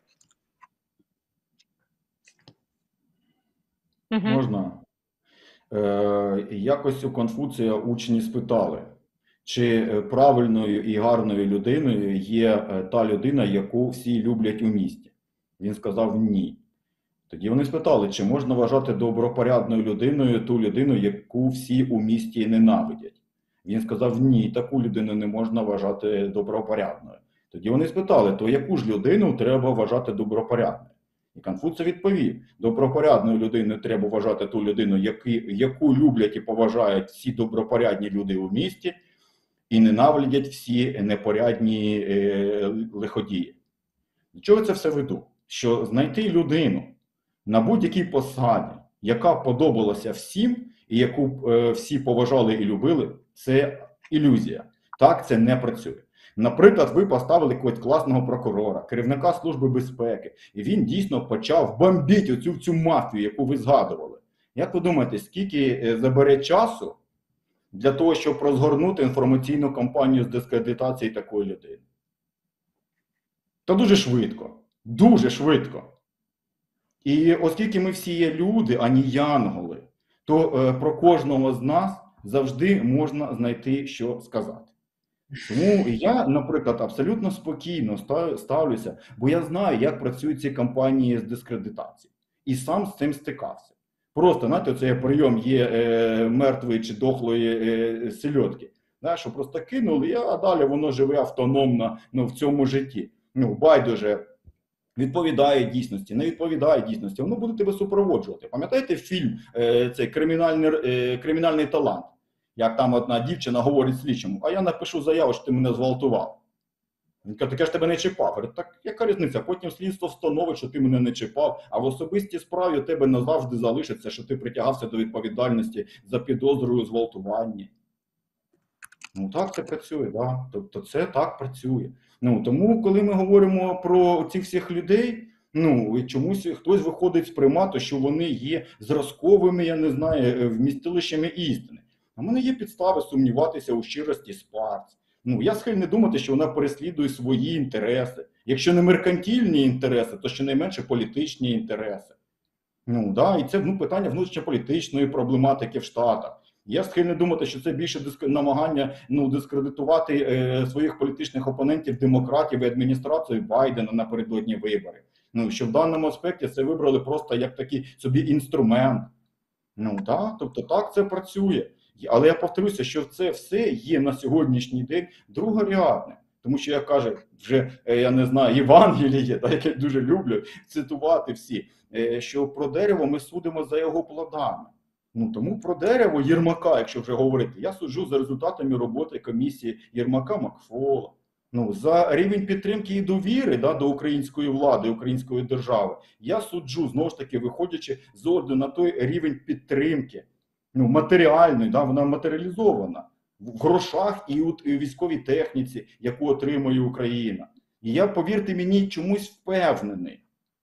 Угу. Можна? Е, якось у Конфуція учні спитали, чи правильною і гарною людиною є та людина, яку всі люблять у місті. Він сказав ні. Тоді вони спитали, чи можна вважати добропорядною людиною ту людину, яку всі у місті ненавидять. Він сказав ні, таку людину не можна вважати добропорядною. Тоді вони спитали, то яку ж людину треба вважати добропорядною? І Конфуцій відповів, добропорядною людиною треба вважати ту людину, які, яку люблять і поважають всі добропорядні люди у місті, і ненавидять всі непорядні е, лиходії. До чого це все веду? Що знайти людину на будь-якій посаді, яка подобалася всім, і яку е, всі поважали і любили, це ілюзія. Так це не працює. Наприклад, ви поставили якогось класного прокурора, керівника Служби безпеки, і він дійсно почав бомбити оцю цю мафію, яку ви згадували. Як ви думаєте, скільки забере часу для того, щоб розгорнути інформаційну кампанію з дискредитації такої людини? Та дуже швидко. Дуже швидко. І оскільки ми всі є люди, а не янголи, то е, про кожного з нас завжди можна знайти, що сказати. Тому я, наприклад, абсолютно спокійно ставлюся, бо я знаю, як працюють ці кампанії з дискредитації. І сам з цим стикався. Просто, знаєте, це прийом є е, мертвої чи дохлої е, сельодки. Да, що просто кинули, а далі воно живе автономно, ну, в цьому житті. Ну, байдуже, відповідає дійсності, не відповідає дійсності, воно буде тебе супроводжувати. Пам'ятаєте фільм е, цей кримінальний, е, кримінальний талант? Як там одна дівчина говорить слідчому, а я напишу заяву, що ти мене зґвалтував. Він каже, так я ж тебе не чіпав. Говорить, так яка різниця? Потім слідство встановить, що ти мене не чіпав, а в особистій справі у тебе назавжди залишиться, що ти притягався до відповідальності за підозрою у зґвалтуванні. Ну так це працює, да. Тобто це так працює. Ну тому, коли ми говоримо про цих всіх людей, ну чомусь хтось виходить сприймати, що вони є зразковими, я не знаю, вмістилищами істини. А в мене є підстави сумніватися у щирості Спарц. Ну я схильний думати, що вона переслідує свої інтереси. Якщо не меркантильні інтереси, то щонайменше політичні інтереси. Ну да, і це ну, питання внутрішньополітичної проблематики в Штатах. Я схильний думати, що це більше диск... намагання ну, дискредитувати е, своїх політичних опонентів, демократів і адміністрацію Байдена напередодні виборів. Ну, що в даному аспекті це вибрали просто як такий собі інструмент. Ну так, тобто так це працює. Але я повторюся, що це все є на сьогоднішній день другорядне. Тому що, як каже, вже, я не знаю, Євангеліє, так, яке дуже люблю цитувати всі, що про дерево ми судимо за його плодами. Ну, тому про дерево Єрмака, якщо вже говорити, я суджу за результатами роботи комісії Єрмака-Макфола. Ну, за рівень підтримки і довіри да, до української влади, української держави. Я суджу, знову ж таки, виходячи з огляду на той рівень підтримки, ну, матеріальної, да, вона матеріалізована в грошах і у військовій техніці, яку отримує Україна. І я, повірте мені, чомусь впевнений,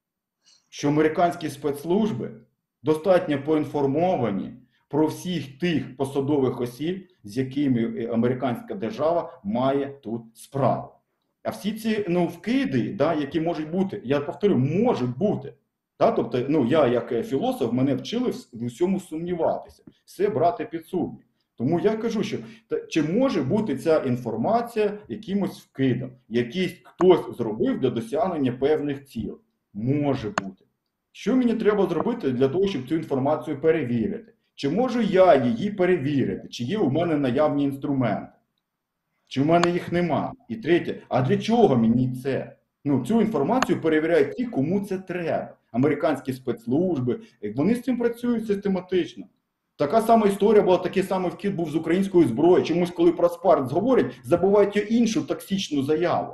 що американські спецслужби достатньо поінформовані про всіх тих посадових осіб, з якими американська держава має тут справу. А всі ці ну, вкиди, да, які можуть бути, я повторю, можуть бути. Да? Тобто, ну, я як філософ, мене вчили в усьому сумніватися, все брати під сумнів. Тому я кажу, що та, чи може бути ця інформація якимось вкидом, якийсь хтось зробив для досягнення певних цілей? Може бути. Що мені треба зробити для того, щоб цю інформацію перевірити? Чи можу я її перевірити? Чи є у мене наявні інструменти? Чи в мене їх нема? І третє, а для чого мені це? Ну, цю інформацію перевіряють ті, кому це треба. Американські спецслужби, вони з цим працюють систематично. Така сама історія була, такий самий вкид був з української зброї. Чомусь, коли про Спарц говорять, забувають іншу токсичну заяву.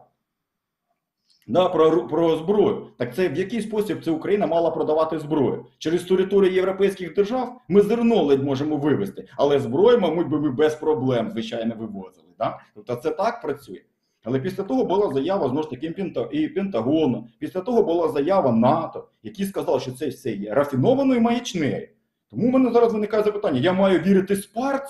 Да, про, про зброю. Так це в який спосіб це Україна мала продавати зброю? Через територію європейських держав ми зерно ледь можемо вивезти, але зброю, мабуть, би ми без проблем, звичайно, вивозили. Да? Тобто це так працює. Але після того була заява, знову ж таки, і Пентагону, після того була заява НАТО, які сказали, що це все є рафінованою маячнею. Тому в мене зараз виникає запитання, я маю вірити Спарц?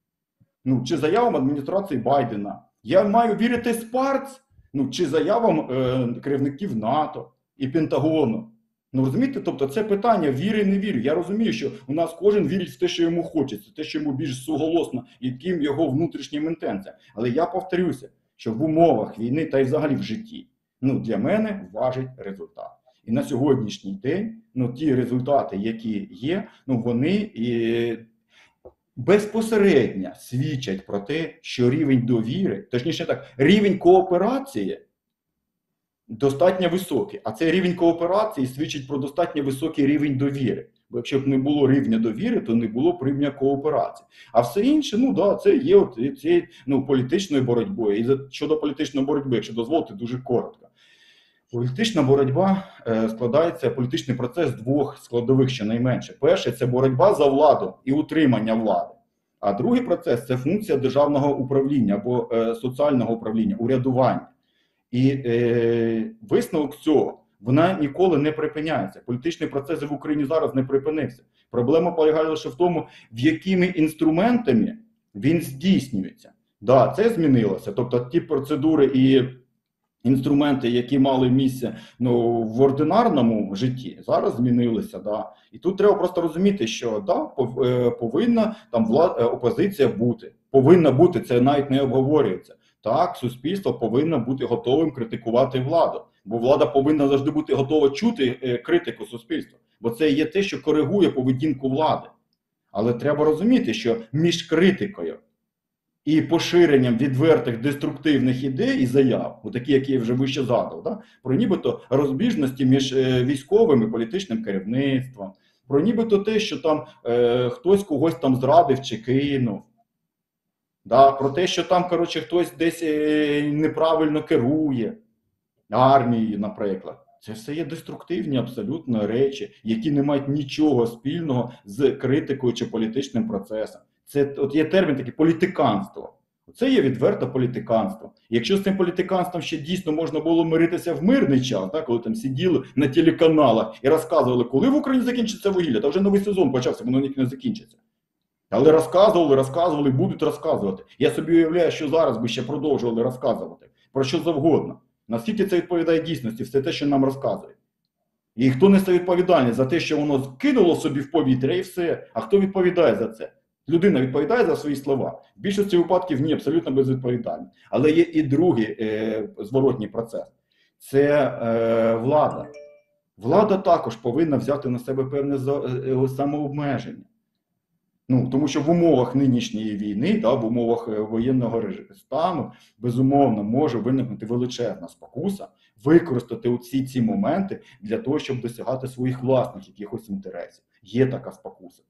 Ну, чи заявам адміністрації Байдена? Я маю вірити Спарц? Ну, чи заявам е, керівників НАТО і Пентагону? Ну, розумієте, тобто це питання віри і не віри. Я розумію, що у нас кожен вірить в те, що йому хочеться, те, що йому більш суголосно, яким його внутрішнім інтенціям. Але я повторюся, що в умовах війни та й взагалі в житті, ну, для мене важить результат. І на сьогоднішній день, ну, ті результати, які є, ну, вони і безпосередньо свідчать про те, що рівень довіри, точніше так, рівень кооперації достатньо високий. А цей рівень кооперації свідчить про достатньо високий рівень довіри. Бо якщо б не було рівня довіри, то не було б рівня кооперації. А все інше, ну да, це є от цією ну, політичною боротьбою. І щодо політичної боротьби, якщо дозволите, дуже коротко. Політична боротьба е, складається, політичний процес з двох складових щонайменше. Перше – це боротьба за владу і утримання влади. А другий процес – це функція державного управління або е, соціального управління, урядування. І е, висновок цього, вона ніколи не припиняється. Політичний процес в Україні зараз не припинився. Проблема полягає лише в тому, в якими інструментами він здійснюється. Да, це змінилося. Тобто ті процедури і інструменти, які мали місце ну, в ординарному житті, зараз змінилися. Да. І тут треба просто розуміти, що да, повинна там влада, опозиція бути. Повинна бути, це навіть не обговорюється. Так, суспільство повинно бути готовим критикувати владу. Бо влада повинна завжди бути готова чути критику суспільства. бо це є те, що коригує поведінку влади. Але треба розуміти, що між критикою і поширенням відвертих деструктивних ідей і заяв, такі, які я вже вище задав, да, про нібито розбіжності між е, військовим і політичним керівництвом, про нібито те, що там е, хтось когось там зрадив чи кинув, да, про те, що там, коротше, хтось десь е, неправильно керує армією, наприклад. Це все є деструктивні абсолютно речі, які не мають нічого спільного з критикою чи політичним процесом. Це от є термін такий політиканство. Це є відверте політиканство. Якщо з цим політиканством ще дійсно можна було миритися в мирний час, так, коли там сиділи на телеканалах і розказували, коли в Україні закінчиться вугілля, та вже новий сезон почався, воно ніяк не закінчиться. Але розказували, розказували, будуть розказувати. Я собі уявляю, що зараз би ще продовжували розказувати про що завгодно. Наскільки це відповідає дійсності, все те, що нам розказують. І хто несе відповідальність за те, що воно кинуло собі в повітря і все, а хто відповідає за це? Людина відповідає за свої слова. В більшості випадків ні, абсолютно безвідповідально. Але є і другий е, зворотній процес. Це е, влада. Влада також повинна взяти на себе певне за, е, самообмеження. Ну, тому що в умовах нинішньої війни, да, в умовах воєнного стану, безумовно, може виникнути величезна спокуса використати усі ці моменти для того, щоб досягати своїх власних якихось інтересів. Є така спокуса.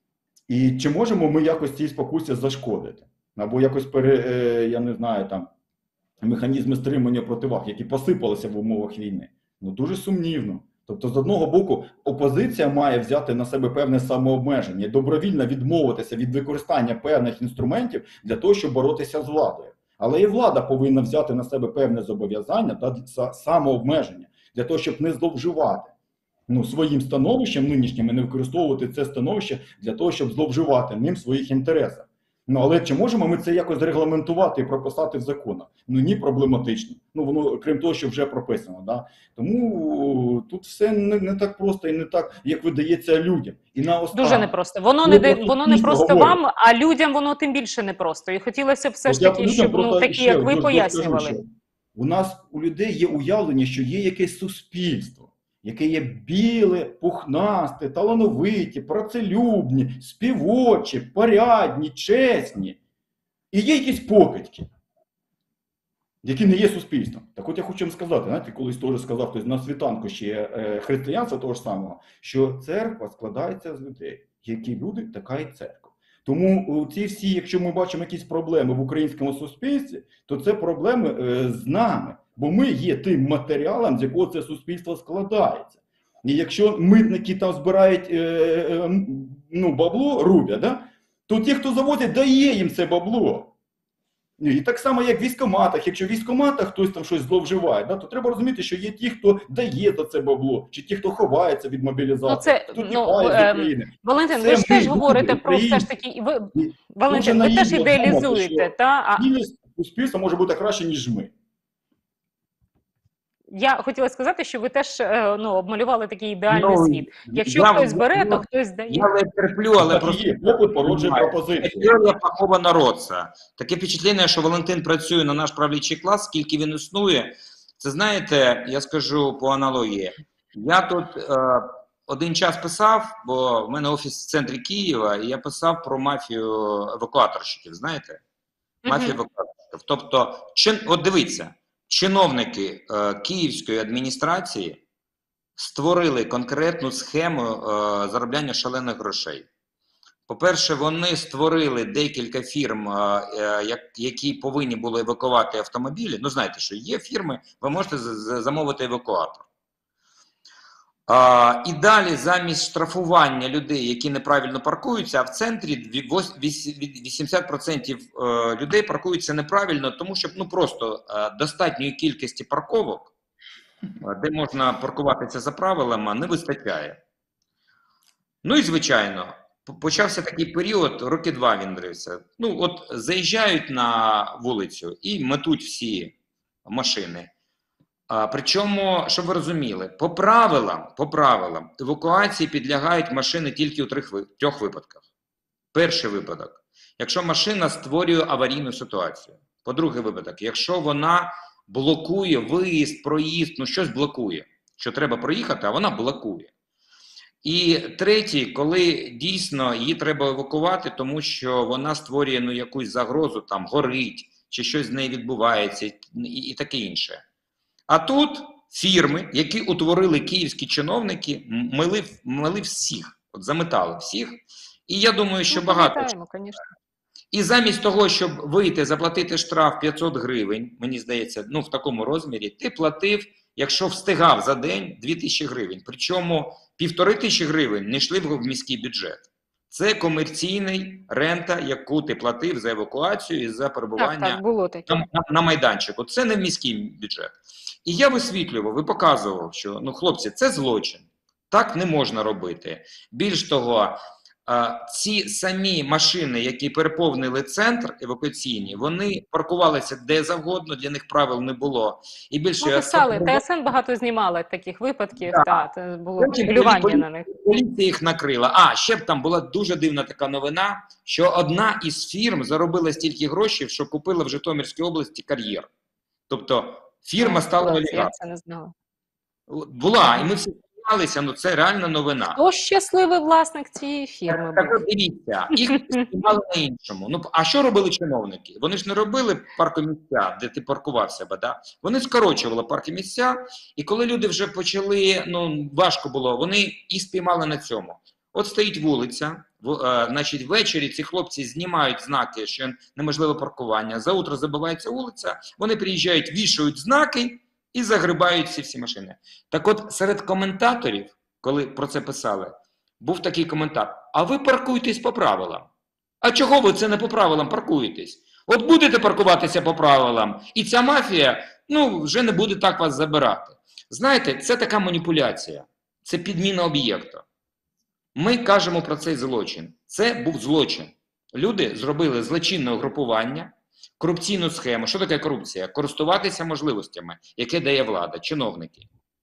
І чи можемо ми якось цій спокусі зашкодити? Або якось, пере, я не знаю, там, механізми стримання противаг, які посипалися в умовах війни? Ну, дуже сумнівно. Тобто, з одного боку, опозиція має взяти на себе певне самообмеження, добровільно відмовитися від використання певних інструментів для того, щоб боротися з владою. Але і влада повинна взяти на себе певне зобов'язання та самообмеження для того, щоб не зловживати ну, своїм становищем нинішнім і не використовувати це становище для того, щоб зловживати ним в своїх інтересах. Ну, але чи можемо ми це якось регламентувати і прописати в законах? Ну, ні, проблематично. Ну, воно, крім того, що вже прописано. Да? Тому тут все не, не так просто і не так, як видається людям. І наостанок, дуже непросто. Воно не, де, воно не просто вам, а людям воно тим більше непросто. І хотілося б все ж таки, щоб ну, такі, як ви, пояснювали. Скажу, у нас, у людей є уявлення, що є якесь суспільство, яке є біле, пухнасте, талановиті, працелюбні, співочі, порядні, чесні. І є якісь покидьки, які не є суспільством. Так от я хочу вам сказати, знаєте, колись теж сказав хтось на світанку ще е, християнства того ж самого, що церква складається з людей. Які люди, така і церква. Тому ці всі, якщо ми бачимо якісь проблеми в українському суспільстві, то це проблеми е, з нами. Бо ми є тим матеріалом, з якого це суспільство складається. І якщо митники там збирають е, е, ну, бабло, рубя, да, то ті, хто завозять, дає їм це бабло. І так само, як в військкоматах. Якщо в військкоматах хтось там щось зловживає, да, то треба розуміти, що є ті, хто дає за це бабло, чи ті, хто ховається від мобілізації, ну, це, хто ну, тікає з України. Валентин, це ви ж теж люди, говорите про українці. все ж таки, ви, Валентин, ви теж ідеалізуєте, та? А... Суспільство може бути краще, ніж ми. Я хотіла сказати, що ви теж ну, обмалювали такий ідеальний ну, світ. Якщо я, хтось бере, я, то хтось дає. Я не терплю, але так просто... є, попит породжує пропозицію. Теорія плохого народця. Таке впечатлення, що Валентин працює на наш правлячий клас, скільки він існує. Це, знаєте, я скажу по аналогії. Я тут е, один час писав, бо в мене офіс в центрі Києва, і я писав про мафію евакуаторщиків, знаєте? Мафію uh-huh. евакуаторщиків. Тобто, чин, от дивіться, чиновники е, Київської адміністрації створили конкретну схему е, заробляння шалених грошей. По-перше, вони створили декілька фірм, е, е, які повинні були евакувати автомобілі. Ну, знаєте, що є фірми, ви можете замовити евакуатор. А, і далі замість штрафування людей, які неправильно паркуються, а в центрі вісімдесят відсотків людей паркуються неправильно, тому що ну, просто достатньої кількості парковок, де можна паркуватися за правилами, не вистачає. Ну і звичайно, почався такий період, роки два він дрився. Ну от заїжджають на вулицю і метуть всі машини. А, причому, щоб ви розуміли, по правилам, по правилам евакуації підлягають машини тільки у трьох, трьох випадках. Перший випадок, якщо машина створює аварійну ситуацію. По-другий випадок, якщо вона блокує виїзд, проїзд, ну щось блокує, що треба проїхати, а вона блокує. І третій, коли дійсно її треба евакувати, тому що вона створює ну, якусь загрозу, там горить, чи щось з нею відбувається, і, і таке інше. А тут фірми, які утворили київські чиновники, мили, мили всіх, от заметали всіх. І я думаю, що Ну, багато. пам'ятаємо, звісно. І замість того, щоб вийти, заплатити штраф п'ятсот гривень, мені здається, ну в такому розмірі, ти платив, якщо встигав за день, дві тисячі гривень. Причому півтори тисячі гривень не йшли в міський бюджет. Це комерційний рента, яку ти платив за евакуацію і за перебування Так, так, було таке. на, на, на майданчику. Це не в міський бюджет. І я висвітлював і показував, що, ну, хлопці, це злочин. Так не можна робити. Більш того, ці самі машини, які переповнили центр евакуаційні, вони паркувалися де завгодно, для них правил не було. І більше... Ну, писали, ТСН багато знімала таких випадків, Так. та, це було Потім полювання полі- на них. Поліція їх накрила. А, ще б там була дуже дивна така новина, що одна із фірм заробила стільки грошей, що купила в Житомирській області кар'єр. Тобто фірма стала Клас, олігархом. я це не знала. Була, і ми всі сміялися, ну це реальна новина. Хто щасливий власник цієї фірми Так був? от дивіться, їх знімали на іншому. Ну, а що робили чиновники? Вони ж не робили паркомісця, де ти паркувався би, да? Вони скорочували паркомісця, і коли люди вже почали, ну, важко було, вони і спіймали на цьому. От стоїть вулиця, в, е, значить, ввечері ці хлопці знімають знаки, що неможливе паркування, заутро забивається вулиця, вони приїжджають, вішають знаки і загрибають ці всі машини. Так от, серед коментаторів, коли про це писали, був такий коментар: а ви паркуєтесь по правилам. А чого ви це не по правилам паркуєтесь? От будете паркуватися по правилам, і ця мафія, ну, вже не буде так вас забирати. Знаєте, це така маніпуляція, це підміна об'єкту. Ми кажемо про цей злочин. Це був злочин. Люди зробили злочинне угрупування, корупційну схему. Що таке корупція? Користуватися можливостями, яке дає влада, чиновники.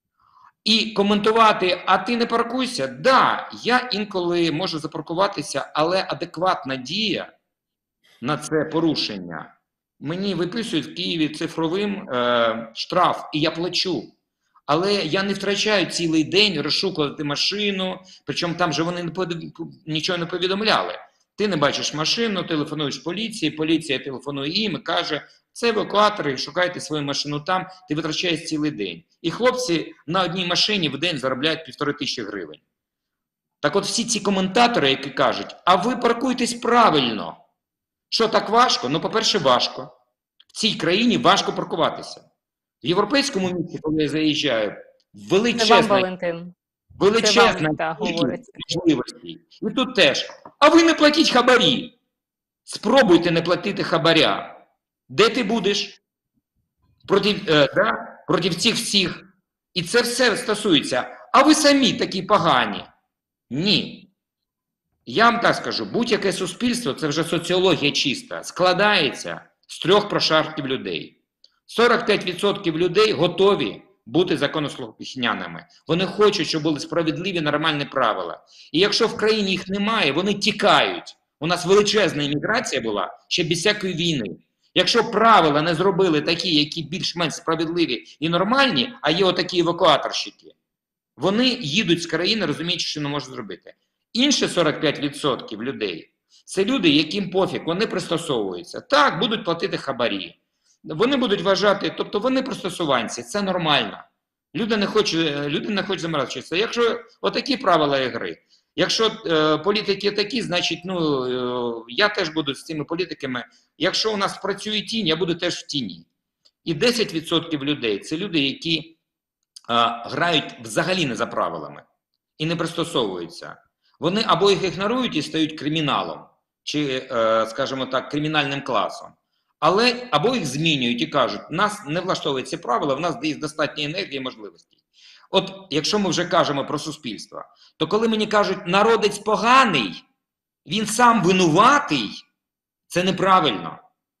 І коментувати, а ти не паркуйся? Да, я інколи можу запаркуватися, але адекватна дія на це порушення. Мені виписують в Києві цифровим е, штраф, і я плачу. Але я не втрачаю цілий день розшукувати машину, причому там же вони не повід... нічого не повідомляли. Ти не бачиш машину, телефонуєш поліції, поліція телефонує їм і каже: це евакуатори, шукайте свою машину там, ти витрачаєш цілий день. І хлопці на одній машині в день заробляють півтори тисячі гривень. Так от всі ці коментатори, які кажуть, а ви паркуйтесь правильно. Що, так важко? Ну, по-перше, важко. В цій країні важко паркуватися. В європейському місті, коли я заїжджаю, Це вам, величезна, Валентин. величезна Це вам, так, кількість говориться. можливостей. І тут теж. А ви не платіть хабарі. Спробуйте не платити хабаря. Де ти будеш? Проти, е, да? Проти цих всіх. І це все стосується. А ви самі такі погані. Ні. Я вам так скажу, будь-яке суспільство, це вже соціологія чиста, складається з трьох прошарків людей. сорок п'ять відсотків людей готові бути законослухняними. Вони хочуть, щоб були справедливі, нормальні правила. І якщо в країні їх немає, вони тікають. У нас величезна імміграція була ще без всякої війни. Якщо правила не зробили такі, які більш-менш справедливі і нормальні, а є отакі евакуаторщики, вони їдуть з країни, розуміючи, що не можуть зробити. Інші сорок п'ять відсотків людей – це люди, яким пофіг, вони пристосовуються. Так, будуть платити хабарі. Вони будуть вважати, тобто вони пристосуванці, це нормально. Люди не хочуть, люди не хочуть заморачуватися. Якщо отакі правила ігри, якщо е, політики такі, значить, ну, е, я теж буду з цими політиками. Якщо у нас працює тінь, я буду теж в тіні. І десять відсотків людей – це люди, які е, грають взагалі не за правилами і не пристосовуються. Вони або їх ігнорують і стають криміналом, чи, е, скажімо так, кримінальним класом. Але або їх змінюють і кажуть, нас не влаштовують ці правила, в нас є достатньо енергії і можливостей. От якщо ми вже кажемо про суспільство, то коли мені кажуть, народець поганий, він сам винуватий, це неправильно.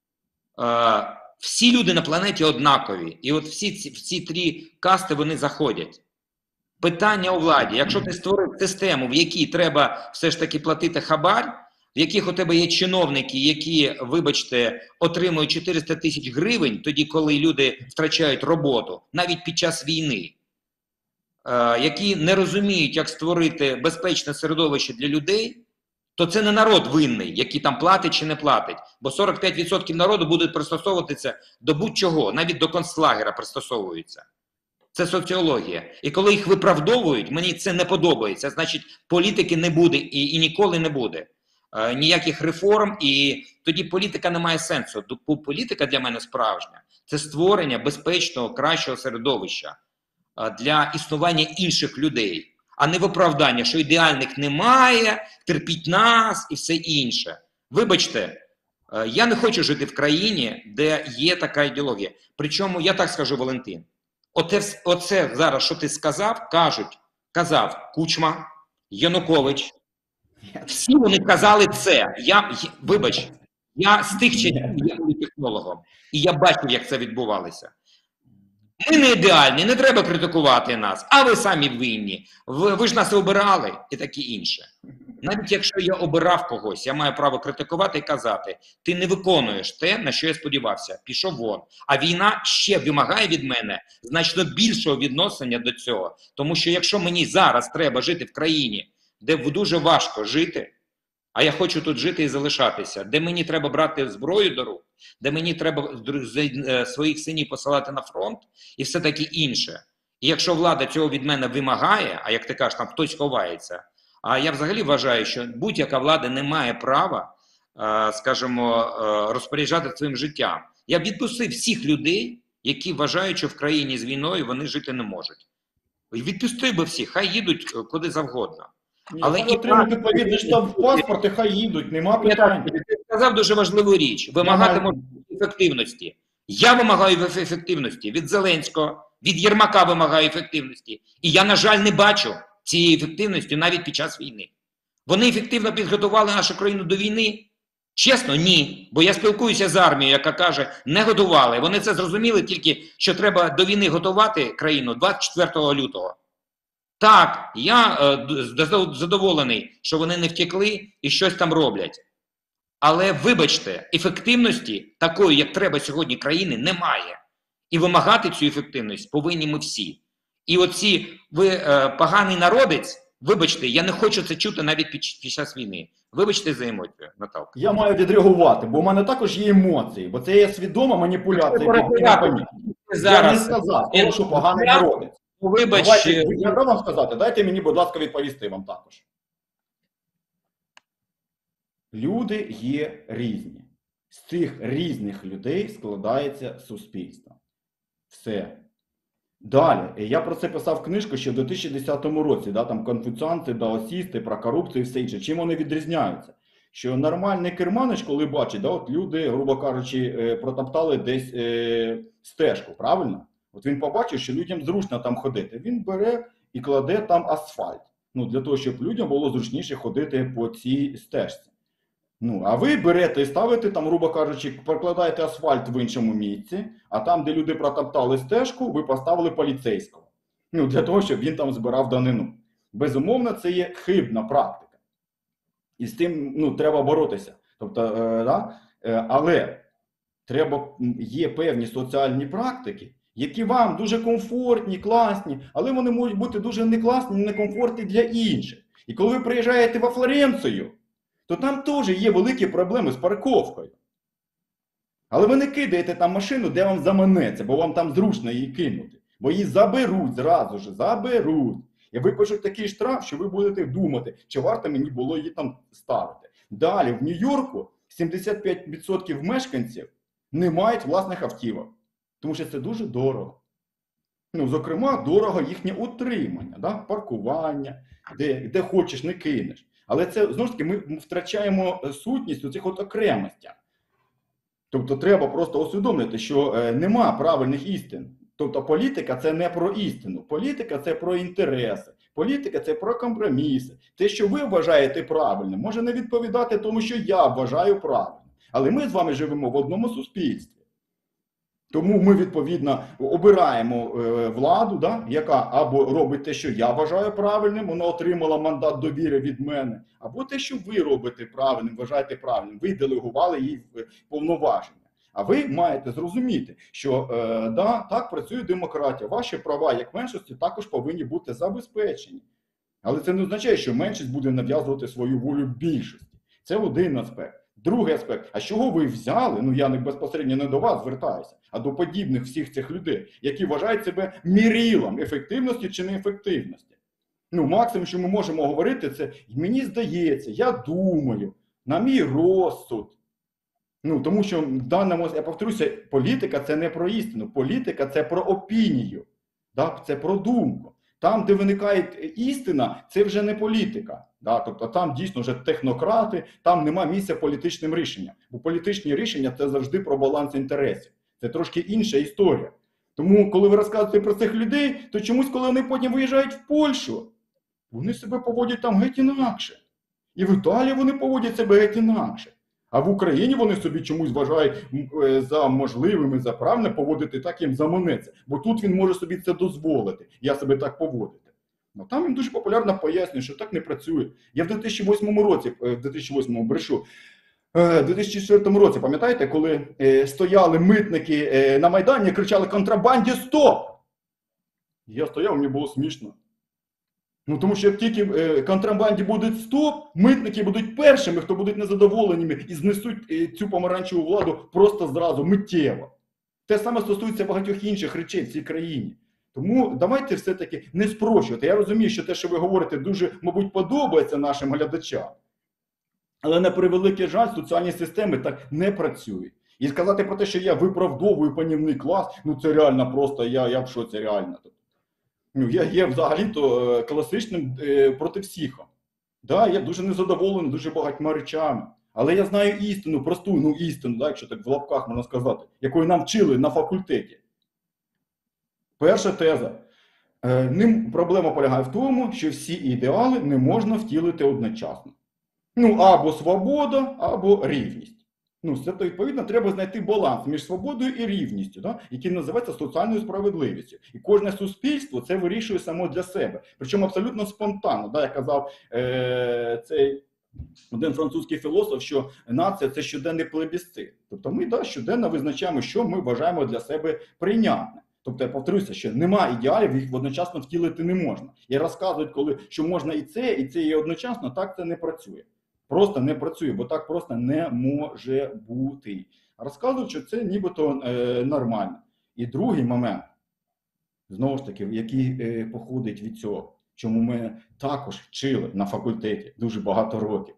Е, всі люди на планеті однакові. І от всі ці, всі три касти, вони заходять. Питання у владі. Якщо ти створив систему, в якій треба все ж таки платити хабар, в яких у тебе є чиновники, які, вибачте, отримують чотириста тисяч гривень, тоді, коли люди втрачають роботу, навіть під час війни. які не розуміють, як створити безпечне середовище для людей, то це не народ винний, який там платить чи не платить. Бо сорок п'ять відсотків народу будуть пристосовуватися до будь-чого, навіть до концлагера пристосовуються. Це соціологія. І коли їх виправдовують, мені це не подобається. Значить, політики не буде і, і ніколи не буде. Е, ніяких реформ, і тоді політика не має сенсу. Політика для мене справжня – це створення безпечного, кращого середовища е, для існування інших людей. А не виправдання, що ідеальних немає, терпіть нас і все інше. Вибачте, я не хочу жити в країні, де є така ідеологія. Причому, я так скажу, Валентин, оце, оце зараз, що ти сказав, кажуть, казав Кучма, Янукович. Всі вони казали це. Я, вибач, я з тих часів я був технологом, і я бачив, як це відбувалося. Ми не ідеальні, не треба критикувати нас, а ви самі винні. Ви, ви ж нас обирали і таке інше. Навіть якщо я обирав когось, я маю право критикувати і казати, ти не виконуєш те, на що я сподівався, пішов вон. А війна ще вимагає від мене значно більшого відношення до цього. Тому що якщо мені зараз треба жити в країні, де дуже важко жити, а я хочу тут жити і залишатися, де мені треба брати зброю до рук, де мені треба своїх синів посилати на фронт і все таке інше. І якщо влада цього від мене вимагає, а як ти кажеш, там хтось ховається, а я взагалі вважаю, що будь-яка влада не має права, скажімо, розпоряджати своїм життям. Я відпустив всіх людей, які вважають, що в країні з війною вони жити не можуть. Відпустив би всіх, хай їдуть куди завгодно. Ні, але і отримати відповідний штамп в паспорт, і хай їдуть, нема питань. Я сказав дуже важливу річ. Вимагати можна ефективності. Я вимагаю ефективності від Зеленського, від Єрмака вимагаю ефективності. І я, на жаль, не бачу цієї ефективності навіть під час війни. Вони ефективно підготували нашу країну до війни? Чесно, ні. Бо я спілкуюся з армією, яка каже, не готували. Вони це зрозуміли тільки, що треба до війни готувати країну двадцять четвертого лютого. Так, я е, задоволений, що вони не втекли і щось там роблять. Але, вибачте, ефективності такої, як треба сьогодні країни, немає. І вимагати цю ефективність повинні ми всі. І оці, ви е, поганий народець, вибачте, я не хочу це чути навіть під, під час війни. Вибачте за емоцію, Наталка. Я маю відреагувати, бо в мене також є емоції, бо це є свідома маніпуляція. Я не сказав, тому що поганий народець. Вибач, Давайте, я дам вам сказати, дайте мені, будь ласка, відповісти вам також. Люди є різні. З цих різних людей складається суспільство. Все. Далі, я про це писав книжку ще в дві тисячі десятому році, да, там конфуціанці, даосісти, про корупцію і все інше. Чим вони відрізняються? Що нормальний керманич, коли бачить, да, от люди, грубо кажучи, протоптали десь е, стежку, правильно? От він побачив, що людям зручно там ходити. Він бере і кладе там асфальт. Ну, для того, щоб людям було зручніше ходити по цій стежці. Ну, а ви берете і ставите там, грубо кажучи, прокладаєте асфальт в іншому місці, а там, де люди протоптали стежку, ви поставили поліцейського. Ну, для того, щоб він там збирав данину. Безумовно, це є хибна практика. І з тим, ну, треба боротися. Тобто, е, да? е, але треба, є певні соціальні практики, які вам дуже комфортні, класні, але вони можуть бути дуже не класні, не комфортні для інших. І коли ви приїжджаєте во Флоренцію, то там теж є великі проблеми з парковкою. Але ви не кидаєте там машину, де вам заманеться, бо вам там зручно її кинути. Бо її заберуть зразу ж, заберуть. І випишуть такий штраф, що ви будете думати, чи варто мені було її там ставити. Далі, в Нью-Йорку сімдесят п'ять відсотків мешканців не мають власних автівок. Тому що це дуже дорого. Ну, зокрема, дорого їхнє утримання, да? Паркування, де, де хочеш, не кинеш. Але це, знову ж таки, ми втрачаємо сутність у цих от окремостях. Тобто треба просто усвідомити, що е, нема правильних істин. Тобто політика – це не про істину. Політика – це про інтереси. Політика – це про компроміси. Те, що ви вважаєте правильним, може не відповідати тому, що я вважаю правильним. Але ми з вами живемо в одному суспільстві. Тому ми, відповідно, обираємо е, владу, да, яка або робить те, що я вважаю правильним, вона отримала мандат довіри від мене, або те, що ви робите правильним, вважаєте правильним, ви делегували їй повноваження. А ви маєте зрозуміти, що е, да, так працює демократія. Ваші права як меншості також повинні бути забезпечені. Але це не означає, що меншість буде нав'язувати свою волю більшості. Це один аспект. Другий аспект. А з чого ви взяли, ну я не безпосередньо не до вас звертаюся, а до подібних всіх цих людей, які вважають себе мірілом ефективності чи неефективності. Ну, максимум, що ми можемо говорити, це мені здається, я думаю, на мій розсуд. Ну, тому що в даному, я повторюся, політика – це не про істину, політика – це про опінію, да? Це про думку. Там, де виникає істина, це вже не політика. Да? Тобто там дійсно вже технократи, там нема місця політичним рішенням. Бо політичні рішення – це завжди про баланс інтересів. Це трошки інша історія. Тому, коли ви розказуєте про цих людей, то чомусь, коли вони потім виїжджають в Польщу, вони себе поводять там геть інакше. І в Італії вони поводять себе геть інакше. А в Україні вони собі чомусь вважають за можливим і за правильне поводити так, їм заманеться. Бо тут він може собі це дозволити, я себе так поводити. Ну, там він дуже популярно пояснює, що так не працює. Я в дві тисячі восьмому році, в дві тисячі восьмому брешу, в дві тисячі четвертому році, пам'ятаєте, коли е, стояли митники е, на Майдані і кричали «Контрабанді, стоп!» Я стояв, мені було смішно. Ну, тому що як тільки е, контрабанді буде стоп, митники будуть першими, хто будуть незадоволеними і знесуть е, цю помаранчеву владу просто зразу, миттєво. Те саме стосується багатьох інших речей в цій країні. Тому давайте все-таки не спрощувати. Я розумію, що те, що ви говорите, дуже, мабуть, подобається нашим глядачам. Але на превеликий жаль, соціальні системи так не працюють. І сказати про те, що я виправдовую панівний клас, ну це реально просто, я, я в шоці реально. Ну, я є взагалі-то класичним е, противсіхом. Да, я дуже незадоволений дуже багатьма речами. Але я знаю істину, просту, ну істину, да, якщо так в лапках можна сказати, якою нам вчили на факультеті. Перша теза. Е, ним проблема полягає в тому, що всі ідеали не можна втілити одночасно. Ну, або свобода, або рівність. Ну, це, відповідно, треба знайти баланс між свободою і рівністю, да, який називається соціальною справедливістю. І кожне суспільство це вирішує само для себе. Причому абсолютно спонтанно. Да, як казав е- цей один французький філософ, що нація – це щоденний плебісцит. Тобто ми да, щоденно визначаємо, що ми вважаємо для себе прийнятне. Тобто, я повторюся, що нема ідеалів, їх одночасно втілити не можна. І розказують, коли, що можна і це, і це, і одночасно, так це не працює. Просто не працює, бо так просто не може бути. Розказують, що це нібито е, нормально. І другий момент, знову ж таки, який е, походить від цього, чому ми також вчили на факультеті дуже багато років,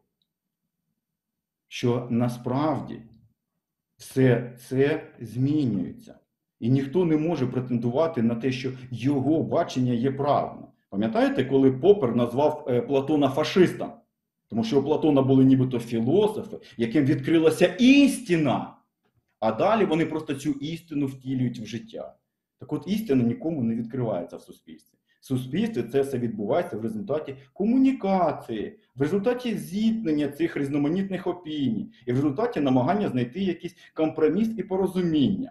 що насправді все це змінюється. І ніхто не може претендувати на те, що його бачення є правильним. Пам'ятаєте, коли Поппер назвав е, Платона фашистом? Тому що у Платона були нібито філософи, яким відкрилася істина, а далі вони просто цю істину втілюють в життя. Так от істина нікому не відкривається в суспільстві. В суспільстві це все відбувається в результаті комунікації, в результаті зіткнення цих різноманітних опіній і в результаті намагання знайти якийсь компроміс і порозуміння.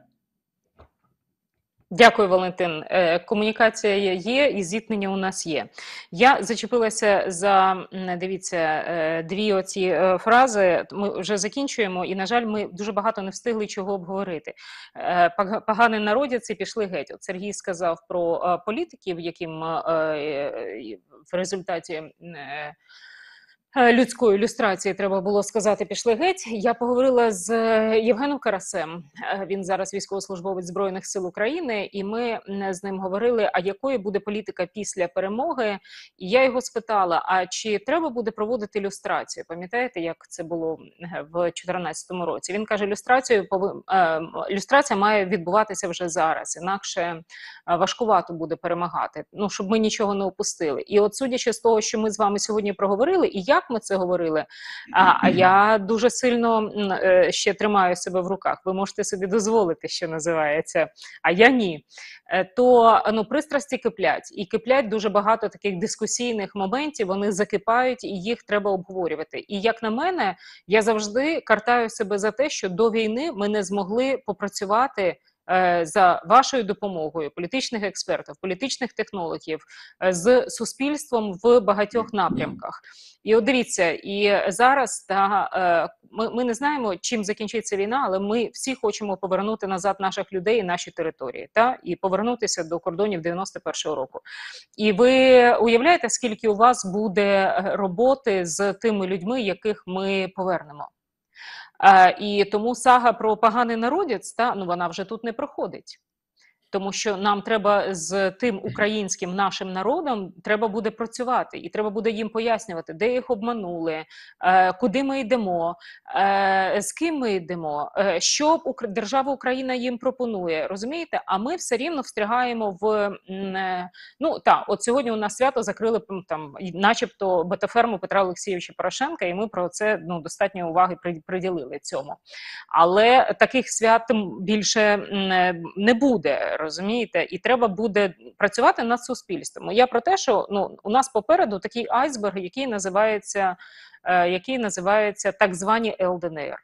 Дякую, Валентин. Комунікація є і зіткнення у нас є. Я зачепилася за, дивіться, дві оці фрази. Ми вже закінчуємо і, на жаль, ми дуже багато не встигли чого обговорити. Погані народяці пішли геть. От Сергій сказав про політиків, яким в результаті людської ілюстрації, треба було сказати, пішли геть. Я поговорила з Євгеном Карасем, він зараз військовослужбовець Збройних сил України, і ми з ним говорили, а якою буде політика після перемоги. І я його спитала, а чи треба буде проводити люстрацію? Пам'ятаєте, як це було в чотирнадцятому році? Він каже, люстрацію, люстрація має відбуватися вже зараз, інакше важкувато буде перемагати, ну, щоб ми нічого не упустили. І от судячи з того, що ми з вами сьогодні проговорили, і як ми це говорили, а, а я дуже сильно е, ще тримаю себе в руках, ви можете собі дозволити, що називається, а я ні, е, то ну, пристрасті киплять, і киплять дуже багато таких дискусійних моментів, вони закипають, і їх треба обговорювати. І як на мене, я завжди картаю себе за те, що до війни ми не змогли попрацювати за вашою допомогою політичних експертів, політичних технологів, з суспільством в багатьох напрямках. І от дивіться, і зараз та, е, ми, ми не знаємо, чим закінчиться війна, але ми всі хочемо повернути назад наших людей і наші території, та, і повернутися до кордонів дев'яносто першого року. І ви уявляєте, скільки у вас буде роботи з тими людьми, яких ми повернемо? Е, і тому сага про поганий народець, та, ну, вона вже тут не проходить. Тому що нам треба з тим українським нашим народом треба буде працювати, і треба буде їм пояснювати, де їх обманули, е, куди ми йдемо, е, з ким ми йдемо, е, що Укр... держава Україна їм пропонує, розумієте? А ми все рівно встрягаємо в е, ну так, от сьогодні у нас свято закрили там, начебто, ботоферму Петра Олексійовича Порошенка, і ми про це ну достатньо уваги приділили цьому. Але таких свят більше не буде. Розумієте, і треба буде працювати над суспільством. Я про те, що ну у нас попереду такий айсберг, який називається, е, який називається так звані ел де ен ер,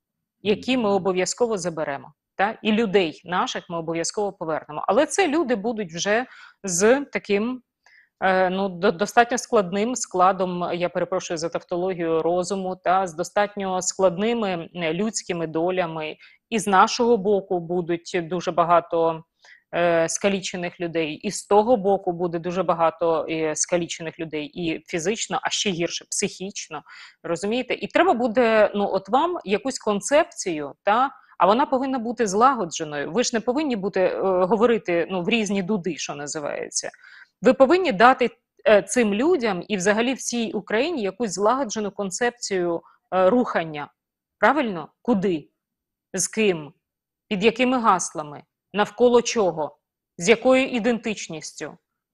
які ми обов'язково заберемо. Та? І людей наших ми обов'язково повернемо. Але це люди будуть вже з таким е, ну, до, достатньо складним складом, я перепрошую за тавтологію, розуму, та з достатньо складними людськими долями. І з нашого боку будуть дуже багато е, скалічених людей, і з того боку буде дуже багато е, скалічених людей, і фізично, а ще гірше, психічно, розумієте? І треба буде, ну, от вам якусь концепцію, та, а вона повинна бути злагодженою. Ви ж не повинні бути, е, говорити, ну, в різні дуди, що називається. Ви повинні дати е, цим людям і взагалі всій Україні якусь злагоджену концепцію е, рухання. Правильно? Куди? З ким, під якими гаслами, навколо чого, з якою ідентичністю,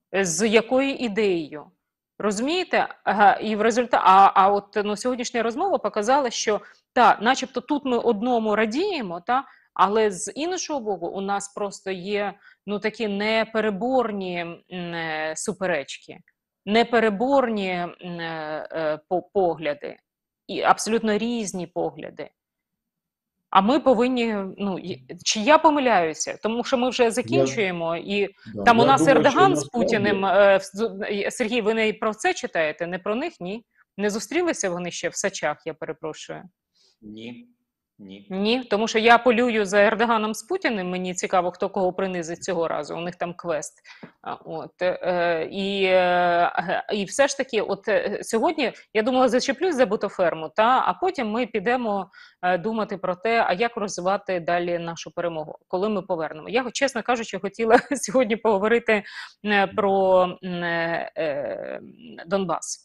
з якою ідеєю. Розумієте? Ага, і в результаті, а, а от ну, сьогоднішня розмова показала, що та, начебто тут ми одному радіємо, та, але з іншого боку у нас просто є ну, такі непереборні е, суперечки, непереборні е, е, погляди, і абсолютно різні погляди. А ми повинні, ну, чи я помиляюся, тому що ми вже закінчуємо, і Да, там у я нас думаю, Ердоган що з Путіним, е, з- Сергій, ви не про це читаєте, не про них, ні? Не зустрілися вони ще в Сачах, я перепрошую? Ні. Ні. Ні, тому що я полюю за Ердоганом з Путіним, мені цікаво, хто кого принизить цього разу, у них там квест. А, От, е, і, е, і все ж таки, от е, сьогодні, я думала, зачеплюсь за ботоферму, та, а потім ми підемо е, думати про те, а як розвивати далі нашу перемогу, коли ми повернемо. Я, чесно кажучи, хотіла сьогодні поговорити е, про е, е, Донбас.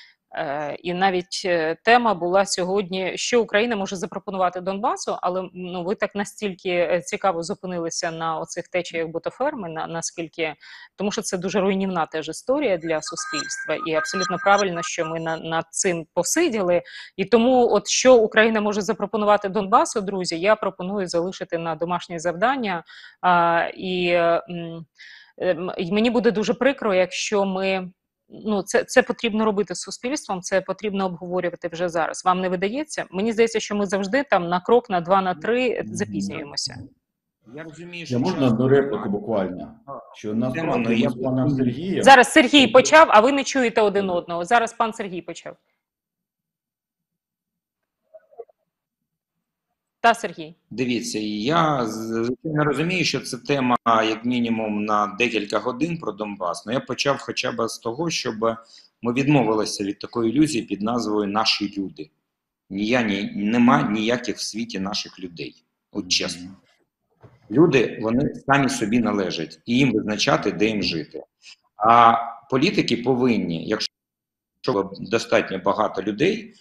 Е, і навіть е, тема була сьогодні, що Україна може запропонувати Донбасу, але ну, ви так настільки цікаво зупинилися на оцих течіях ботоферми, на, наскільки, тому що це дуже руйнівна теж історія для суспільства, і абсолютно правильно, що ми на, над цим посиділи. І тому от що Україна може запропонувати Донбасу, друзі, я пропоную залишити на домашнє завдання. А, і, м, і мені буде дуже прикро, якщо ми Ну, це, це потрібно робити з суспільством, це потрібно обговорювати вже зараз. Вам не видається? Мені здається, що ми завжди там на крок, на два, на три запізнюємося. Я розумію, що Я можна часто- до репліки буквально, що Тема, насправді ну, я ми з паном б- Сергієм... Зараз Сергій почав, а ви не чуєте один одного. Зараз пан Сергій почав. Та, Сергій. Дивіться, я звичайно розумію, що це тема як мінімум на декілька годин про Донбас. Але я почав хоча б з того, щоб ми відмовилися від такої ілюзії під назвою «наші люди». Нія, ні, нема ніяких в світі наших людей. От чесно. Люди, вони самі собі належать, і їм визначати, де їм жити. А політики повинні, якщо достатньо багато людей,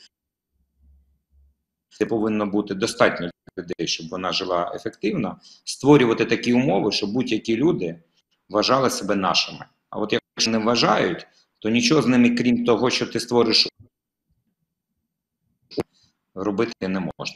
це повинно бути достатньо людей, щоб вона жила ефективно, створювати такі умови, щоб будь-які люди вважали себе нашими. А от якщо не вважають, то нічого з ними, крім того, що ти створиш, робити не можна.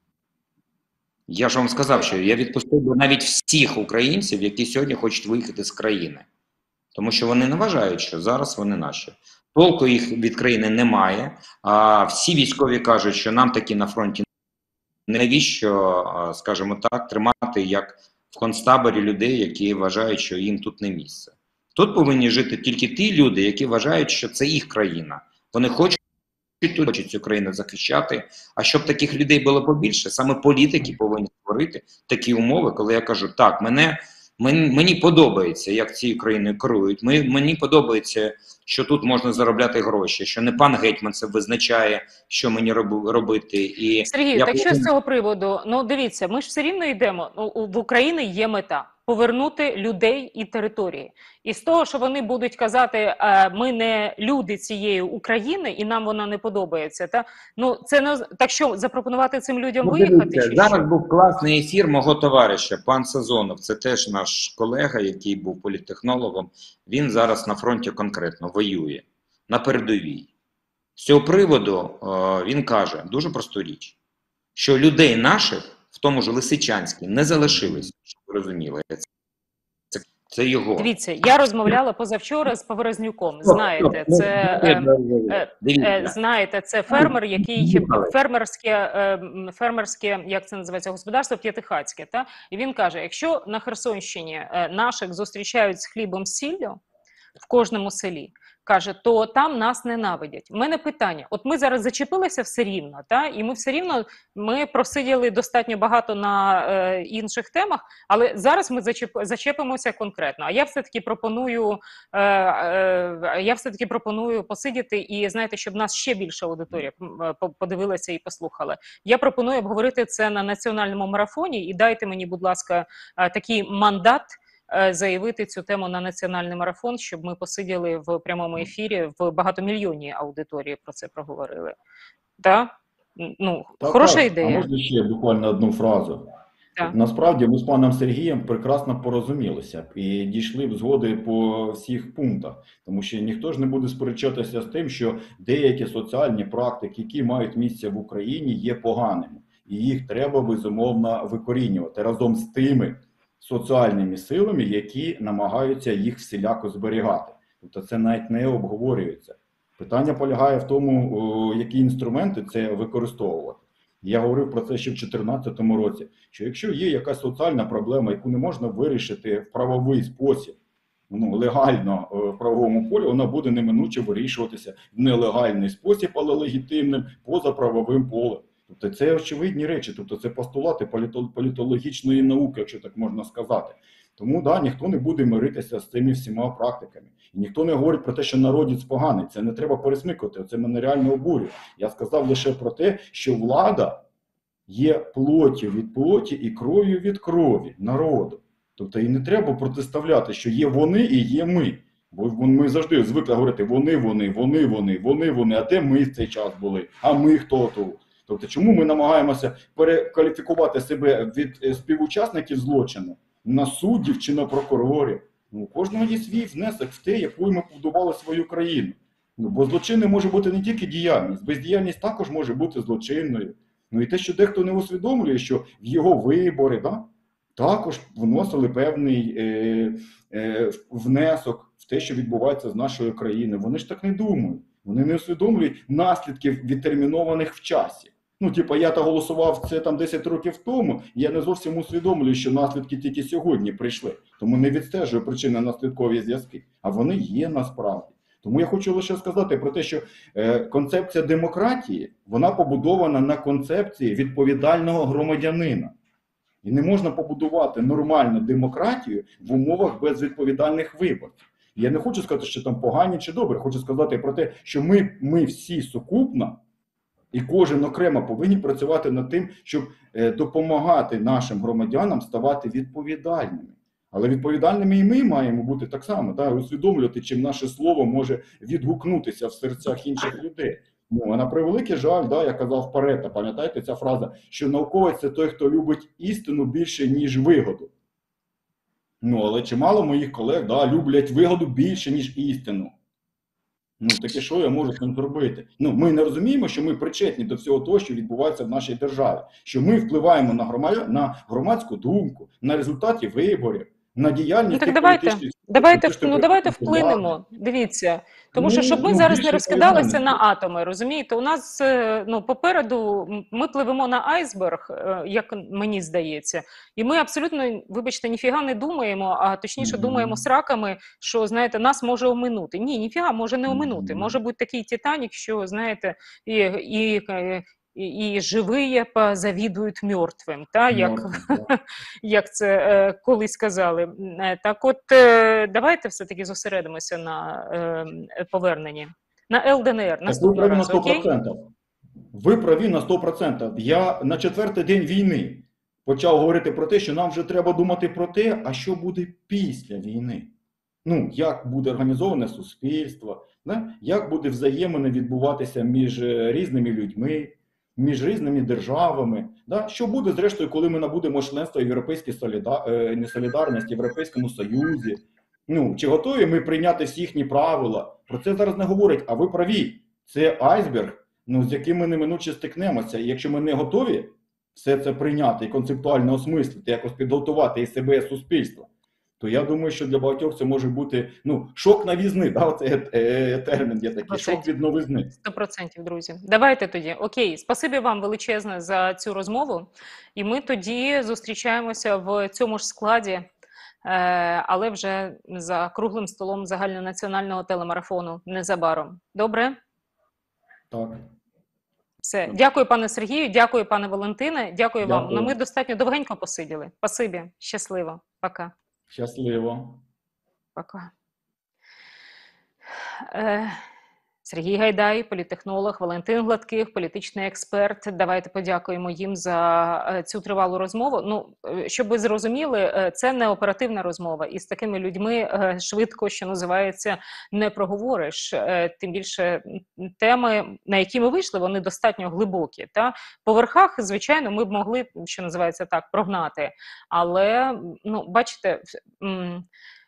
Я ж вам сказав, що я відпустив би навіть всіх українців, які сьогодні хочуть виїхати з країни. Тому що вони не вважають, що зараз вони наші. Толку їх від країни немає, а всі військові кажуть, що нам таки на фронті навіщо, скажімо так, тримати як в концтаборі людей, які вважають, що їм тут не місце. Тут повинні жити тільки ті люди, які вважають, що це їх країна. Вони хочуть тут хочуть цю країну захищати. А щоб таких людей було побільше, саме політики повинні створити такі умови, коли я кажу, так, мене, мені, мені подобається, як цією країною керують, ми, мені подобається, що тут можна заробляти гроші, що не пан гетьман це визначає, що мені роб, робити. І Сергію, я так що повинен... з цього приводу? Ну, дивіться, ми ж все рівно йдемо. Ну, у- в Україні є мета – повернути людей і території. І з того, що вони будуть казати, е, ми не люди цієї України, і нам вона не подобається, та? Ну, це не... Так що, запропонувати цим людям Ну, виїхати? дивіться, Чи зараз що? був класний ефір мого товариша, пан Сазонов. Це теж наш колега, який був політтехнологом. Він зараз на фронті конкретно воює, на передовій. З цього приводу е, він каже дуже просту річ, що людей наших, в тому ж Лисичанській, не залишилось, щоб ви розуміли. Це, це, це його. Дивіться, я розмовляла позавчора з Поворознюком. Знаєте, Ну, це... ну, е, ну, е, дивіться. Е, Знаєте, це фермер, який Слухали. фермерське, е, м, фермерське, як це називається, господарство П'ятихатське. Та? І він каже, якщо на Херсонщині е, наших зустрічають з хлібом з сіллю в кожному селі, каже, то там нас ненавидять. У мене питання, от ми зараз зачепилися все рівно, та? І ми все рівно, ми просиділи достатньо багато на е, інших темах, але зараз ми зачеп, зачепимося конкретно. А я все-таки пропоную, е, е, я все-таки пропоную посидіти і, знаєте, щоб нас ще більша аудиторія м, по- подивилася і послухала. Я пропоную обговорити це на національному марафоні і дайте мені, будь ласка, е, такий мандат е, заявити цю тему на національний марафон, щоб ми посиділи в прямому ефірі в багатомільйонній аудиторії про це проговорили. Так? Ну, Так, хороша так. А ідея. можна ще буквально одну фразу? Так. От насправді ми з паном Сергієм прекрасно порозумілися б і дійшли б згоди по всіх пунктах, тому що ніхто ж не буде сперечатися з тим, що деякі соціальні практики, які мають місце в Україні, є поганими, і їх треба безумовно викорінювати разом з тими соціальними силами, які намагаються їх всіляко зберігати. Тобто це навіть не обговорюється. Питання полягає в тому, о, які інструменти це використовувати. Я говорив про це ще в дві тисячі чотирнадцятому році, що якщо є якась соціальна проблема, яку не можна вирішити в правовий спосіб, ну, легально в правовому полі, вона буде неминуче вирішуватися в нелегальний спосіб, але легітимним, поза правовим полем. Тобто це очевидні речі, тобто це постулати політо- політологічної науки, якщо так можна сказати. Тому, да, ніхто не буде миритися з цими всіма практиками. І ніхто не говорить про те, що народець поганий. Це не треба пересмикувати, це мене реально обурює. Я сказав лише про те, що влада є плоттю від плоті і кров'ю від крові народу. Тобто і не треба протиставляти, що є вони і є ми. Бо ми завжди звикли говорити вони, вони, вони, вони, вони, вони, а де ми в цей час були, а ми хто тут. Тобто чому ми намагаємося перекваліфікувати себе від співучасників злочину на суддів чи на прокурорів? Ну, у кожного є свій внесок в те, якою ми побудували свою країну. Ну, бо злочинною може бути не тільки діяльність, бездіяльність також може бути злочинною. Ну і те, що дехто не усвідомлює, що в його вибори, да, також вносили певний е, е, внесок в те, що відбувається з нашою країною. Вони ж так не думають. Вони не усвідомлюють наслідків відтермінованих в часі. Ну, типу, я та голосував це там десять років тому, я не зовсім усвідомлюю, що наслідки тільки сьогодні прийшли. Тому не відстежую причинно-наслідкові зв'язки. А вони є насправді. Тому я хочу лише сказати про те, що е, концепція демократії, вона побудована на концепції відповідального громадянина. І не можна побудувати нормальну демократію в умовах безвідповідальних виборців. Я не хочу сказати, що там погані чи добре. Хочу сказати про те, що ми, ми всі сукупно, і кожен окремо повинні працювати над тим, щоб е, допомагати нашим громадянам ставати відповідальними. Але відповідальними і ми маємо бути так само, да, усвідомлювати, чим наше слово може відгукнутися в серцях інших людей. Ну, а на превеликий жаль, да, я казав Парето, пам'ятаєте ця фраза, що науковець – це той, хто любить істину більше, ніж вигоду. Ну, але чимало моїх колег, да, люблять вигоду більше, ніж істину. Ну, таке що я можу з цим зробити? Ну, ми не розуміємо, що ми причетні до всього того, що відбувається в нашій державі. Що ми впливаємо на, громад... на громадську думку, на результати виборів. на діяльність Ну так тих давайте, політичних сил, давайте, які ну давайте прихильники влади. вплинемо. Дивіться, тому Ну, що щоб ми ну, зараз не більше розкидалися відповідальності. на атоми, розумієте? У нас е, ну попереду м, ми пливемо на айсберг, е, як мені здається, і ми абсолютно, вибачте, ніфіга не думаємо, а точніше думаємо Мгм. сраками, що знаєте, нас може оминути. Ні, ніфіга може не оминути. Мгм. Може бути такий Титанік, що знаєте, і, і, е, і, і живі позавідують мертвим, та як Мертвим, так. як це е, колись казали. М, е, Так от е, давайте все-таки зосередимося на е, поверненні. На Л Д Н Р Так ви наступного праві на разу, сто окей? процентів. Ви праві на сто процентів. Я на четвертий день війни почав говорити про те, що нам вже треба думати про те, а що буде після війни. Ну, як буде організоване суспільство, да? Як буде взаємини відбуватися між е, різними людьми, між різними державами. Да? Що буде, зрештою, коли ми набудемо членство в Європейській соліда... е, не солідарності, в Європейському Союзі? Ну, чи готові ми прийняти всі їхні правила? Про це зараз не говорять, а ви праві. Це айсберг, ну, з яким ми неминуче стикнемося. І якщо ми не готові все це прийняти і концептуально осмислити, якось підготувати і себе, і суспільство, то я думаю, що для багатьох це може бути ну, шок новизни. Да? Оце е, е, термін є такий, шок від новизни. Сто процентів, друзі. Давайте тоді. Окей, спасибі вам величезне за цю розмову. І ми тоді зустрічаємося в цьому ж складі, е, але вже за круглим столом загальнонаціонального телемарафону незабаром. Добре? Так. Все. Дякую, пане Сергію, дякую, пане Валентине, дякую, вам. Дякую. Ну, ми достатньо довгенько посиділи. Спасибі. Щасливо. Пока. Щасливо. Пока. Е, Сергій Гайдай, політтехнолог, Валентин Гладких, політичний експерт. Давайте подякуємо їм за е, цю тривалу розмову. Ну, е, щоб ви зрозуміли, е, це не оперативна розмова. І з такими людьми е, швидко, що називається, не проговориш. Е, Тим більше м, теми, на які ми вийшли, вони достатньо глибокі. Та? По верхах, звичайно, ми б могли, що називається так, прогнати. Але, ну, бачите, м,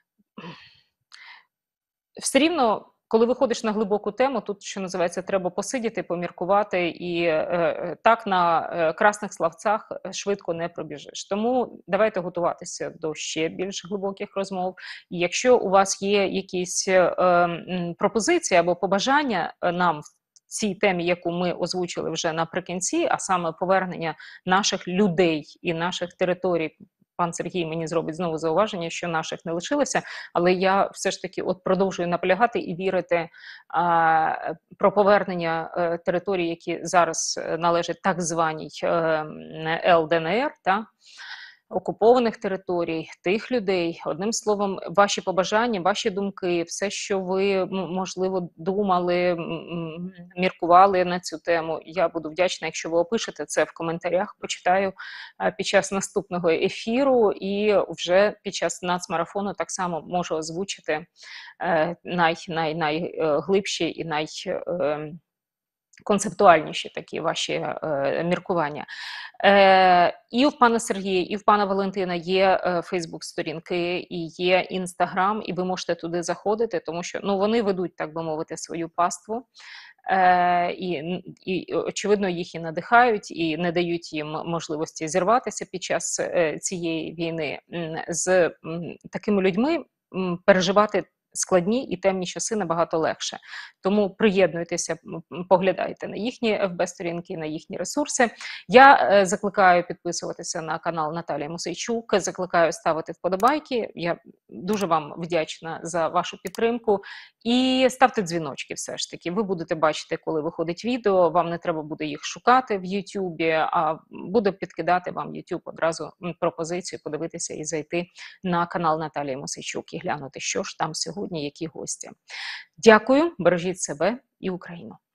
все рівно, коли виходиш на глибоку тему, тут, що називається, треба посидіти, поміркувати, і е, е, так на е, красних словцях швидко не пробіжиш. Тому давайте готуватися до ще більш глибоких розмов. І якщо у вас є якісь е, м, пропозиції або побажання е, нам в цій темі, яку ми озвучили вже наприкінці, а саме повернення наших людей і наших територій, пан Сергій мені зробить знову зауваження, що наших не лишилося, але я все ж таки от продовжую наполягати і вірити а, про повернення а, територій, які зараз належать так званій Л Д Н Р, та, окупованих територій, тих людей. Одним словом, ваші побажання, ваші думки, все, що ви, можливо, думали, міркували на цю тему, я буду вдячна, якщо ви опишете це в коментарях, почитаю під час наступного ефіру, і вже під час нацмарафону так само можу озвучити най, най, найглибші і най... концептуальніші такі ваші е, міркування. Е, і в пана Сергія, і в пана Валентина є е, Фейсбук-сторінки, і є Інстаграм, і ви можете туди заходити, тому що ну, вони ведуть, так би мовити, свою паству. Е, і, і, очевидно, їх і надихають, і не дають їм можливості зірватися під час е, цієї війни. З м, такими людьми м, переживати складні і темні часи набагато легше. Тому приєднуйтеся, поглядайте на їхні еф бе-сторінки, на їхні ресурси. Я е, закликаю підписуватися на канал Наталії Мосейчук, закликаю ставити вподобайки. Я дуже вам вдячна за вашу підтримку. І ставте дзвіночки все ж таки. Ви будете бачити, коли виходить відео, вам не треба буде їх шукати в Ютубі, а буде підкидати вам Ютуб одразу пропозицію подивитися і зайти на канал Наталії Мосейчук і глянути, що ж там сьогодні, які гості. Дякую, бережіть себе і Україну.